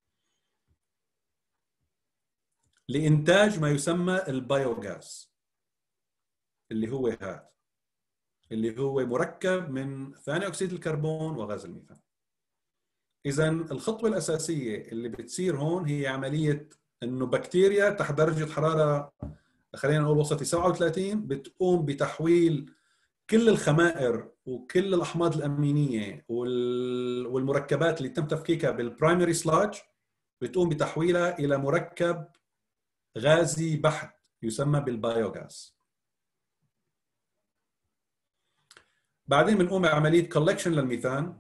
لإنتاج ما يسمى البايوغاز، اللي هو هذا، اللي هو مركب من ثاني أكسيد الكربون وغاز الميثان. إذا الخطوة الأساسية اللي بتصير هون هي عملية إنه بكتيريا تحت درجة حرارة خلينا نقول وسطي 37 بتقوم بتحويل كل الخمائر وكل الأحماض الأمينية والمركبات اللي تم تفكيكها بالبرايمري سلاج، بتقوم بتحويلها إلى مركب غازي بحت يسمى بالبايوغاز. بعدين بنقوم بعملية collection للميثان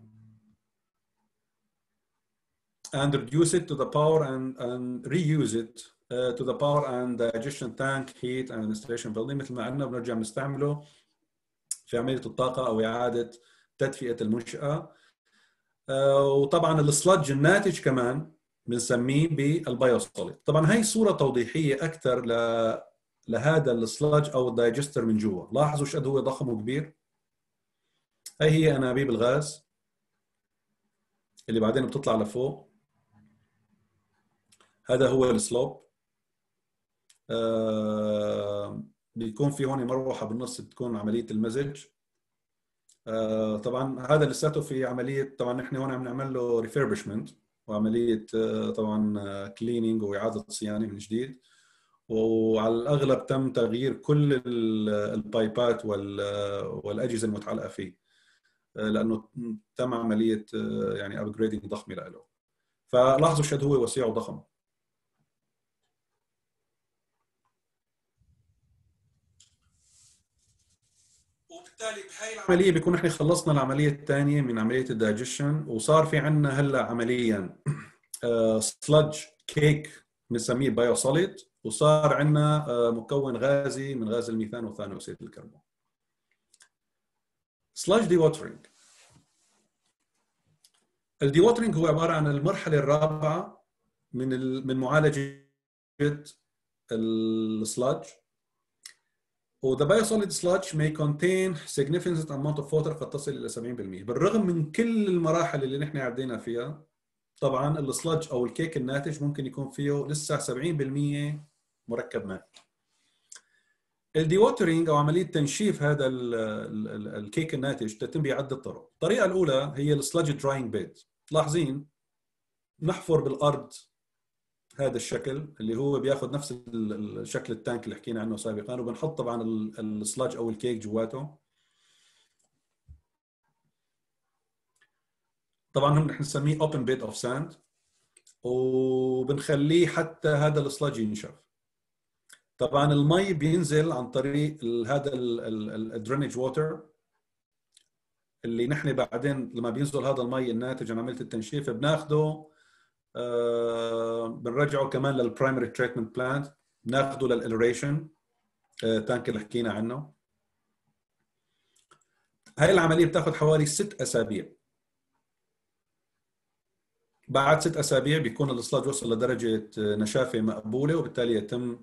and reduce it to the power and reuse it to the power and digestion tank heat and installation building. مثل ما قلنا بنرجع نستعمله في عملية الطاقة أو إعادة تدفئة المنشأة. وطبعا السلج الناتج كمان بنسميه بالبايوسوليد. طبعا هاي صورة توضيحية أكثر لهذا السلج أو الدايجستر من جوا. لاحظوا شو قد هو ضخم وكبير. هاي هي أنابيب الغاز اللي بعدين بتطلع لفوق. هذا هو السلوب. بيكون في هون مروحة بالنص تكون عملية المزج. طبعا هذا لساته في عملية، طبعا نحن هون عم نعمل له ريفيربشمنت وعملية طبعا كلينينج وإعادة صيانة من جديد. وعلى الأغلب تم تغيير كل البايبات والأجهزة المتعلقة فيه، لأنه تم عملية يعني أبجريدنج ضخمة له. فلاحظوا شد هو وسيع وضخم. وبالتالي بهاي العمليه بيكون احنا خلصنا العمليه الثانيه من عمليه الدايجيشن، وصار في عندنا هلا عمليا سلج كيك بنسميه بايو سوليد، وصار عندنا مكون غازي من غاز الميثان وثاني اكسيد الكربون. سلج دي ووترنج. الدي ووترنج هو عباره عن المرحله الرابعه من معالجه السلج. و the biosolid sludge may contain significant amount of water قد تصل إلى 70%. بالرغم من كل المراحل اللي نحن عدينا فيها، طبعا السلج أو الكيك الناتج ممكن يكون فيه لسه 70% مركب ماء. الديوترينج أو عملية تنشيف هذا الكيك الناتج تتم بعدة طرق. الطريقة الأولى هي السلج دراينج بيد. تلاحظين نحفر بالأرض هذا الشكل اللي هو بياخذ نفس الشكل التانك اللي حكينا عنه سابقا، وبنحط طبعا السلاج او الكيك جواته. طبعا نحن نسميه اوبن بيد اوف ساند، وبنخليه حتى هذا السلاج ينشف. طبعا المي بينزل عن طريق هذا الدرينج ووتر اللي نحن بعدين لما بينزل هذا المي الناتج عن عمليه التنشيف بناخده بنرجعه كمان للبرايمري تريتمنت بلانت، بناخده للإلريشن تانك اللي حكينا عنه. هاي العملية بتاخذ حوالي 6 أسابيع. بعد 6 أسابيع بيكون الإصلاج وصل لدرجة نشافة مقبولة، وبالتالي يتم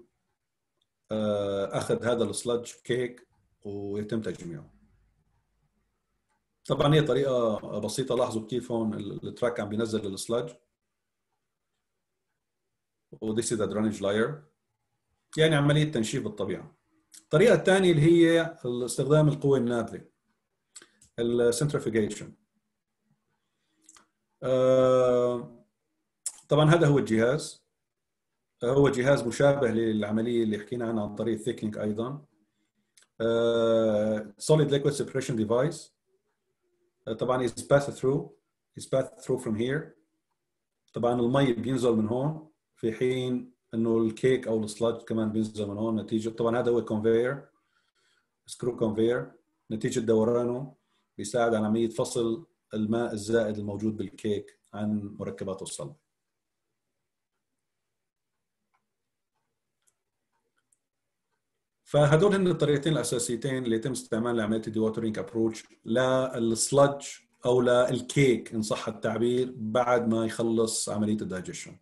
أخذ هذا الإصلاج كيك ويتم تجميعه. طبعا هي طريقة بسيطة. لاحظوا كيف هون التراك عم بينزل الإصلاج، و this is a drainage layer، يعني عملية تنشيف بالطبيعة. الطريقة الثانية اللي هي استخدام القوة النابلة، السنترفيجيشن. طبعا هذا هو الجهاز، هو جهاز مشابه للعملية اللي حكينا عنها عن طريق الثيكنينج أيضا. solid liquid separation device. طبعا is passed through from here. طبعا المي بينزل من هون، في حين انه الكيك او السلاج كمان بينزل من هون نتيجه. طبعا هذا هو كونفير، سكرو كونفير، نتيجه دورانه بيساعد على عمليه فصل الماء الزائد الموجود بالكيك عن مركبات الصلب. فهدول هن الطريقتين الاساسيتين اللي يتم استعمال لعمليه الديواترينج ابروتش للسلج او للكيك ان صح التعبير بعد ما يخلص عمليه الدايجيشن.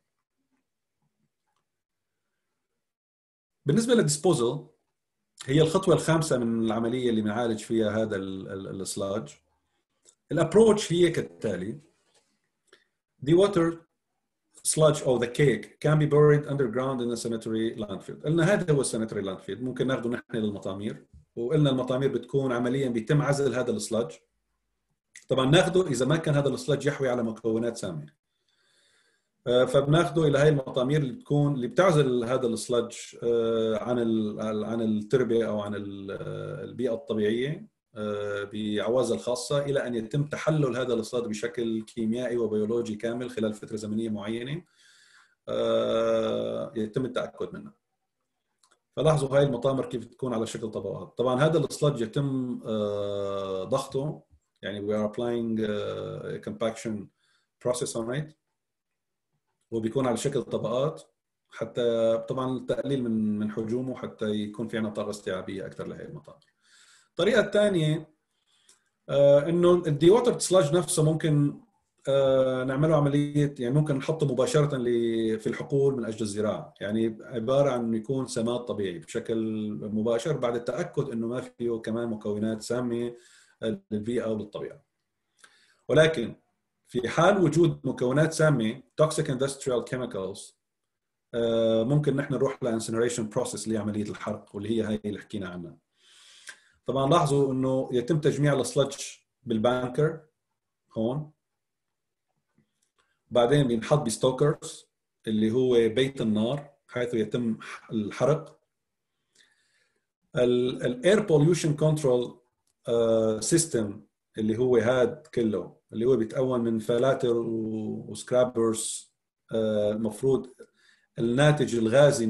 بالنسبه للديسبوزل، هي الخطوه الخامسه من العمليه اللي بنعالج فيها هذا السلاج. الابروتش هي كالتالي: the water sludge or the cake can be buried underground in a sanitary landfill. قلنا هذا هو السانيتري لاندفيل، ممكن ناخذه نحن للمطامير، وقلنا المطامير بتكون عمليا بيتم عزل هذا السلاج. طبعا ناخذه اذا ما كان هذا السلاج يحوي على مكونات سامه، فبناخذه الى هاي المطامير اللي بتعزل هذا السلاج عن التربه او عن البيئه الطبيعيه بعوازل خاصه، الى ان يتم تحلل هذا السلاج بشكل كيميائي وبيولوجي كامل خلال فتره زمنيه معينه يتم التاكد منها. فلاحظوا هاي المطامر كيف تكون على شكل طبقات. طبعا هذا السلاج يتم ضغطه، يعني we are applying a compaction process on it، وبيكون على شكل طبقات حتى طبعا التقليل من حجومه حتى يكون في عندنا طاقه استيعابيه اكثر لهي المطامر. الطريقه الثانيه انه الديواتر سلاج نفسه ممكن نعمله عمليه، يعني ممكن نحطه مباشره في الحقول من اجل الزراعه، يعني عباره عن يكون سماد طبيعي بشكل مباشر بعد التاكد انه ما فيه كمان مكونات سامه للبيئه او للطبيعه. ولكن في حال وجود مكونات سامه toxic industrial chemicals ممكن نحن نروح لانسنريشن بروسيس اللي هي عمليه الحرق، واللي هي هاي اللي حكينا عنها. طبعا لاحظوا انه يتم تجميع السلج بالبانكر هون، بعدين بينحط بستوكرز اللي هو بيت النار حيث يتم الحرق. الاير بوليوشن كنترول سيستم اللي هو هاد كله اللي هو بيتكون من فلاتر وسكرابرز، المفروض الناتج الغازي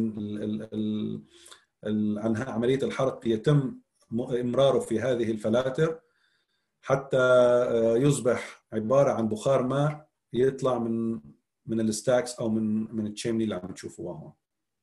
عن عملية الحرق يتم إمراره في هذه الفلاتر حتى يصبح عبارة عن بخار ماء يطلع من الستاكس أو من التشيمني اللي عم تشوفوها هون.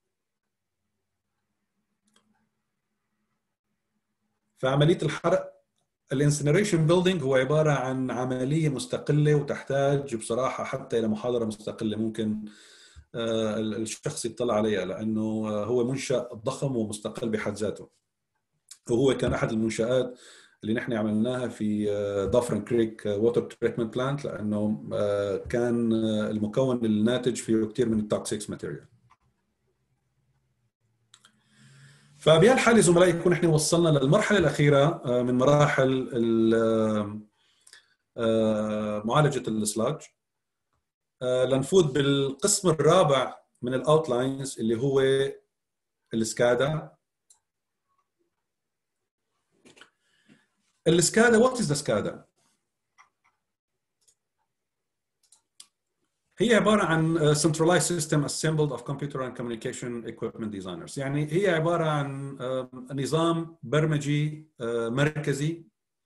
فعملية الحرق الانسنريشن بيلدينج هو عبارة عن عملية مستقلة وتحتاج بصراحة حتى إلى محاضرة مستقلة ممكن الشخص يطلع عليها، لأنه هو منشأ ضخم ومستقل بحد ذاته، وهو كان أحد المنشآت اللي نحن عملناها في دافرن كريك ووتر تريتمنت بلانت، لأنه كان المكون الناتج فيه كثير من التوكسيكس ماتيريال. فبهالحالة زملائي يكون احنا وصلنا للمرحلة الأخيرة من مراحل معالجة السلاج، لنفوت بالقسم الرابع من الاوتلاينز اللي هو السكادا. السكادا what is the SCADA؟ هي عبارة عن centralized system assembled of computer and communication equipment designers، يعني هي عبارة عن نظام برمجي مركزي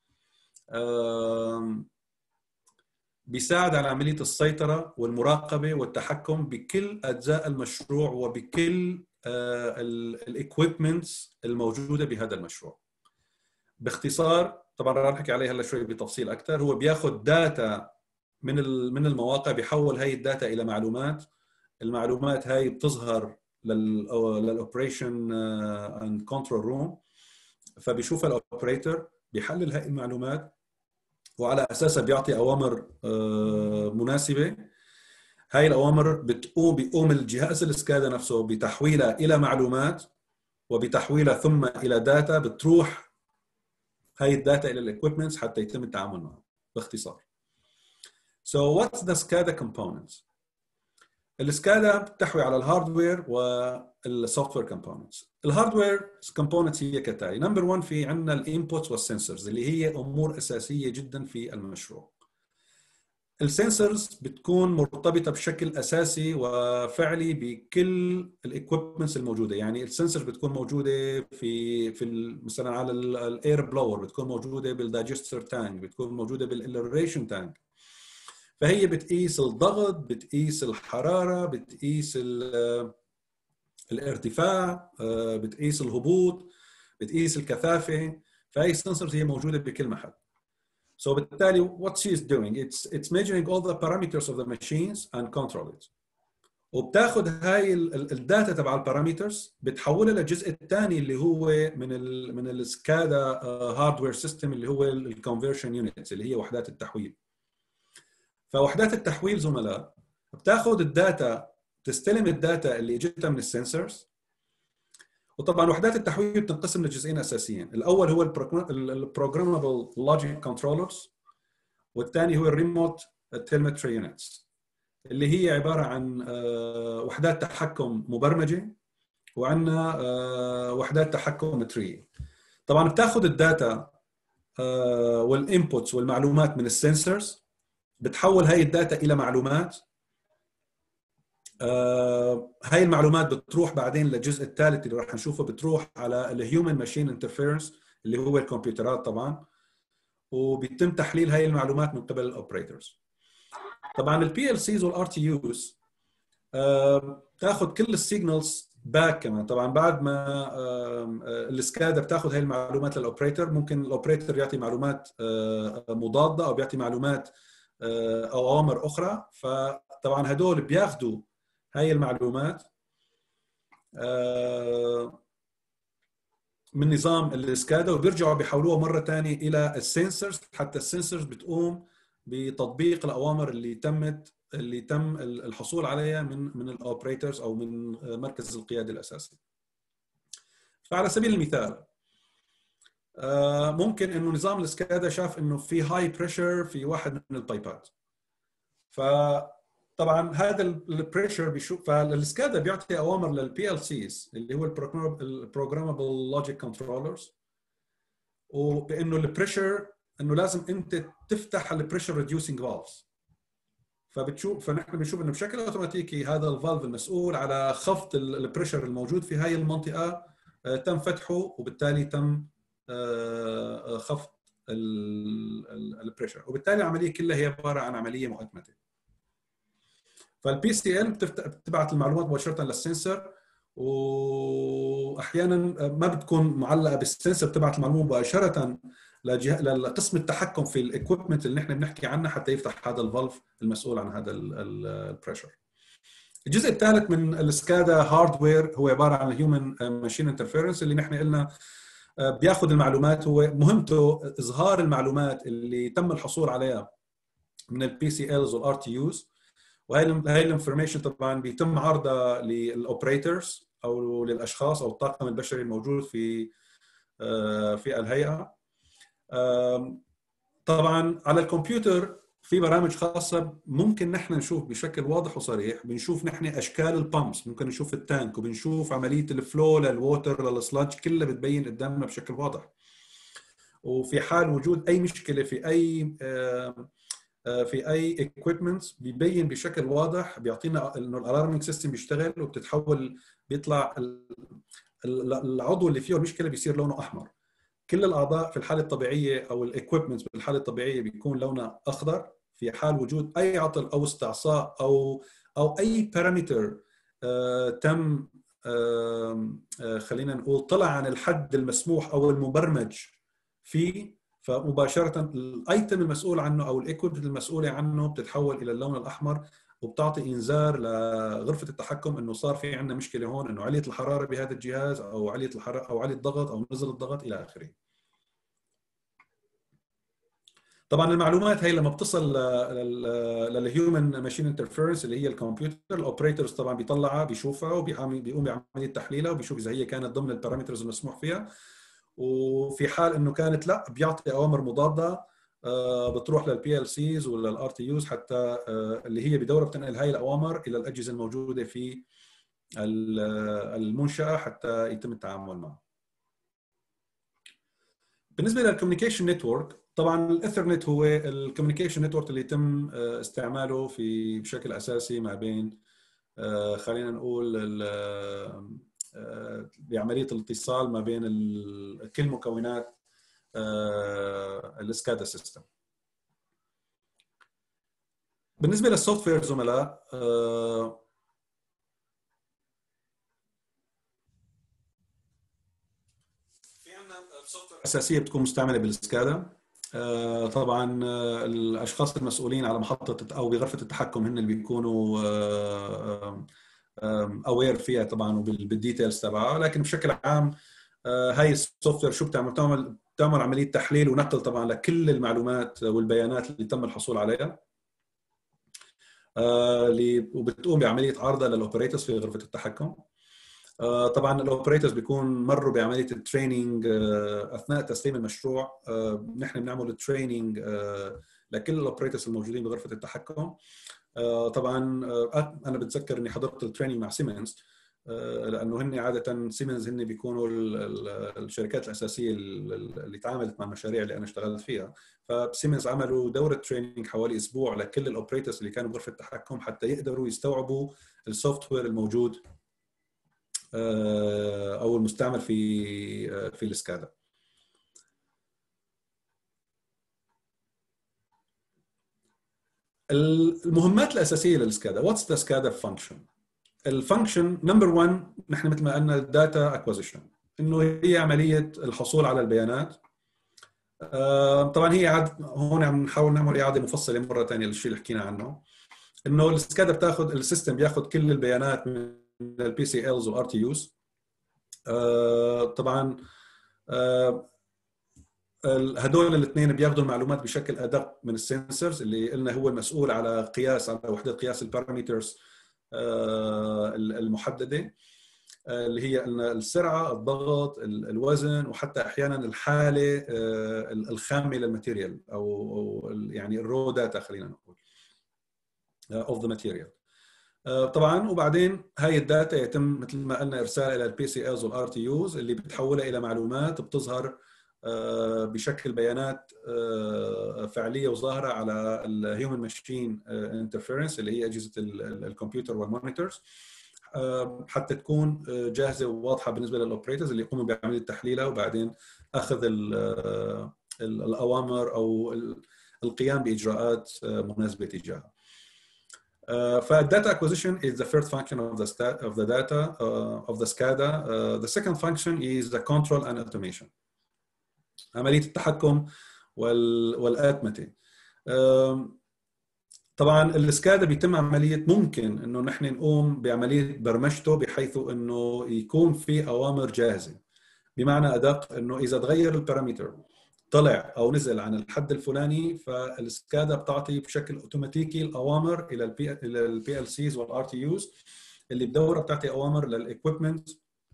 بيساعد على عملية السيطرة والمراقبة والتحكم بكل أجزاء المشروع وبكل الايكويبمنتس الموجوده بهذا المشروع. باختصار طبعا راح نحكي عليها هلا شوي بتفصيل اكثر. هو بياخذ داتا من المواقع، بيحول هاي الداتا الى معلومات. المعلومات هاي بتظهر للاوبريشن اند كنترول روم، فبيشوف الاوبريتور بيحلل هاي المعلومات وعلى اساسها بيعطي اوامر مناسبه. هاي الاوامر بيقوم الجهاز السكادا نفسه بتحويلها الى معلومات، وبتحويلها ثم الى داتا بتروح هاي الداتا الى الايكويبمنتس حتى يتم التعامل معها. باختصار So what's the SCADA components؟ السكادا بتحوي على الهاردوير والسوفت وير كومبوننتس. الهاردوير كومبوننتس هي كالتالي. نمبر 1 في عندنا الانبوتس والسنسورز اللي هي امور اساسيه جدا في المشروع. السنسورز بتكون مرتبطه بشكل اساسي وفعلي بكل الايكويبمنتس الموجوده. يعني السنسورز بتكون موجوده في مثلا على الاير بلور، بتكون موجوده بالدايجستر تانك، بتكون موجوده بالالريشن تانك. فهي بتقيس الضغط، بتقيس الحراره، بتقيس الارتفاع، بتقيس الهبوط، بتقيس الكثافه. فهي السنسورز هي موجوده بكل محل. So بالتالي what she is doing it's measuring all the parameters of the machines and control it. وبتاخذ هاي الداتا تبع البارامترز بتحولها للجزء الثاني اللي هو من السكادا هاردوير سيستم اللي هو الكونفرشن يونتس اللي هي وحدات التحويل. فوحدات التحويل زملاء بتاخذ الداتا، تستلم الداتا اللي اجتها من السنسورز. وطبعا وحدات التحويل بتنقسم لجزئين اساسيين. الاول هو البروجرامبل لوجيك كنترولرز، والثاني هو الريموت تيلمتري يونتس اللي هي عباره عن وحدات تحكم مبرمجه، وعندنا وحدات تحكم متريه. طبعا بتاخذ الداتا والانبوتس والمعلومات من السنسورز، بتحول هاي الداتا الى معلومات. هاي المعلومات بتروح بعدين للجزء الثالث اللي راح نشوفه، بتروح على الهيومن ماشين انترفيرنس اللي هو الكمبيوترات طبعا، وبيتم تحليل هاي المعلومات من قبل الاوبريتورز. طبعا البي ال سيز والار تي يوز بتاخذ كل السيجنالز باك كمان. طبعا بعد ما السكادا بتاخذ هاي المعلومات للاوبريتور، ممكن الاوبريتور يعطي معلومات مضاده او بيعطي معلومات او اوامر اخرى. فطبعا هدول بياخذوا هاي المعلومات من نظام السكادا وبيرجعوا بيحولوها مره ثانيه الى السنسورز، حتى السنسورز بتقوم بتطبيق الاوامر اللي تم الحصول عليها من الاوبريتورز او من مركز القياده الاساسي. فعلى سبيل المثال ممكن انه نظام السكادا شاف انه في هاي بريشر في واحد من البايبات. فطبعا هذا البريشر بيشوف، فالسكادا بيعطي اوامر للبي ال سيز اللي هو البروجرامبل لوجيك كنترولرز، وبانه البريشر انه لازم انت تفتح البريشر ريديوسينج فالفز. فنحن بنشوف انه بشكل اوتوماتيكي هذا الفالف المسؤول على خفض البريشر الموجود في هاي المنطقه تم فتحه، وبالتالي تم خفض البريشر، وبالتالي العمليه كلها هي عباره عن عمليه مؤتمته. فالبي سي ال بتبعت المعلومات مباشره للسنسور، واحيانا ما بتكون معلقه بالسنسور، بتبعت المعلومه مباشره لقسم التحكم في الايكويبمنت اللي نحن بنحكي عنه حتى يفتح هذا الفالف المسؤول عن هذا البريشر. الجزء الثالث من السكادا هاردوير هو عباره عن الهيومن ماشين انترفيرنس اللي نحن قلنا بياخذ المعلومات. هو مهمته اظهار المعلومات اللي تم الحصول عليها من البي سي الز والار تي يوز، وهي الانفورميشن طبعا بيتم عرضها للاوبريتورز او للاشخاص او الطاقم البشري الموجود في الهيئه. طبعا على الكمبيوتر في برامج خاصه ممكن نحن نشوف بشكل واضح وصريح، بنشوف نحن اشكال البامبس، ممكن نشوف التانك، وبنشوف عمليه الفلو للووتر للسلاج، كلها بتبين قدامنا بشكل واضح. وفي حال وجود اي مشكله في اي ايكويبمنتس بيبين بشكل واضح، بيعطينا انه الالارمينج سيستم بيشتغل، وبتتحول بيطلع العضو اللي فيه المشكله بيصير لونه احمر. كل الاعضاء في الحاله الطبيعيه او الايكويبمنتس بالحاله الطبيعيه بيكون لونها اخضر. في حال وجود اي عطل او استعصاء او اي بارامتر تم خلينا نقول طلع عن الحد المسموح او المبرمج فيه، فمباشره الايتم المسؤول عنه او الايكويبمنت المسؤوله عنه بتتحول الى اللون الاحمر، وبتعطي انذار لغرفه التحكم انه صار في عندنا مشكله هون، انه عليت الحراره بهذا الجهاز، او عليت الحراره او علي الضغط او نزل الضغط الى اخره. طبعا المعلومات هي لما بتصل للهيومن ماشين انترفيرنس اللي هي الكمبيوتر، الاوبريتورز طبعا بيطلعها بيشوفها وبيقوم بعمليه تحليلها وبيشوف اذا هي كانت ضمن البارامترز المسموح فيها، وفي حال انه كانت لا بيعطي اوامر مضاده بتروح للبي ال سيز ولا الار تي يوز، حتى اللي هي بدوره بتنقل هاي الاوامر الى الاجهزه الموجوده في المنشاه حتى يتم التعامل معها. بالنسبه للكوميونيكيشن نتورك، طبعا الايثرنت هو الكوميونيكيشن نتورك اللي يتم استعماله في بشكل اساسي ما بين خلينا نقول بعمليه الاتصال ما بين كل مكونات السكادا سيستم. بالنسبه للسوفت وير زملاء، في عندنا سوفت وير اساسيه بتكون مستعمله بالسكادا. طبعا الاشخاص المسؤولين على محطه او بغرفه التحكم هن اللي بيكونوا اوير فيها طبعا وبالديتيلز تبعها، لكن بشكل عام هاي السوفت وير شو بتعمل عمليه تحليل ونقل طبعا لكل المعلومات والبيانات اللي تم الحصول عليها، وبتقوم بعمليه عرضها للاوبريتورز في غرفه التحكم. طبعا الاوبريتورز بيكون مروا بعمليه التريننج اثناء تسليم المشروع. نحن بنعمل التريننج لكل الاوبريتورز الموجودين بغرفه التحكم. طبعا انا بتذكر اني حضرت التريننج مع سيمنز، لانه هن عاده سيمنز هن بيكونوا الشركات الاساسيه اللي تعاملت مع المشاريع اللي انا اشتغلت فيها. فسيمنز عملوا دوره تريننج حوالي اسبوع لكل الاوبريتورز اللي كانوا بغرفه التحكم حتى يقدروا يستوعبوا السوفت وير الموجود او المستعمل في السكادا. المهمات الاساسيه للسكادا، واتس ذا سكادا فانكشن. الفانكشن نمبر 1 نحن مثل ما قلنا الداتا اكوزيشن، انه هي عمليه الحصول على البيانات. طبعا هي هون عم نحاول نعمل اعاده مفصله مره ثانيه للشيء اللي حكينا عنه، انه السكادا بتاخذ السيستم بياخذ كل البيانات من البي سي الز والار تي يوز. طبعا هدول الاثنين بياخذوا المعلومات بشكل ادق من السنسرز اللي قلنا هو المسؤول على قياس على وحده قياس البارامترز المحدده، اللي هي السرعه، الضغط، الوزن، وحتى احيانا الحاله الخامه للماتيريال او يعني الرو داتا خلينا نقول اوف ذا ماتيريال. طبعا وبعدين هاي الداتا يتم مثل ما قلنا ارسالها الى البي سي الز والار تي يوز اللي بتحولها الى معلومات بتظهر بشكل بيانات فعليه وظاهره على الهيومن ماشين انترفيرنس اللي هي اجهزه الكمبيوتر والمونيتورز، حتى تكون جاهزه وواضحه بالنسبه للاوبريتورز اللي يقوموا بعمليه تحليلها وبعدين اخذ الاوامر او القيام باجراءات مناسبه تجاهها. فdata acquisition is the first function of the data of the SCADA. The second function is the control and automation. عملية التحكم والآتمتة. طبعا السكادا بيتم عملية ممكن انه نحن نقوم بعملية برمجته بحيث انه يكون في اوامر جاهزة، بمعنى ادق انه اذا تغير البارامتر طلع او نزل عن الحد الفلاني فالسكادا بتعطي بشكل اوتوماتيكي الاوامر الى البي ال سيز والار تي يوز اللي بدورها بتعطي اوامر للايكويبمنت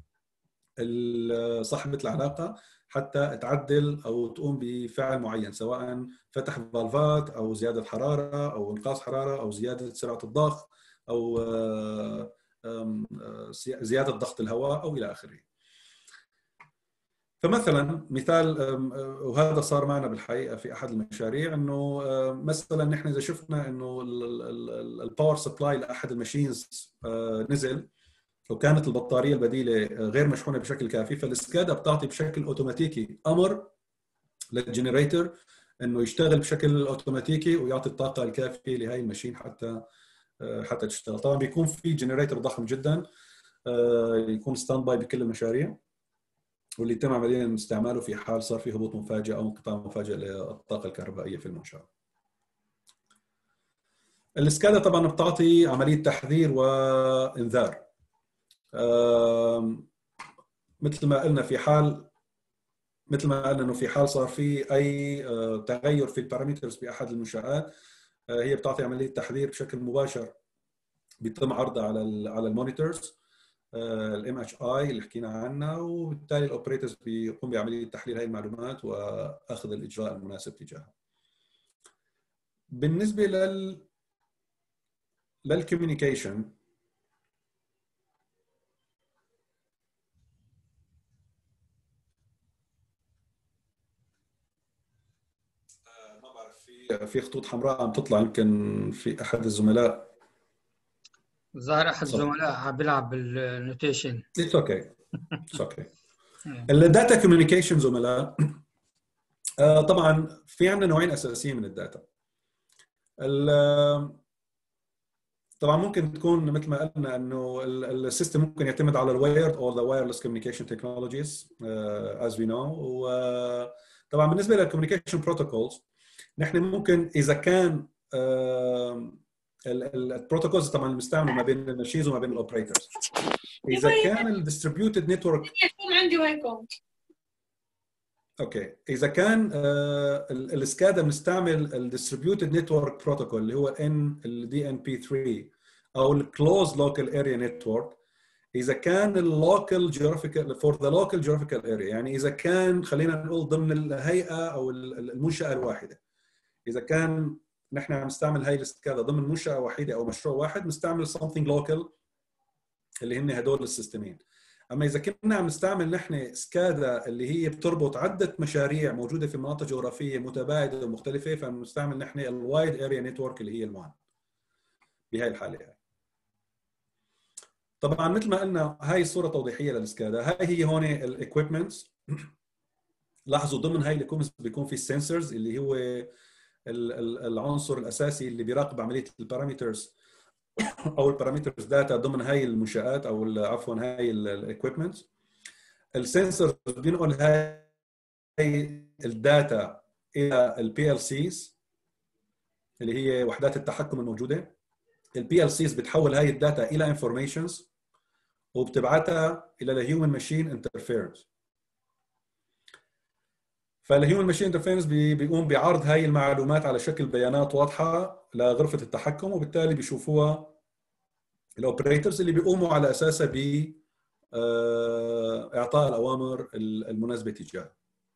صاحبه العلاقه حتى تعدل او تقوم بفعل معين، سواء فتح فالفات او زياده حراره او انقاص حراره او زياده سرعه الضغط او زياده ضغط الهواء او الى اخره. فمثلا مثال، وهذا صار معنا بالحقيقه في احد المشاريع، انه مثلا نحن اذا شفنا انه الباور سبلاي لاحد الماشينز نزل وكانت البطاريه البديله غير مشحونه بشكل كافي، فالسكادا بتعطي بشكل اوتوماتيكي امر للجنريتور انه يشتغل بشكل اوتوماتيكي ويعطي الطاقه الكافيه لهي الماشين حتى تشتغل. طبعا بيكون في جنريتور ضخم جدا يكون ستاند باي بكل المشاريع، واللي يتم عمليا استعماله في حال صار في هبوط مفاجئ او انقطاع مفاجئ للطاقه الكهربائيه في المنشاه. السكادا طبعا بتعطي عمليه تحذير وانذار. مثل ما قلنا انه في حال صار في اي تغير في البارامترز باحد المنشآت، هي بتعطي عمليه تحذير بشكل مباشر، بيتم عرضها على المونيتورز الام اتش اي اللي حكينا عنها، وبالتالي الاوبريتورز بيقوم بعمليه تحليل هذه المعلومات واخذ الاجراء المناسب تجاهها. بالنسبه للكوميونيكيشن، ما بعرف في خطوط حمراء عم تطلع، يمكن في احد الزملاء ظاهر احد الزملاء عم بيلعب بالنوتيشن. اتس اوكي اتس اوكي. الداتا كوميونيكيشن زملاء، طبعا في عندنا نوعين اساسيين من الداتا. طبعا ممكن تكون مثل ما قلنا انه السيستم ممكن يعتمد على الوايرد او ذا وايرلس كوميونيكيشن تكنولوجيز از وي نو. وطبعا بالنسبه للكوميونيكيشن بروتوكولز، نحن ممكن اذا كان البروتوكولز طبعا المستعمله ما بين الماشينز وما بين الاوبريتورز، اذا كان الديستريبيوتد نتورك عندي وينكم. اوكي، اذا كان السكادا بنستعمل الديستريبيوتد نتورك بروتوكول اللي هو الدي ان بي 3 او الكلوز لوكال اريا نتورك، اذا كان اللوكال جيوغرافيكال فور ذا لوكال جيوغرافيكال اريا، يعني اذا كان خلينا نقول ضمن الهيئه او المنشاه الواحده، اذا كان نحن عم نستعمل هاي السكادا ضمن منشاه واحده او مشروع واحد، بنستعمل something local اللي هن هدول السيستمين. اما اذا كنا عم نستعمل نحن سكادا اللي هي بتربط عده مشاريع موجوده في مناطق جغرافيه متباعده ومختلفه، فبنستعمل نحن الوايد اريا نتورك اللي هي الوان بهاي الحاله. يعني طبعا مثل ما قلنا هاي الصوره توضيحيه للسكادا. هاي هي هون الايكويبمنتس. لاحظوا ضمن هاي الايكويبمنتس بيكون في السنسورز اللي هو العنصر الاساسي اللي بيراقب عمليه البارامترز او البارامترز داتا ضمن هاي المنشآت او عفوا هاي الايكويبمنت. السنسور بينقل هاي الداتا الى البي ال سيز اللي هي وحدات التحكم الموجوده. البي ال سيز بتحول هاي الداتا الى انفورميشنز وبتبعتها الى الهيومن ماشين انترفيرنس. فالهيومن ماشين انترفيرنس بيقوم بعرض هاي المعلومات على شكل بيانات واضحه لغرفه التحكم، وبالتالي بيشوفوها الاوبريتورز اللي بيقوموا على اساسها ب اعطاء الاوامر المناسبه تجاهها.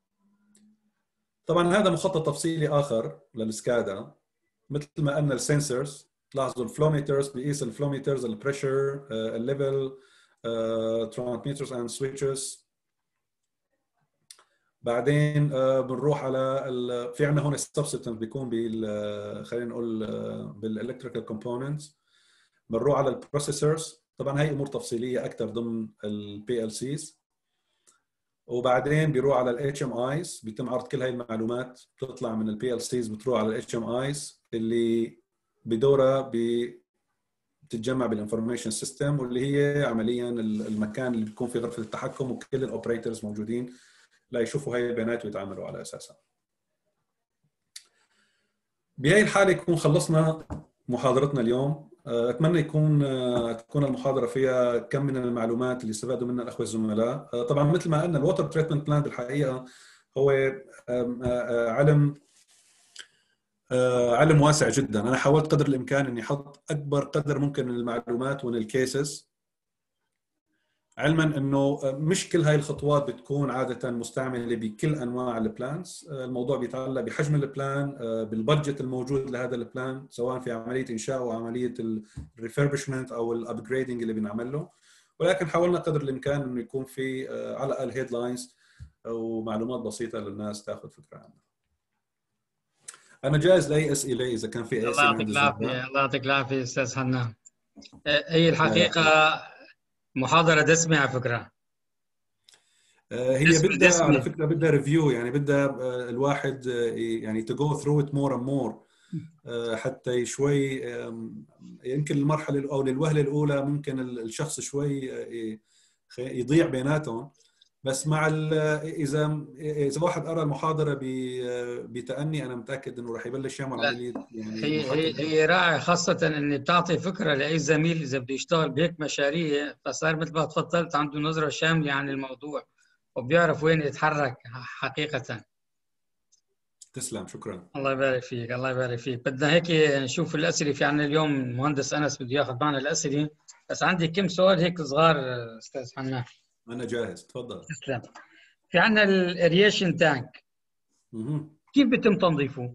طبعا هذا مخطط تفصيلي اخر للسكادا. مثل ما قلنا السنسورز، تلاحظوا الفلوميترز بيقيس الفلوميترز، البريشر، الليفل، ترانسميترز اند سويتشز. بعدين بنروح على في عندنا هون السبسيستنس بيكون خلينا نقول بالالكتريكال كومبوننتس. بنروح على البروسيسورز، طبعا هي امور تفصيليه اكثر ضمن البي ال سيز. وبعدين بيروح على الاتش ام ايز، بيتم عرض كل هاي المعلومات بتطلع من البي ال سيز بتروح على الاتش ام ايز اللي بدورها بتتجمع بالانفورميشن سيستم، واللي هي عمليا المكان اللي بيكون في غرفه التحكم وكل الاوبريتورز موجودين لا يشوفوا هاي البيانات ويتعاملوا على اساسها. بهي الحاله يكون خلصنا محاضرتنا اليوم. اتمنى تكون المحاضره فيها كم من المعلومات اللي استفادوا منها الاخوه الزملاء. طبعا مثل ما قلنا الووتر تريتمنت بلان بالحقيقه هو علم واسع جدا. انا حاولت قدر الامكان اني احط اكبر قدر ممكن من المعلومات ومن الكيسز، علما انه مش كل هاي الخطوات بتكون عاده مستعمله بكل انواع البلانز. الموضوع بيتعلق بحجم البلان، بالبادجت الموجود لهذا البلان، سواء في عمليه انشاء او عمليه الريفربشمنت او الابجريدنج اللي بنعمل له. ولكن حاولنا قدر الامكان انه يكون في على الاقل هيدلاينز ومعلومات بسيطه للناس تاخذ فكره عنها. انا جاهز لاي اسئله اذا كان في اي اسئله. الله يعطيك العافيه. الله يعطيك العافيه استاذ حنان. هي الحقيقه محاضره دسمه على فكره. هي بدها على فكره بدها ريفيو، يعني بدها الواحد يعني to go through it more and more حتى شوي يمكن المرحله او للوهله الاولى ممكن الشخص شوي يضيع بيناتهم، بس مع اذا واحد قرأ المحاضره بتأني انا متاكد انه راح يبلش يعمل عمليه يعني هي رائعه، خاصه ان بتعطي فكره لاي زميل اذا بده يشتغل بهيك مشاريع، فصار مثل ما تفضلت عنده نظره شامله عن الموضوع وبيعرف وين يتحرك حقيقه. تسلم، شكرا. الله يبارك فيك، الله يبارك فيك. بدنا هيك نشوف الاسئله. في عنا اليوم المهندس انس بده ياخذ معنا الاسئله، بس عندي كم سؤال هيك صغار استاذ حنان. انا جاهز، تفضل. تسلم. في عنا الاريشن تانك، كيف بيتم تنظيفه؟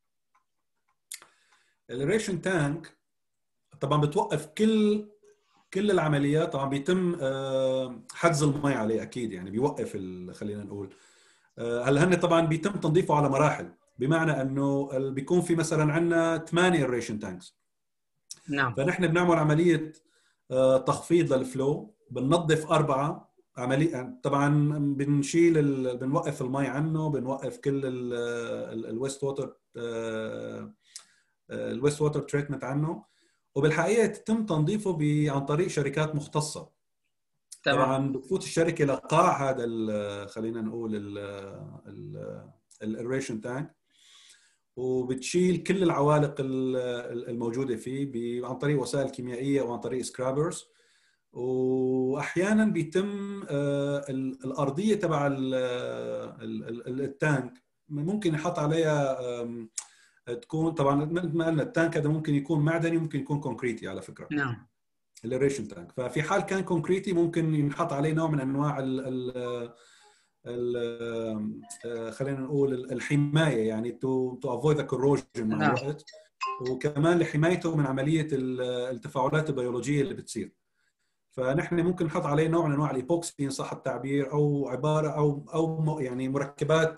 الريشن تانك طبعا بتوقف كل العمليات، طبعا بيتم حجز المي عليه اكيد، يعني بيوقف خلينا نقول هلا هن طبعا بيتم تنظيفه على مراحل، بمعنى انه بيكون في مثلا عندنا 8 ريشن تانكس. نعم. فنحن بنعمل عمليه تخفيض للفلو، بننظف 4 عمليه. طبعا بنوقف المي عنه، بنوقف كل الويست ووتر الويست ووتر تريتمنت عنه، وبالحقيقه يتم تنظيفه عن طريق شركات مختصه. طبعا بتفوت الشركه لقاع هذا خلينا نقول الريشن تانك، وبتشيل كل العوالق الموجوده فيه عن طريق وسائل كيميائيه وعن طريق سكرابرز. واحيانا بيتم الارضيه تبع التانك ممكن يحط عليها تكون، طبعا مثل ما قلنا التانك هذا ممكن يكون معدني، ممكن يكون كونكريتي على فكره. نعم. الريشن تانك، ففي حال كان كونكريتي ممكن ينحط عليه نوع من انواع خلينا نقول الحمايه، يعني تو افويد ذا كوروجن مع الوقت، وكمان لحمايته من عمليه التفاعلات البيولوجيه اللي بتصير. فنحن ممكن نحط عليه نوع من انواع الايبوكسي ان صح التعبير، او عباره او يعني مركبات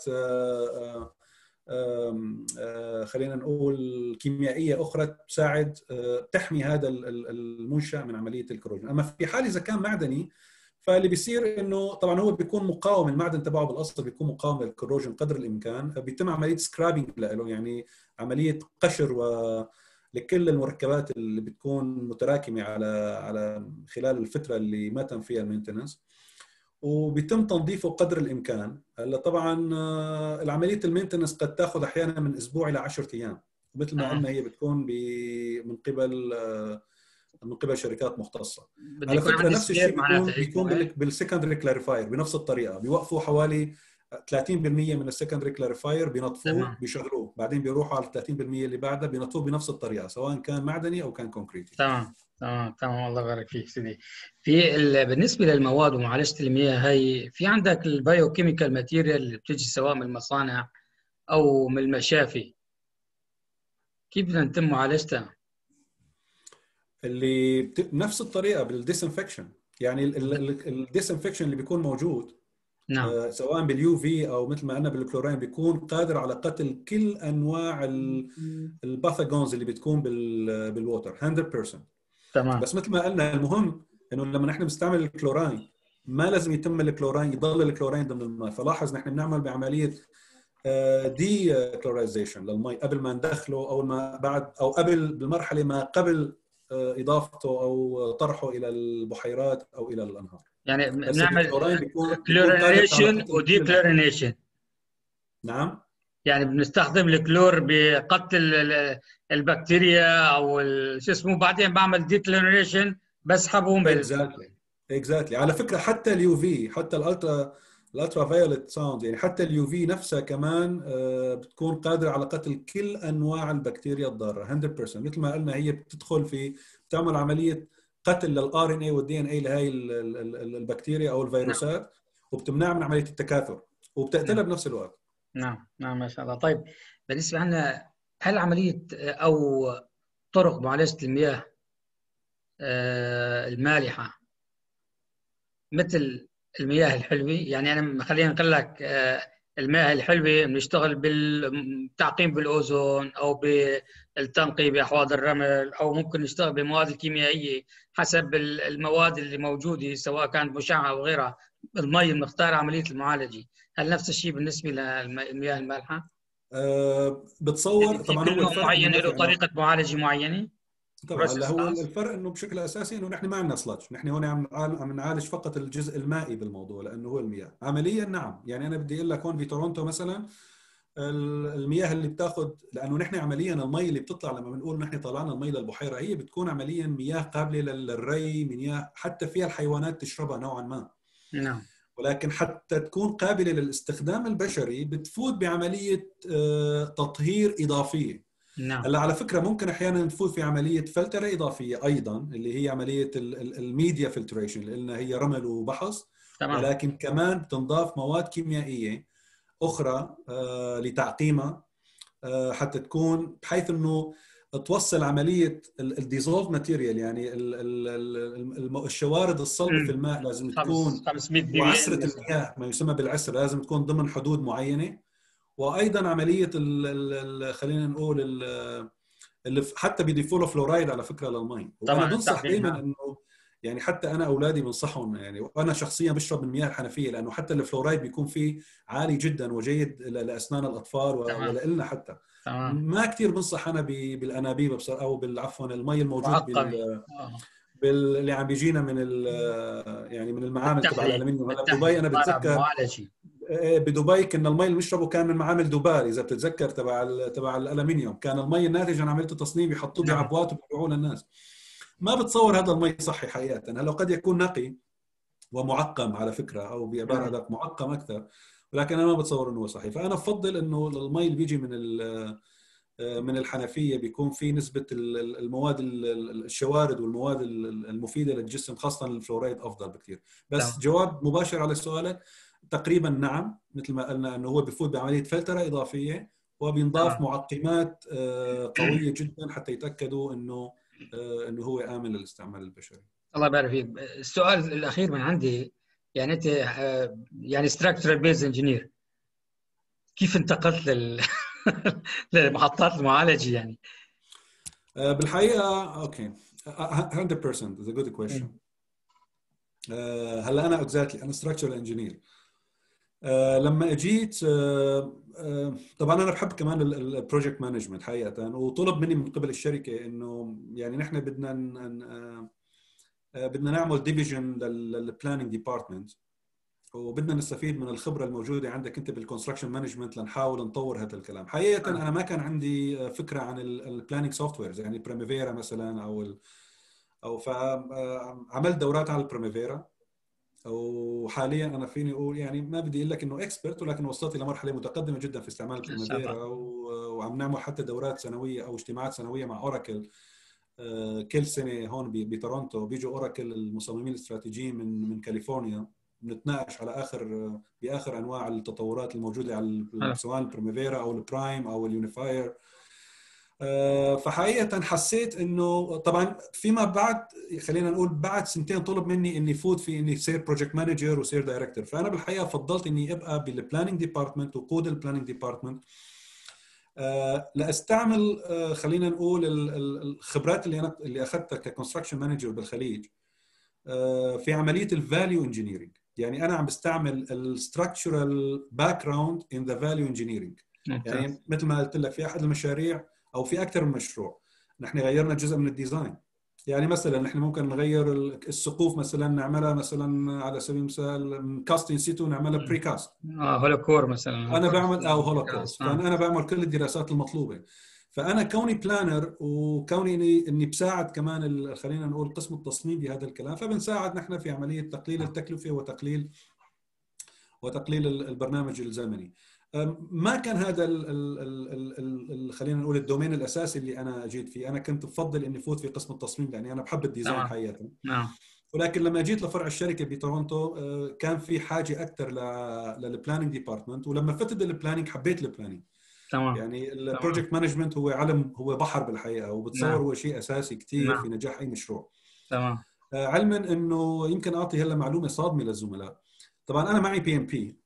خلينا نقول كيميائيه اخرى تساعد تحمي هذا المنشا من عمليه الكوروجن. اما في حال اذا كان معدني، فاللي بيصير انه طبعا هو بيكون مقاوم، المعدن تبعه بالاصل بيكون مقاوم للكوروجن قدر الامكان، بيتم عمليه سكرابينج له، يعني عمليه قشر لكل المركبات اللي بتكون متراكمه على خلال الفتره اللي ما تم فيها المينتنس، وبيتم تنظيفه قدر الامكان. هلا طبعا العمليه المينتنس قد تاخذ احيانا من اسبوع الى 10 ايام، ومثل ما قلنا هي بتكون من قبل شركات مختصه. على فكره نفس الشيء بيكون بالسكندري كلاريفاير بنفس الطريقه، بيوقفوا حوالي 30% من السكندري كلاريفاير بينظفوه بيشغلوه، بعدين بيروحوا على 30% اللي بعدها بينظفوه بنفس الطريقه سواء كان معدني او كان كونكريتي. تمام الله يبارك فيك سيدي. بالنسبه للمواد ومعالجه المياه، هي في عندك البايو كيميكال ماتيريال اللي بتجي سواء من المصانع او من المشافي، كيف بدنا نتم معالجتها؟ اللي نفس الطريقه بالديسانفكشن، يعني الديسانفكشن اللي بيكون موجود نعم. سواء باليو في او مثل ما قلنا بالكلورين، بيكون قادر على قتل كل انواع الباثوجونز اللي بتكون بالووتر 100%. تمام. بس مثل ما قلنا المهم انه لما نحن بنستعمل الكلورين ما لازم يتم الكلورين يضل الكلورين ضمن الماء. فلاحظ نحن بنعمل بعمليه دي كلورايزيشن للمي قبل ما ندخله، او ما بعد، او قبل بالمرحله ما قبل اضافته او طرحه الى البحيرات او الى الانهار. يعني بنعمل كلورينيشن ودي كلورينيشن. نعم، يعني بنستخدم الكلور بقتل البكتيريا او شو اسمه، بعدين بعمل دي كلورينيشن بسحبهم اكزاكتلي. على فكره حتى اليو في، حتى الالترا فايولت ساوند، يعني حتى اليو في نفسها كمان بتكون قادره على قتل كل انواع البكتيريا الضاره 100%. مثل ما قلنا هي بتعمل عمليه قتل للار ان اي والدي ان اي لهي البكتيريا او الفيروسات، وبتمنع من عمليه التكاثر وبتقتلها بنفس الوقت. نعم ما شاء الله. طيب بالنسبه لنا، هل عمليه او طرق معالجه المياه المالحه مثل المياه الحلوه؟ يعني انا خلينا نقول لك المياه الحلوه بنشتغل بالتعقيم بالاوزون او بالتنقي باحواض الرمل، او ممكن نشتغل بالمواد الكيميائيه حسب المواد اللي موجوده سواء كانت مشعه او غيرها. المي بنختار عمليه المعالجه. هل نفس الشيء بالنسبه للمياه المالحه؟ بتصور يعني في طبعا كل هو نوع الفرق انه معين له مثلا طريقه معالجه معينه، طبعا هلا بروسيس هو خاص. الفرق انه بشكل اساسي انه نحن ما عندنا سلادج، نحن هون عم نعالج فقط الجزء المائي بالموضوع لانه هو المياه عمليا. نعم يعني انا بدي اقول لك هون في تورونتو مثلا المياه اللي بتاخذ، لانه نحن عمليا المي اللي بتطلع لما بنقول نحن طلعنا المي للبحيره هي بتكون عمليا مياه قابله للري، مياه حتى فيها الحيوانات تشربها نوعا ما، نعم ولكن حتى تكون قابله للاستخدام البشري بتفوت بعمليه تطهير اضافيه. نعم هلا على فكره ممكن احيانا نفوت في عمليه فلتره اضافيه ايضا اللي هي عمليه الميديا فلتريشن اللي قلنا هي رمل وبحص، تمام. ولكن كمان بتنضاف مواد كيميائيه اخرى لتعقيمها حتى تكون بحيث انه توصل عمليه الديزولف ماتيريال، يعني الشوارد الصلبه في الماء لازم تكون، 500 بي بي ام وعسره مثلا. المياه ما يسمى بالعسر لازم تكون ضمن حدود معينه. وايضا عمليه خلينا نقول اللي حتى بيضيفوا له فلورايد على فكره للمي. وانا طبعا بنصح التعقيم، دائما نعم. انه يعني حتى انا اولادي بنصحهم، يعني وانا شخصيا بشرب من المياه الحنفيه لانه حتى الفلورايد بيكون فيه عالي جدا وجيد لاسنان الاطفال تمام ولنا حتى. تمام. ما كثير بنصح انا بالانابيب بصراحه او عفوا المي الموجود معقمه. آه. اللي عم بيجينا من يعني من المعامل تبع بالتحليه الالمنيوم. هلا بدبي بالتحليه انا طالع بتذكر بمعالجه. بدبي كنا المي اللي بنشربه كان من معامل دوبار، اذا بتتذكر تبع الالمنيوم، كان المي الناتج عن عمليه التصنيع بيحطوه نعم بعبوات وبيبيعوه للناس. ما بتصور هذا المي صحي حقيقه. هلا قد يكون نقي ومعقم على فكره، او بعباره نعم. ادق معقم اكثر، ولكن انا ما بتصور انه هو صحي. فانا بفضل انه المي اللي بيجي من الحنفيه بيكون في نسبه المواد الشوارد والمواد المفيده للجسم خاصه الفلورايد افضل بكثير. بس تمام. جواب مباشر على سؤالك، تقريبا نعم مثل ما قلنا انه هو بفوت بعمليه فلتره اضافيه وبينضاف تمام. معقمات قويه جدا حتى يتاكدوا انه هو امن للاستعمال البشري. الله يبارك فيك. السؤال الاخير من عندي، يعني انت يعني structural based engineer، كيف انتقلت لمحطات المعالجه يعني؟ بالحقيقه اوكي 100% is a good question. هلا انا اكزاكتلي انا structural engineer. لما اجيت طبعا انا بحب كمان البروجكت مانجمنت حقيقه، وطلب مني من قبل الشركه انه يعني نحن بدنا نعمل ديفيجن للبلاننج ديبارتمنت، وبدنا نستفيد من الخبره الموجوده عندك انت بالكونستراكشن مانجمنت لنحاول نطور هذا الكلام. حقيقه انا ما كان عندي فكره عن البلاننج سوفت ويرز يعني بريميفيرا مثلا او فعملت دورات على البريميفيرا، وحاليا انا فيني اقول يعني ما بدي اقول لك انه اكسبرت، ولكن وصلت الى مرحله متقدمه جدا في استعمال ما شاء الله. البريميفيرا، وعم نعمل حتى دورات سنويه او اجتماعات سنويه مع اوراكل. كل سنه هون بتورونتو بيجوا اوراكل المصممين الاستراتيجيين من كاليفورنيا، بنتناقش على باخر انواع التطورات الموجوده على سواء البريميفيرا او البرايم او اليونيفاير. فحقيقة حسيت انه طبعا فيما بعد خلينا نقول بعد سنتين طلب مني اني فوت في اني صير بروجكت مانجر وصير دايركتور، فانا بالحقيقة فضلت اني ابقى بالبلاننج ديبارتمنت وقود البلاننج ديبارتمنت لاستعمل خلينا نقول الخبرات اللي اخذتها ككونستراكشن مانجر بالخليج في عملية الفاليو انجينيرنج. يعني انا عم بستعمل الستراكشرال باك جراوند ان ذا فاليو انجينيرنج. يعني مثل ما قلت لك في احد المشاريع او في اكثر من مشروع نحن غيرنا جزء من الديزاين. يعني مثلا نحن ممكن نغير السقوف مثلا نعملها مثلا على سبيل المثال من كاست ان سيتو نعملها بري كاست. هولوكور مثلا. انا بعمل هولوكوست، فانا بعمل كل الدراسات المطلوبه. فانا كوني بلانر وكوني اني بساعد كمان خلينا نقول قسم التصميم بهذا الكلام، فبنساعد نحن في عمليه تقليل التكلفه وتقليل البرنامج الزمني. ما كان هذا خلينا نقول الدومين الاساسي اللي انا جيت فيه. انا كنت بفضل اني فوت في قسم التصميم لاني انا بحب الديزاين حقيقه. نعم. ولكن لما جيت لفرع الشركه بتورونتو كان في حاجه اكثر للبلاننج ديبارتمنت، ولما فتت البلاننج حبيت البلاننج. تمام. يعني البروجكت مانجمنت هو علم، هو بحر بالحقيقه، وبتصور هو شيء اساسي كثير في نجاح اي مشروع. تمام. علما انه يمكن اعطي هلا معلومه صادمه للزملاء. طبعا انا معي بي ام بي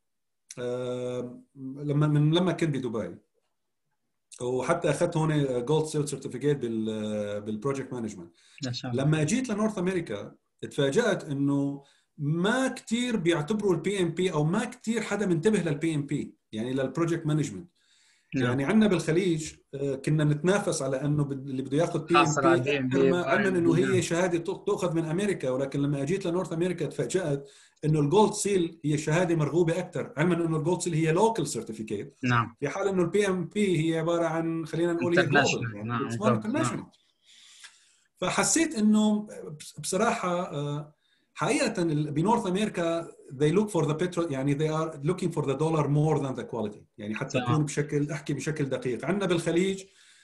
لما كنت بدبي، وحتى اخذت هون جولد سيل سيرتيفيكيت بالبروجكت مانجمنت. لما جيت لنورث امريكا اتفاجأت انه ما كثير بيعتبروا البي ام بي، او ما كثير حدا منتبه للبي ام بي يعني للبروجكت مانجمنت. يعني عندنا بالخليج كنا نتنافس على انه اللي بده ياخذ بي ام بي اكثر ما علما انه هي شهاده تؤخذ من امريكا، ولكن لما اجيت لنورث امريكا تفاجات انه الجولد سيل هي شهاده مرغوبه اكثر، علما انه الجولد سيل هي لوكال سيرتيفيكيت، نعم، في حال انه البي ام بي هي عباره عن خلينا نقول هي جلوبال، يعني نعم. انترناشونال. فحسيت انه بصراحه حقيقه بنورث امريكا they look for the petrol، يعني they are looking for the dollar more than the quality، يعني حتى اكون احكي بشكل دقيق. عندنا بالخليج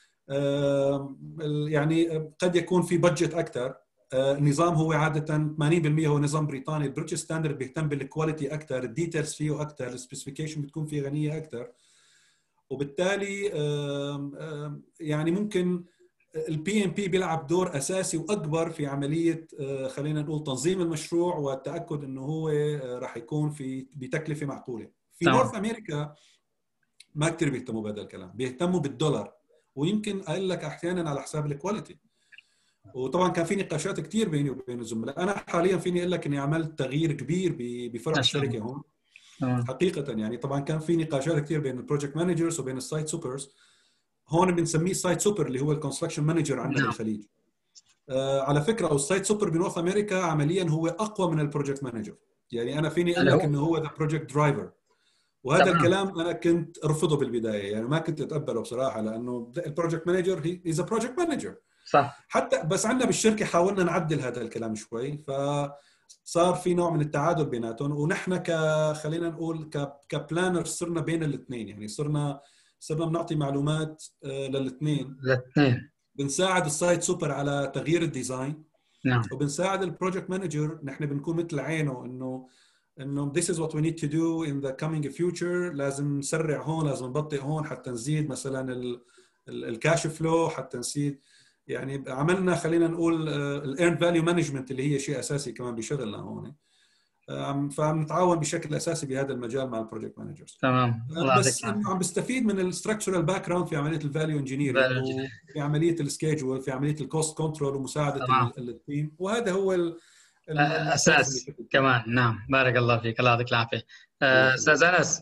يعني قد يكون في بادجت اكثر، النظام هو عاده 80% هو نظام بريطاني، البريتش ستاندرد بيهتم بالكواليتي اكثر، الديتيلز فيه اكثر، السبيسيفيكيشن بتكون فيه غنيه اكثر، وبالتالي يعني ممكن البي ام بي بيلعب دور اساسي واكبر في عمليه خلينا نقول تنظيم المشروع والتاكد انه هو راح يكون بتكلفه معقوله. في نورث امريكا ما كثير بيهتموا بهذا الكلام، بيهتموا بالدولار، ويمكن اقول لك احيانا على حساب الكواليتي. وطبعا كان في نقاشات كثير بيني وبين الزملاء. انا حاليا فيني اقول لك اني عملت تغيير كبير بفرع الشركه هون حقيقه. يعني طبعا كان في نقاشات كثير بين البروجكت مانجرز وبين السايت سوبرز. هون بنسميه سايت سوبر اللي هو الكونستراكشن مانجر عندنا بالخليج. على فكره السايت سوبر بنورث امريكا عمليا هو اقوى من البروجكت مانجر، يعني انا فيني اقول لك انه هو ذا بروجكت درايفر، وهذا الكلام انا كنت ارفضه بالبدايه، يعني ما كنت اتقبله بصراحه، لانه البروجكت مانجر هي از ا بروجكت مانجر صح. حتى بس عندنا بالشركه حاولنا نعدل هذا الكلام شوي، فصار في نوع من التعادل بيناتهم، ونحن خلينا نقول كبلانر صرنا بين الاثنين، يعني صرنا بنعطي معلومات للاثنين، بنساعد السايت سوبر على تغيير الديزاين، نعم، وبنساعد البروجكت مانجر، نحن بنكون مثل عينه انه this is what we need to do in the coming future، لازم نسرع هون، لازم نبطئ هون حتى نزيد مثلا الكاش فلو، حتى نزيد يعني عملنا خلينا نقول الايرن فاليو مانجمنت اللي هي شيء اساسي كمان بشغلنا هون، فبنتعاون بشكل اساسي بهذا المجال مع البروجكت مانجرز. تمام. بس انه عم بستفيد من الاستراكشرال باك جراوند في عمليه الفاليو انجينيرنج، وفي عمليه السكيجول، في عمليه الكوست كنترول ومساعده التيم، وهذا هو الاساس كمان. نعم، بارك الله فيك، الله يعطيك العافيه. استاذ انس،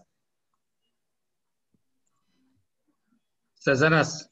استاذ انس،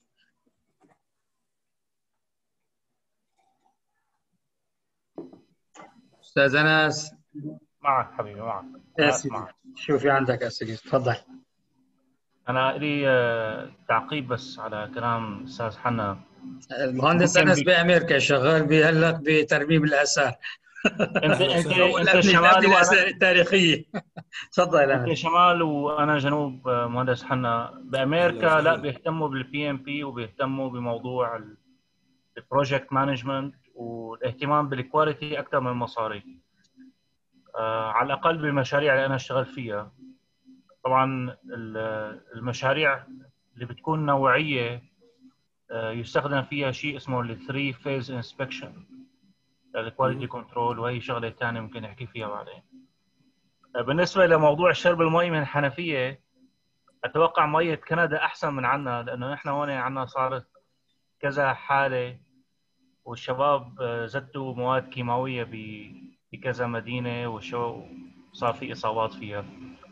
استاذ انس، معك حبيبي، معك. اسمع، شو في عندك اسئله؟ تفضل. انا لي تعقيب بس على كلام استاذ حنا. المهندس انس بامريكا شغال بهلق بترميم الاثار. انت شمال وانا التاريخيه. تفضل. انت شمال وانا جنوب. مهندس حنا بامريكا لا بيهتموا بالبي ام بي، وبيهتموا بموضوع البروجكت مانجمنت والاهتمام بالكواليتي اكثر من المصاري، على الاقل بالمشاريع اللي انا اشتغل فيها. طبعا المشاريع اللي بتكون نوعيه يستخدم فيها شيء اسمه الثري فيز انسبكشن الكواليتي كنترول، وهي شغله ثانيه ممكن نحكي فيها بعدين. بالنسبه لموضوع شرب المي من الحنفيه، اتوقع ميه كندا احسن من عنا، لانه نحن هون عنا صارت كذا حاله، والشباب زتوا مواد كيماويه بكذا مدينه، وشو صار في اصابات فيها.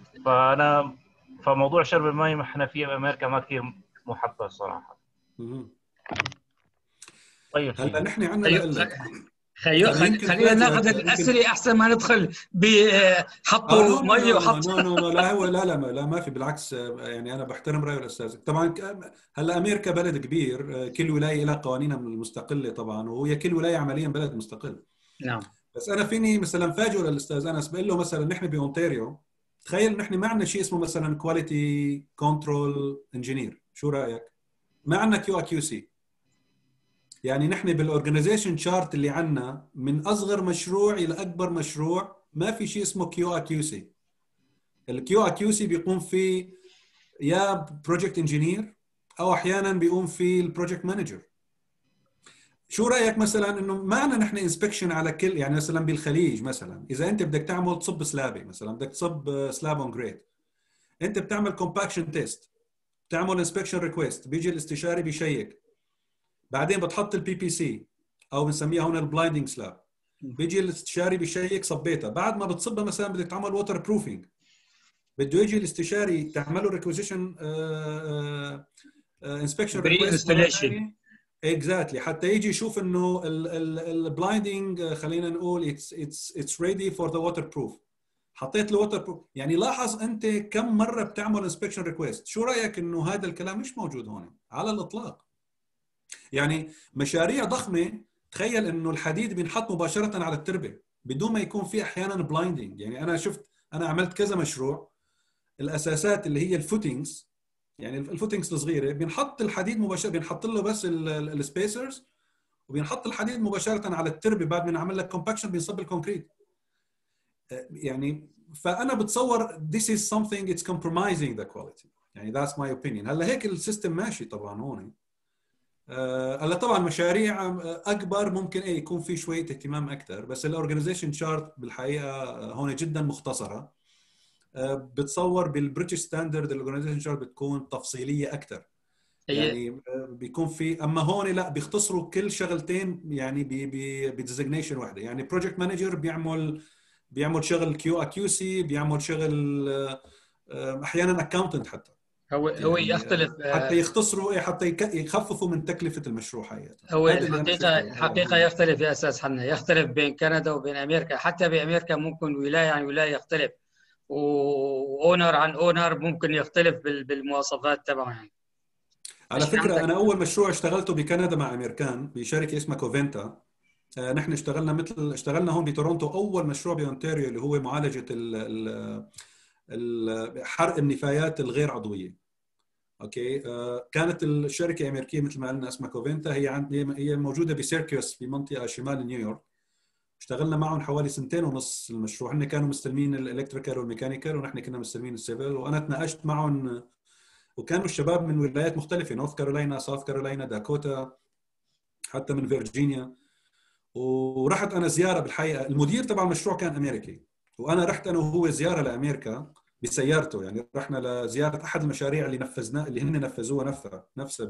فموضوع شرب المي من الحنفيه بامريكا ما كثير محبب صراحه. طيب هلا نحن عندنا خلينا ناخذ الاسئله احسن ما ندخل بحطوا مي وحطوا لا ما في، بالعكس يعني انا بحترم راي الاستاذ. طبعا هلا امريكا بلد كبير، كل ولايه لها قوانينها المستقله طبعا، وهي كل ولايه عمليا بلد مستقل. نعم. بس انا فيني مثلا فاجئ للاستاذ انس بقول له مثلا نحن باونتاريو، تخيل نحن ما عندنا شيء اسمه مثلا كواليتي كنترول انجينير، شو رايك؟ ما عندنا كيو اي كيو سي. يعني نحن بالاورجنايزيشن شارت اللي عندنا من اصغر مشروع الى اكبر مشروع ما في شيء اسمه كيو اي كيو سي. الكيو اي كيو سي بيقوم فيه يا بروجكت انجينير او احيانا بيقوم فيه البروجكت مانجر. شو رايك مثلا انه ما عندنا نحن انسبكشن على كل، يعني مثلا بالخليج مثلا اذا انت بدك تعمل تصب سلابه، مثلا بدك تصب سلاب اون جريد، انت بتعمل كومباكشن تيست، بتعمل انسبكشن ريكويست، بيجي الاستشاري بيشيك، بعدين بتحط البي بي سي او بنسميها هون البلايندنج سلاب، بيجي الاستشاري بيشيك صبيتها، بعد ما بتصبها مثلا بدك تعمل ووتر بروفينج، بده يجي الاستشاري تعمله ريكويزيشن انسبكشن بري ريكويست مره انستليشن. ثانيه اكزاكتلي حتى يجي يشوف انه البلايندنج خلينا نقول اتس ريدي فور ذا ووتر بروف. حطيت له ووتر بروف، يعني لاحظ انت كم مره بتعمل انسبكشن ريكويست. شو رايك انه هذا الكلام مش موجود هون على الاطلاق؟ يعني مشاريع ضخمه تخيل انه الحديد بينحط مباشره على التربه بدون ما يكون في احيانا بلايندنج. يعني انا عملت كذا مشروع، الاساسات اللي هي الفوتينجز، يعني الفوتينجز الصغيره بينحط الحديد مباشره، بينحط له بس السبيسرز وبينحط الحديد مباشره على التربه بعد ما نعمل لك كومباكشن بينصب الكونكريت. يعني فانا بتصور this is something it's compromising the quality. يعني that's my opinion. هلا هيك السيستم ماشي طبعا هون. هلا طبعا مشاريع اكبر ممكن يكون في شويه اهتمام اكثر، بس الاورجنايزيشن شارت بالحقيقه هون جدا مختصره. بتصور بالبريتش ستاندرد الاورجنايزيشن شارت بتكون تفصيليه اكثر، يعني بيكون في، اما هون لا بيختصروا كل شغلتين يعني بديزيجنيشن واحده. يعني بروجكت مانجر بيعمل شغل كيو سي، بيعمل شغل احيانا اكاونتنت حتى. هو يعني يختلف. حتى يختصروا حتى يخففوا من تكلفه المشروع حقيقه. هو هذا اللي انا شفته الحقيقه يختلف يا استاذ حنا، يختلف بين كندا وبين امريكا. حتى بامريكا ممكن ولايه عن ولايه يختلف، واونر عن اونر ممكن يختلف بالمواصفات تبعه. يعني على فكره انا اول مشروع اشتغلته بكندا مع امريكان بشركه اسمها كوفنتا. نحن اشتغلنا هون بتورونتو اول مشروع باونتاريو اللي هو معالجه حرق النفايات الغير عضويه. اوكي. كانت الشركه امريكيه مثل ما قلنا اسمها كوفنتا، هي موجوده بسيركيوس بمنطقه شمال نيويورك. اشتغلنا معهم حوالي 2.5 سنين المشروع. هم كانوا مستلمين الالكتريكال والميكانيكال ونحن كنا مستلمين السيفل، وانا تناقشت معهم وكانوا الشباب من ولايات مختلفه، نورث كارولاينا، ساوث كارولاينا، داكوتا، حتى من فيرجينيا. ورحت انا زياره بالحقيقه، المدير تبع المشروع كان امريكي، وانا رحت انا وهو زياره لامريكا بسيارته. يعني رحنا لزياره احد المشاريع اللي نفذناه، اللي هن نفذوها نفسها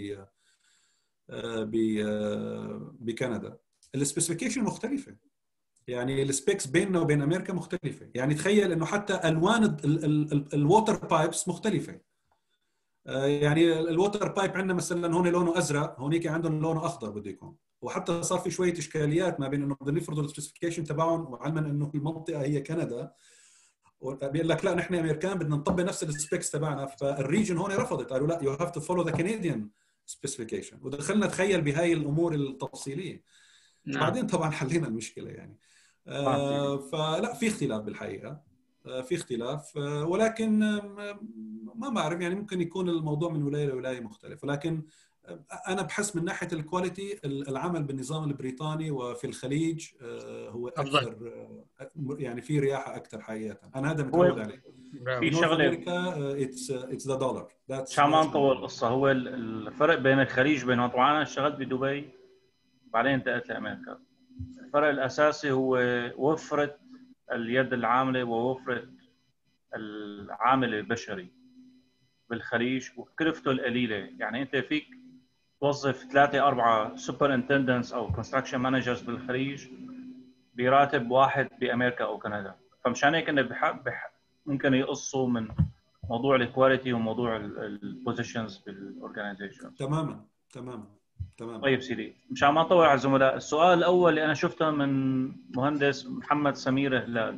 بكندا. السبيسيفيكيشن مختلفه، يعني السبيكس بيننا وبين امريكا مختلفه. يعني تخيل انه حتى الوان الووتر بايبس مختلفه. يعني الووتر بايب عندنا مثلا هون لونه ازرق، هونيك عندهم لونه اخضر بده يكون. وحتى صار في شويه اشكاليات ما بين انه بدهم يفرضوا السبيسيفيكيشن تبعهم، وعلما انه المنطقه هي كندا بيقول لك لا نحن امريكان بدنا نطبق نفس السبيكس تبعنا. فالريجن هون رفضت، قالوا لا يو هاف تو فولو ذا كنديان سبيسيفيكيشن. ودخلنا تخيل بهاي الامور التفصيليه. نعم. بعدين طبعا حلينا المشكله يعني. فلا في اختلاف بالحقيقه، في اختلاف. ولكن ما بعرف، يعني ممكن يكون الموضوع من ولايه لولايه مختلف. ولكن انا بحس من ناحيه الكواليتي العمل بالنظام البريطاني وفي الخليج هو اكثر، يعني في رياحه اكثر حقيقه. انا هذا متعود عليه. في نورث شغله امريكا اتس ذا دولار. عشان ما نطول القصه، هو الفرق بين الخليج بينهم. طبعا انا اشتغلت بدبي بعدين انتقلت لامريكا. الفرق الاساسي هو وفره اليد العامله ووفره العامل البشري بالخليج وكلفته القليله. يعني انت فيك توظف 3-4 سوبر انتندنتس او كونستراكشن مانجرز بالخليج براتب واحد بامريكا او كندا. فمشان هيك انه ممكن يقصوا من موضوع الكواليتي وموضوع البوزيشنز بالاورجنايزيشن. تماما. طيب سيدي، مشان ما نطول على الزملاء، السؤال الاول اللي انا شفته من مهندس محمد سمير هلال: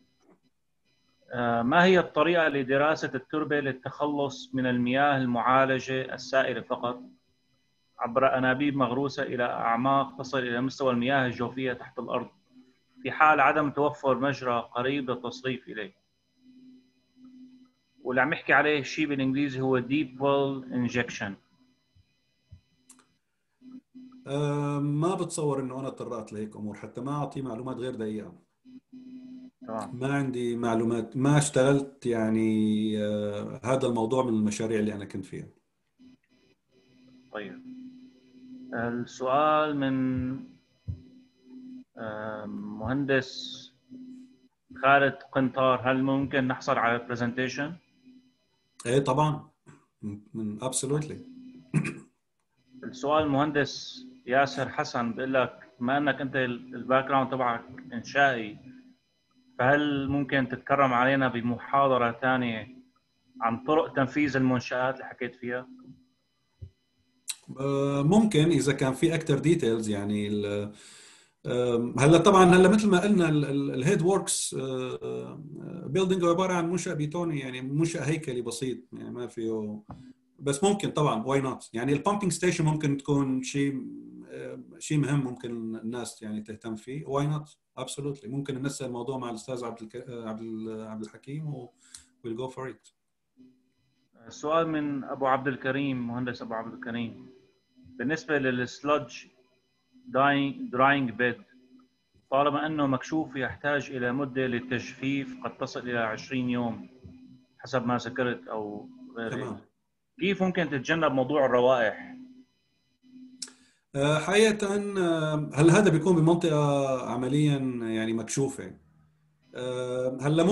ما هي الطريقه لدراسه التربه للتخلص من المياه المعالجه السائله فقط عبر انابيب مغروسه الى اعماق تصل الى مستوى المياه الجوفيه تحت الارض في حال عدم توفر مجرى قريب للتصريف اليه؟ واللي عم يحكي عليه شيء بالانجليزي هو deep well injection. ما بتصور انه انا اضطريت لهيك امور حتى ما اعطي معلومات غير دقيقه. ما عندي معلومات، ما اشتغلت يعني هذا الموضوع من المشاريع اللي انا كنت فيها. طيب السؤال من مهندس خالد قنطار: هل ممكن نحصل على برزنتيشن؟ ايه طبعا، من ابسولوتلي. السؤال مهندس ياسر حسن بيقول لك: بما انك انت الباك جراوند تبعك انشائي، فهل ممكن تتكرم علينا بمحاضرة ثانية عن طرق تنفيذ المنشآت اللي حكيت فيها؟ ممكن اذا كان في اكثر ديتيلز يعني هلا طبعا هلا مثل ما قلنا الهيد ووركس بيلدينج عباره عن منشأ بيتوني، يعني منشأ هيكلي بسيط، يعني ما فيه، بس ممكن طبعا واي نوت. يعني البامبينج ستيشن ممكن تكون شيء مهم، ممكن الناس يعني تهتم فيه. واي نوت ابسولوتلي، ممكن ننسى الموضوع مع الاستاذ عبد الحكيم ويل جو فور ات. السؤال من ابو عبد الكريم، مهندس ابو عبد الكريم، بالنسبه للسلudge دراينج بيد، طالما انه مكشوف يحتاج الى مده للتجفيف قد تصل الى 20 يوم حسب ما ذكرت او غير هيك، تمام. كيف ممكن تتجنب موضوع الروائح؟ حقيقة هل هذا بيكون بمنطقة عمليا يعني مكشوفة؟ هلا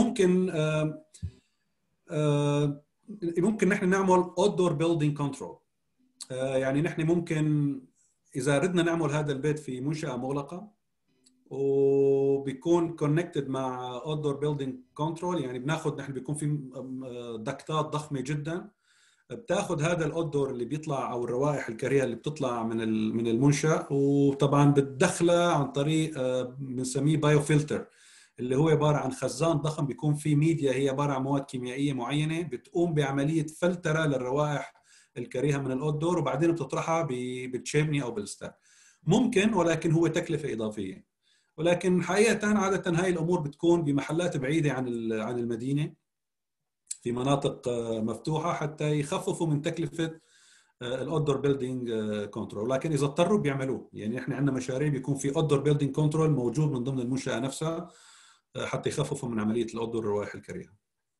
ممكن نحن نعمل outdoor building control. يعني نحن ممكن إذا ردنا نعمل هذا البيت في منشأة مغلقة وبيكون connected مع outdoor building control، يعني نحن بيكون في دكتات ضخمة جدا بتاخذ هذا الاودور اللي بيطلع او الروائح الكريهه اللي بتطلع من المنشأ، وطبعا بتدخلها عن طريق بنسميه بايو فلتر، اللي هو عباره عن خزان ضخم بيكون فيه ميديا، هي عباره عن مواد كيميائيه معينه بتقوم بعمليه فلتره للروائح الكريهه من الاودور، وبعدين بتطرحها بالتشيمني او بالستاك. ممكن، ولكن هو تكلفه اضافيه. ولكن حقيقه عاده هاي الامور بتكون بمحلات بعيده عن المدينه، في مناطق مفتوحة، حتى يخففوا من تكلفة الاوتدور بيلدينج كنترول. لكن إذا اضطروا بيعملوه، يعني احنا عندنا مشاريع بيكون في اوتدور بيلدينج كنترول موجود من ضمن المنشأة نفسها حتى يخففوا من عملية الاوتدور الروائح الكريهة.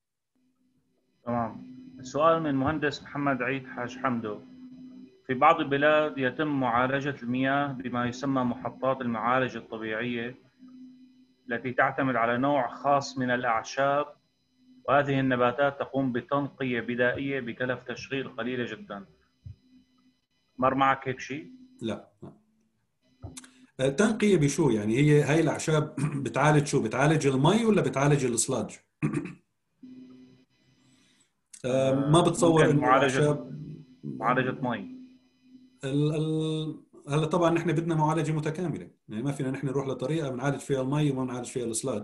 تمام. السؤال من مهندس محمد عيد حاج حمدو، في بعض البلاد يتم معالجة المياه بما يسمى محطات المعالجة الطبيعية التي تعتمد على نوع خاص من الأعشاب، وهذه النباتات تقوم بتنقية بدائية بكلف تشغيل قليلة جدا. مر معك هيك شيء؟ لا. تنقية بشو يعني؟ هي هاي الأعشاب بتعالج شو؟ بتعالج المي ولا بتعالج الإصلاج؟ ما بتصور ممكن إنه الأعشاب معالجة مي. هلا طبعا نحن بدنا معالجة متكاملة، يعني ما فينا نحن نروح لطريقة بنعالج فيها المي وما بنعالج فيها الإصلاج.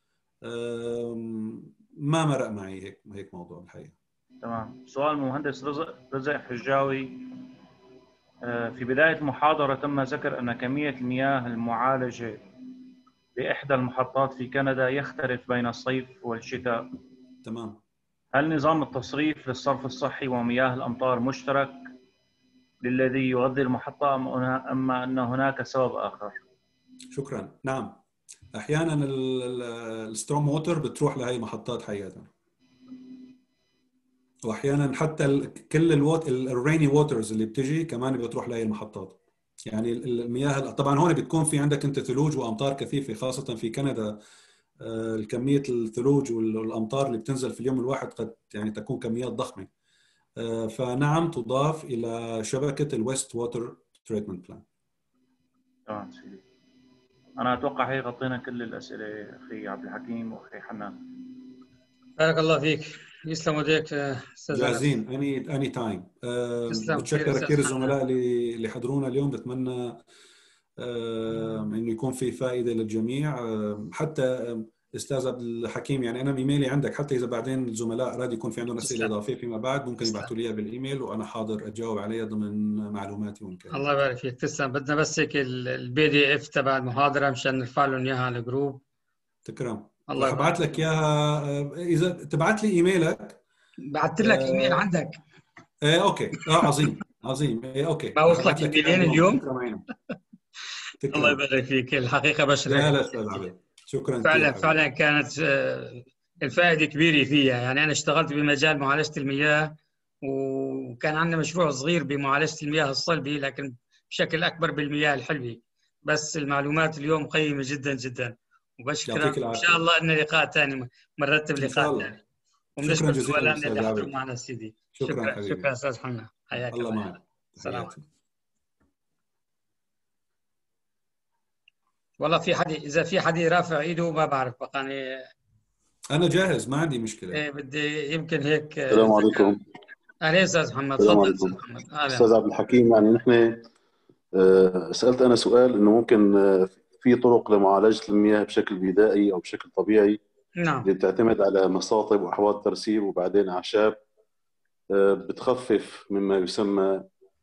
ما مرق معي هيك موضوع الحقيقة. تمام. سؤال مهندس رزق حجاوي، في بداية المحاضرة تم ذكر أن كمية المياه المعالجة بإحدى المحطات في كندا يختلف بين الصيف والشتاء. تمام. هل نظام التصريف للصرف الصحي ومياه الأمطار مشترك للذي يغذي المحطة أم أن هناك سبب آخر؟ شكرا. نعم، أحيانا الستورم ووتر بتروح لهي المحطات حقيقة، وأحيانا حتى كل الريني ووترز اللي بتجي كمان بتروح لهي المحطات. يعني المياه طبعا هون بتكون في عندك أنت ثلوج وأمطار كثيفة، خاصة في كندا الكمية الثلوج والأمطار اللي بتنزل في اليوم الواحد قد يعني تكون كميات ضخمة. فنعم تضاف إلى شبكة الويست ووتر تريتمنت بلان. تمام سيدي. أنا أتوقع هي غطينا كل الأسئلة أخي عبد الحكيم وأخي حنان. بارك الله فيك، يسلم يديك استاذ انس. جاهزين اني تايم. بتشكر كثير الزملاء اللي حضرونا اليوم. بتمنى انه يكون في فائده للجميع. حتى استاذ عبد الحكيم، يعني انا ايميلي عندك، حتى اذا بعدين الزملاء اراد يكون في عندهم اسئله اضافيه فيما بعد ممكن يبعثوا لي بالايميل وانا حاضر اجاوب عليها ضمن معلوماتي وامكانياتي. الله يبارك فيك، تسلم. بدنا بس هيك PDF تبع المحاضره مشان نرفع لهم اياها على الجروب. تكرم. الله رح ابعث لك اياها اذا تبعث لي ايميلك. بعثت لك ايميل عندك. ايه اوكي. عظيم عظيم. ايه اوكي. ما وصلك ايميلين اليوم؟ تكرم عينك. الله يبارك فيك، الحقيقه بشرك. لا استاذ عبد، شكرا فعلا كثير. فعلا كانت الفائده كبيره فيها. يعني انا اشتغلت بمجال معالجه المياه، وكان عندنا مشروع صغير بمعالجه المياه الصلبه، لكن بشكل اكبر بالمياه الحلوه. بس المعلومات اليوم قيمه جدا جدا، وبشكرك. ان شاء الله لنا لقاء ثاني، مرتب لقاء ثاني. وبنشكر زملائنا اللي حضروا معنا سيدي. شكرا حبيبي. شكرا استاذ حنا، حياك الله معك. سلام. والله في حد، اذا في حد رافع ايده ما بعرف بقى. انا جاهز، ما عندي مشكله. بدي يمكن هيك. السلام عليكم. اهلا استاذ محمد، السلام تفضل استاذ عليكم محمد. اهلا. استاذ عبد الحكيم. يعني نحن سألت انا سؤال انه ممكن في طرق لمعالجة المياه بشكل بدائي او بشكل طبيعي نعم. اللي بتعتمد على مساطب واحواض ترسيب وبعدين اعشاب بتخفف مما يسمى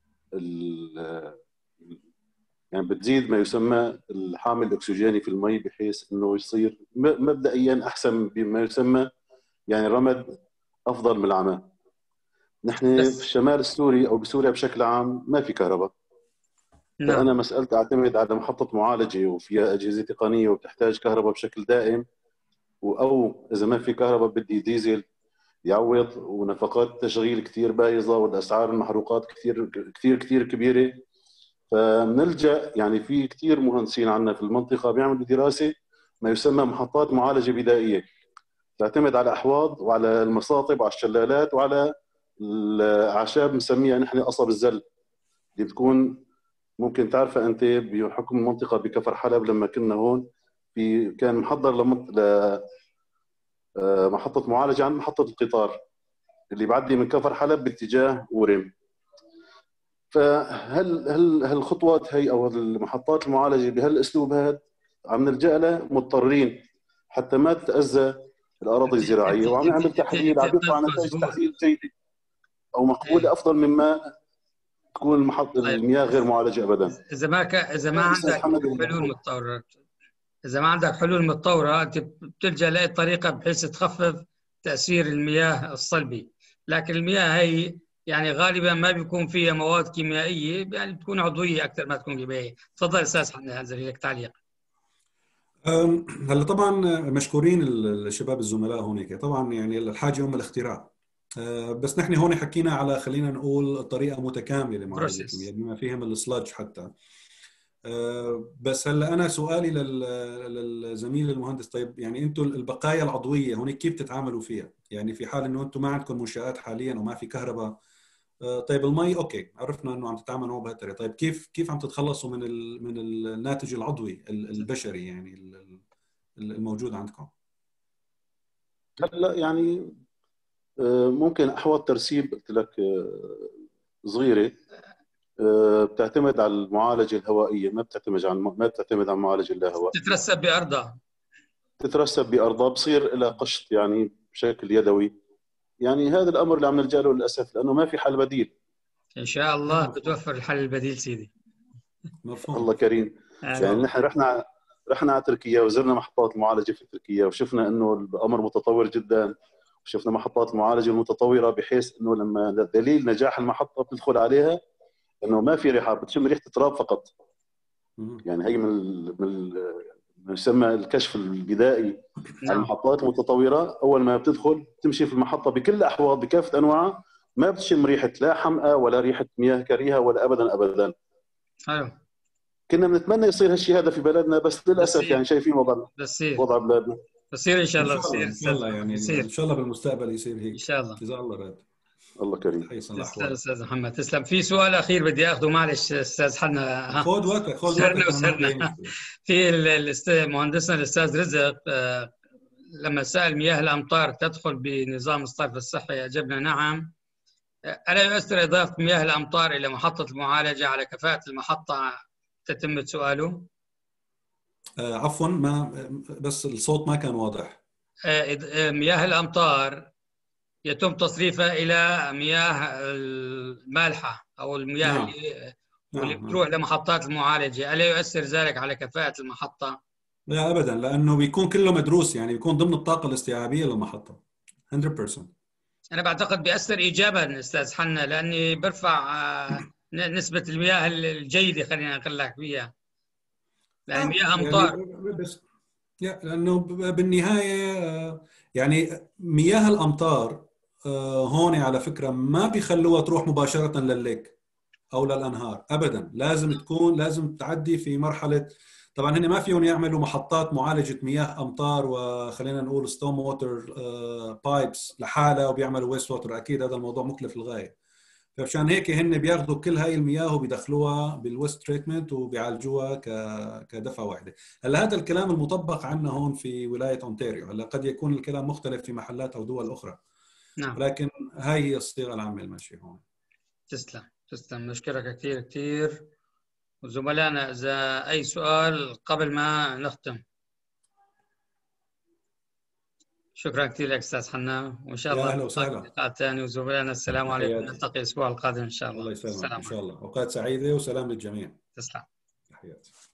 يعني بتزيد ما يسمى الحامل الاكسجيني في المي بحيث انه يصير مبدئيا احسن بما يسمى يعني رمد افضل من العمى. نحن في بس الشمال السوري او بسوريا بشكل عام ما في كهرباء، فانا نعم. مسألة اعتمد على محطة معالجة وفيها اجهزة تقنية وبتحتاج كهرباء بشكل دائم، او اذا ما في كهرباء بدي ديزل يعوض، ونفقات تشغيل كثير بايظة والاسعار المحروقات كثير كثير كثير كبيرة. فبنلجأ يعني في كثير مهندسين عندنا في المنطقة بيعملوا دراسة ما يسمى محطات معالجة بدائية، تعتمد على أحواض وعلى المصاطب وعلى الشلالات وعلى الأعشاب بنسميها نحن قصب الزل، اللي بتكون ممكن تعرفها أنت بحكم المنطقة بكفر حلب. لما كنا هون في كان محضر محطة معالجة عن محطة القطار اللي بعدي من كفر حلب باتجاه ورم. فهل هالخطوات هي او المحطات المعالجه بهالاسلوب هذا عم نلجا لها مضطرين حتى ما تتاذى الاراضي انت انت الزراعيه، وعم انت نعمل انت, تحليل عم انت يطلع نتائج مزبوط. تحليل جيده او مقبوله ايه. افضل مما تكون طيب، المياه غير معالجه ابدا. اذا ما استاذ عندك حمد حلول المفروض متطوره، اذا ما عندك حلول متطوره انت بتلجا لاي طريقه بحيث تخفف تاثير المياه الصلبي. لكن المياه هي يعني غالبا ما بيكون فيها مواد كيميائيه، يعني بتكون عضويه اكثر ما تكون كيميائيه. تفضل استاذ حمد، هذا لك تعليق. هلا طبعا مشكورين الشباب الزملاء هونيك. طبعا يعني الحاجه ام الاختراع. بس نحن هون حكينا على خلينا نقول طريقه متكامله لمعالجه المياه بروسيس. بما فيهم السلادج حتى. بس هلا انا سؤالي للزميل المهندس، طيب يعني انتم البقايا العضويه هون كيف تتعاملوا فيها؟ يعني في حال انه انتم ما عندكم منشآت حاليا وما في كهرباء، طيب المي اوكي عرفنا انه عم تتعاملوا بهالطريقه، طيب كيف عم تتخلصوا من الناتج العضوي البشري يعني الموجود عندكم؟ هلا يعني ممكن احواض ترسيب قلت لك صغيره بتعتمد على المعالجه الهوائيه، ما بتعتمد على المعالجه اللاهوائيه. تترسب بارضها. تترسب بأرضها بصير لها قشط يعني بشكل يدوي. يعني هذا الأمر اللي عم نلجأ له للأسف لأنه ما في حل بديل. ان شاء الله مفهوم. بتوفر الحل البديل سيدي. مفهوم. الله كريم. ان شاء آه. يعني الله. نحن رحنا على تركيا وزرنا محطات المعالجة في تركيا وشفنا أنه الأمر متطور جدا، وشفنا محطات المعالجة المتطورة بحيث أنه لما دليل نجاح المحطة بتدخل عليها أنه ما في ريحة، بتشم ريحة التراب فقط. يعني هي ما يسمى الكشف البدائي على نعم. المحطات المتطورة. أول ما بتدخل تمشي في المحطة بكل الأحواض بكافة أنواعها ما بتشم ريحة لا حمأة ولا ريحة مياه كريهة ولا أبدا أبدا. حلو. كنا بنتمنى يصير هالشيء هذا في بلدنا، بس للأسف يعني بصير. شايفين بصير. وضع بلادنا. بصير ان شاء ان الله. شاء بصير الله ان شاء استاذ الله محمد، يعني ان بصير شاء الله بالمستقبل يصير ان هيك شاء الله. اذا الله راد. الله كريم. تحية تسلم الاحوال. استاذ محمد، تسلم. في سؤال اخير بدي اخذه، معلش استاذ حنا. ها، خذ وقتك خذ سرنا وقتك، انا ما عندي اي وسرنا. مشكله. في مهندسنا الاستاذ رزق، لما سال مياه الامطار تدخل بنظام الصرف الصحي، اجبنا نعم. الا يؤثر اضافه مياه الامطار الى محطه المعالجه على كفاءه المحطه؟ تتم سؤاله. عفوا ما بس الصوت ما كان واضح. مياه الامطار يتم تصريفها الى مياه المالحه او المياه نعم واللي نعم نعم. بتروح لمحطات المعالجه، الا يؤثر ذلك على كفاءه المحطه؟ لا ابدا، لانه بيكون كله مدروس، يعني بيكون ضمن الطاقه الاستيعابيه للمحطه 100%. انا بعتقد بيأثر ايجابا استاذ حنا، لاني برفع نسبه المياه الجيده، خلينا نقول لك فيها، لان مياه يعني امطار. بس لانه بالنهايه يعني مياه الامطار هون على فكره ما بيخلوها تروح مباشره للليك او للانهار ابدا، لازم تعدي في مرحله. طبعا هن ما فيهم يعملوا محطات معالجه مياه امطار وخلينا نقول ستوم ووتر بايبس لحالها وبيعملوا ويست ووتر، اكيد هذا الموضوع مكلف للغايه. فعشان هيك هن بياخذوا كل هاي المياه وبيدخلوها بالويست تريتمنت وبيعالجوها كدفعه واحده. هلا هذا الكلام المطبق عندنا هون في ولايه اونتاريو، هلا قد يكون الكلام مختلف في محلات او دول اخرى. نعم. لكن هاي هي الصيغه العامه الماشيه هون. تسلم تسلم، بشكرك كثير كثير. وزملائنا إذا أي سؤال قبل ما نختم. شكرا كثير لك أستاذ حنا، وإن شاء الله اهلا وسهلا. لقاء ثاني. وزملائنا السلام عليكم، تحياتي. نلتقي الأسبوع القادم إن شاء الله. الله يسلمك السلام ان شاء عليكم. الله. اوقات سعيده وسلام للجميع. تسلم. تحياتي.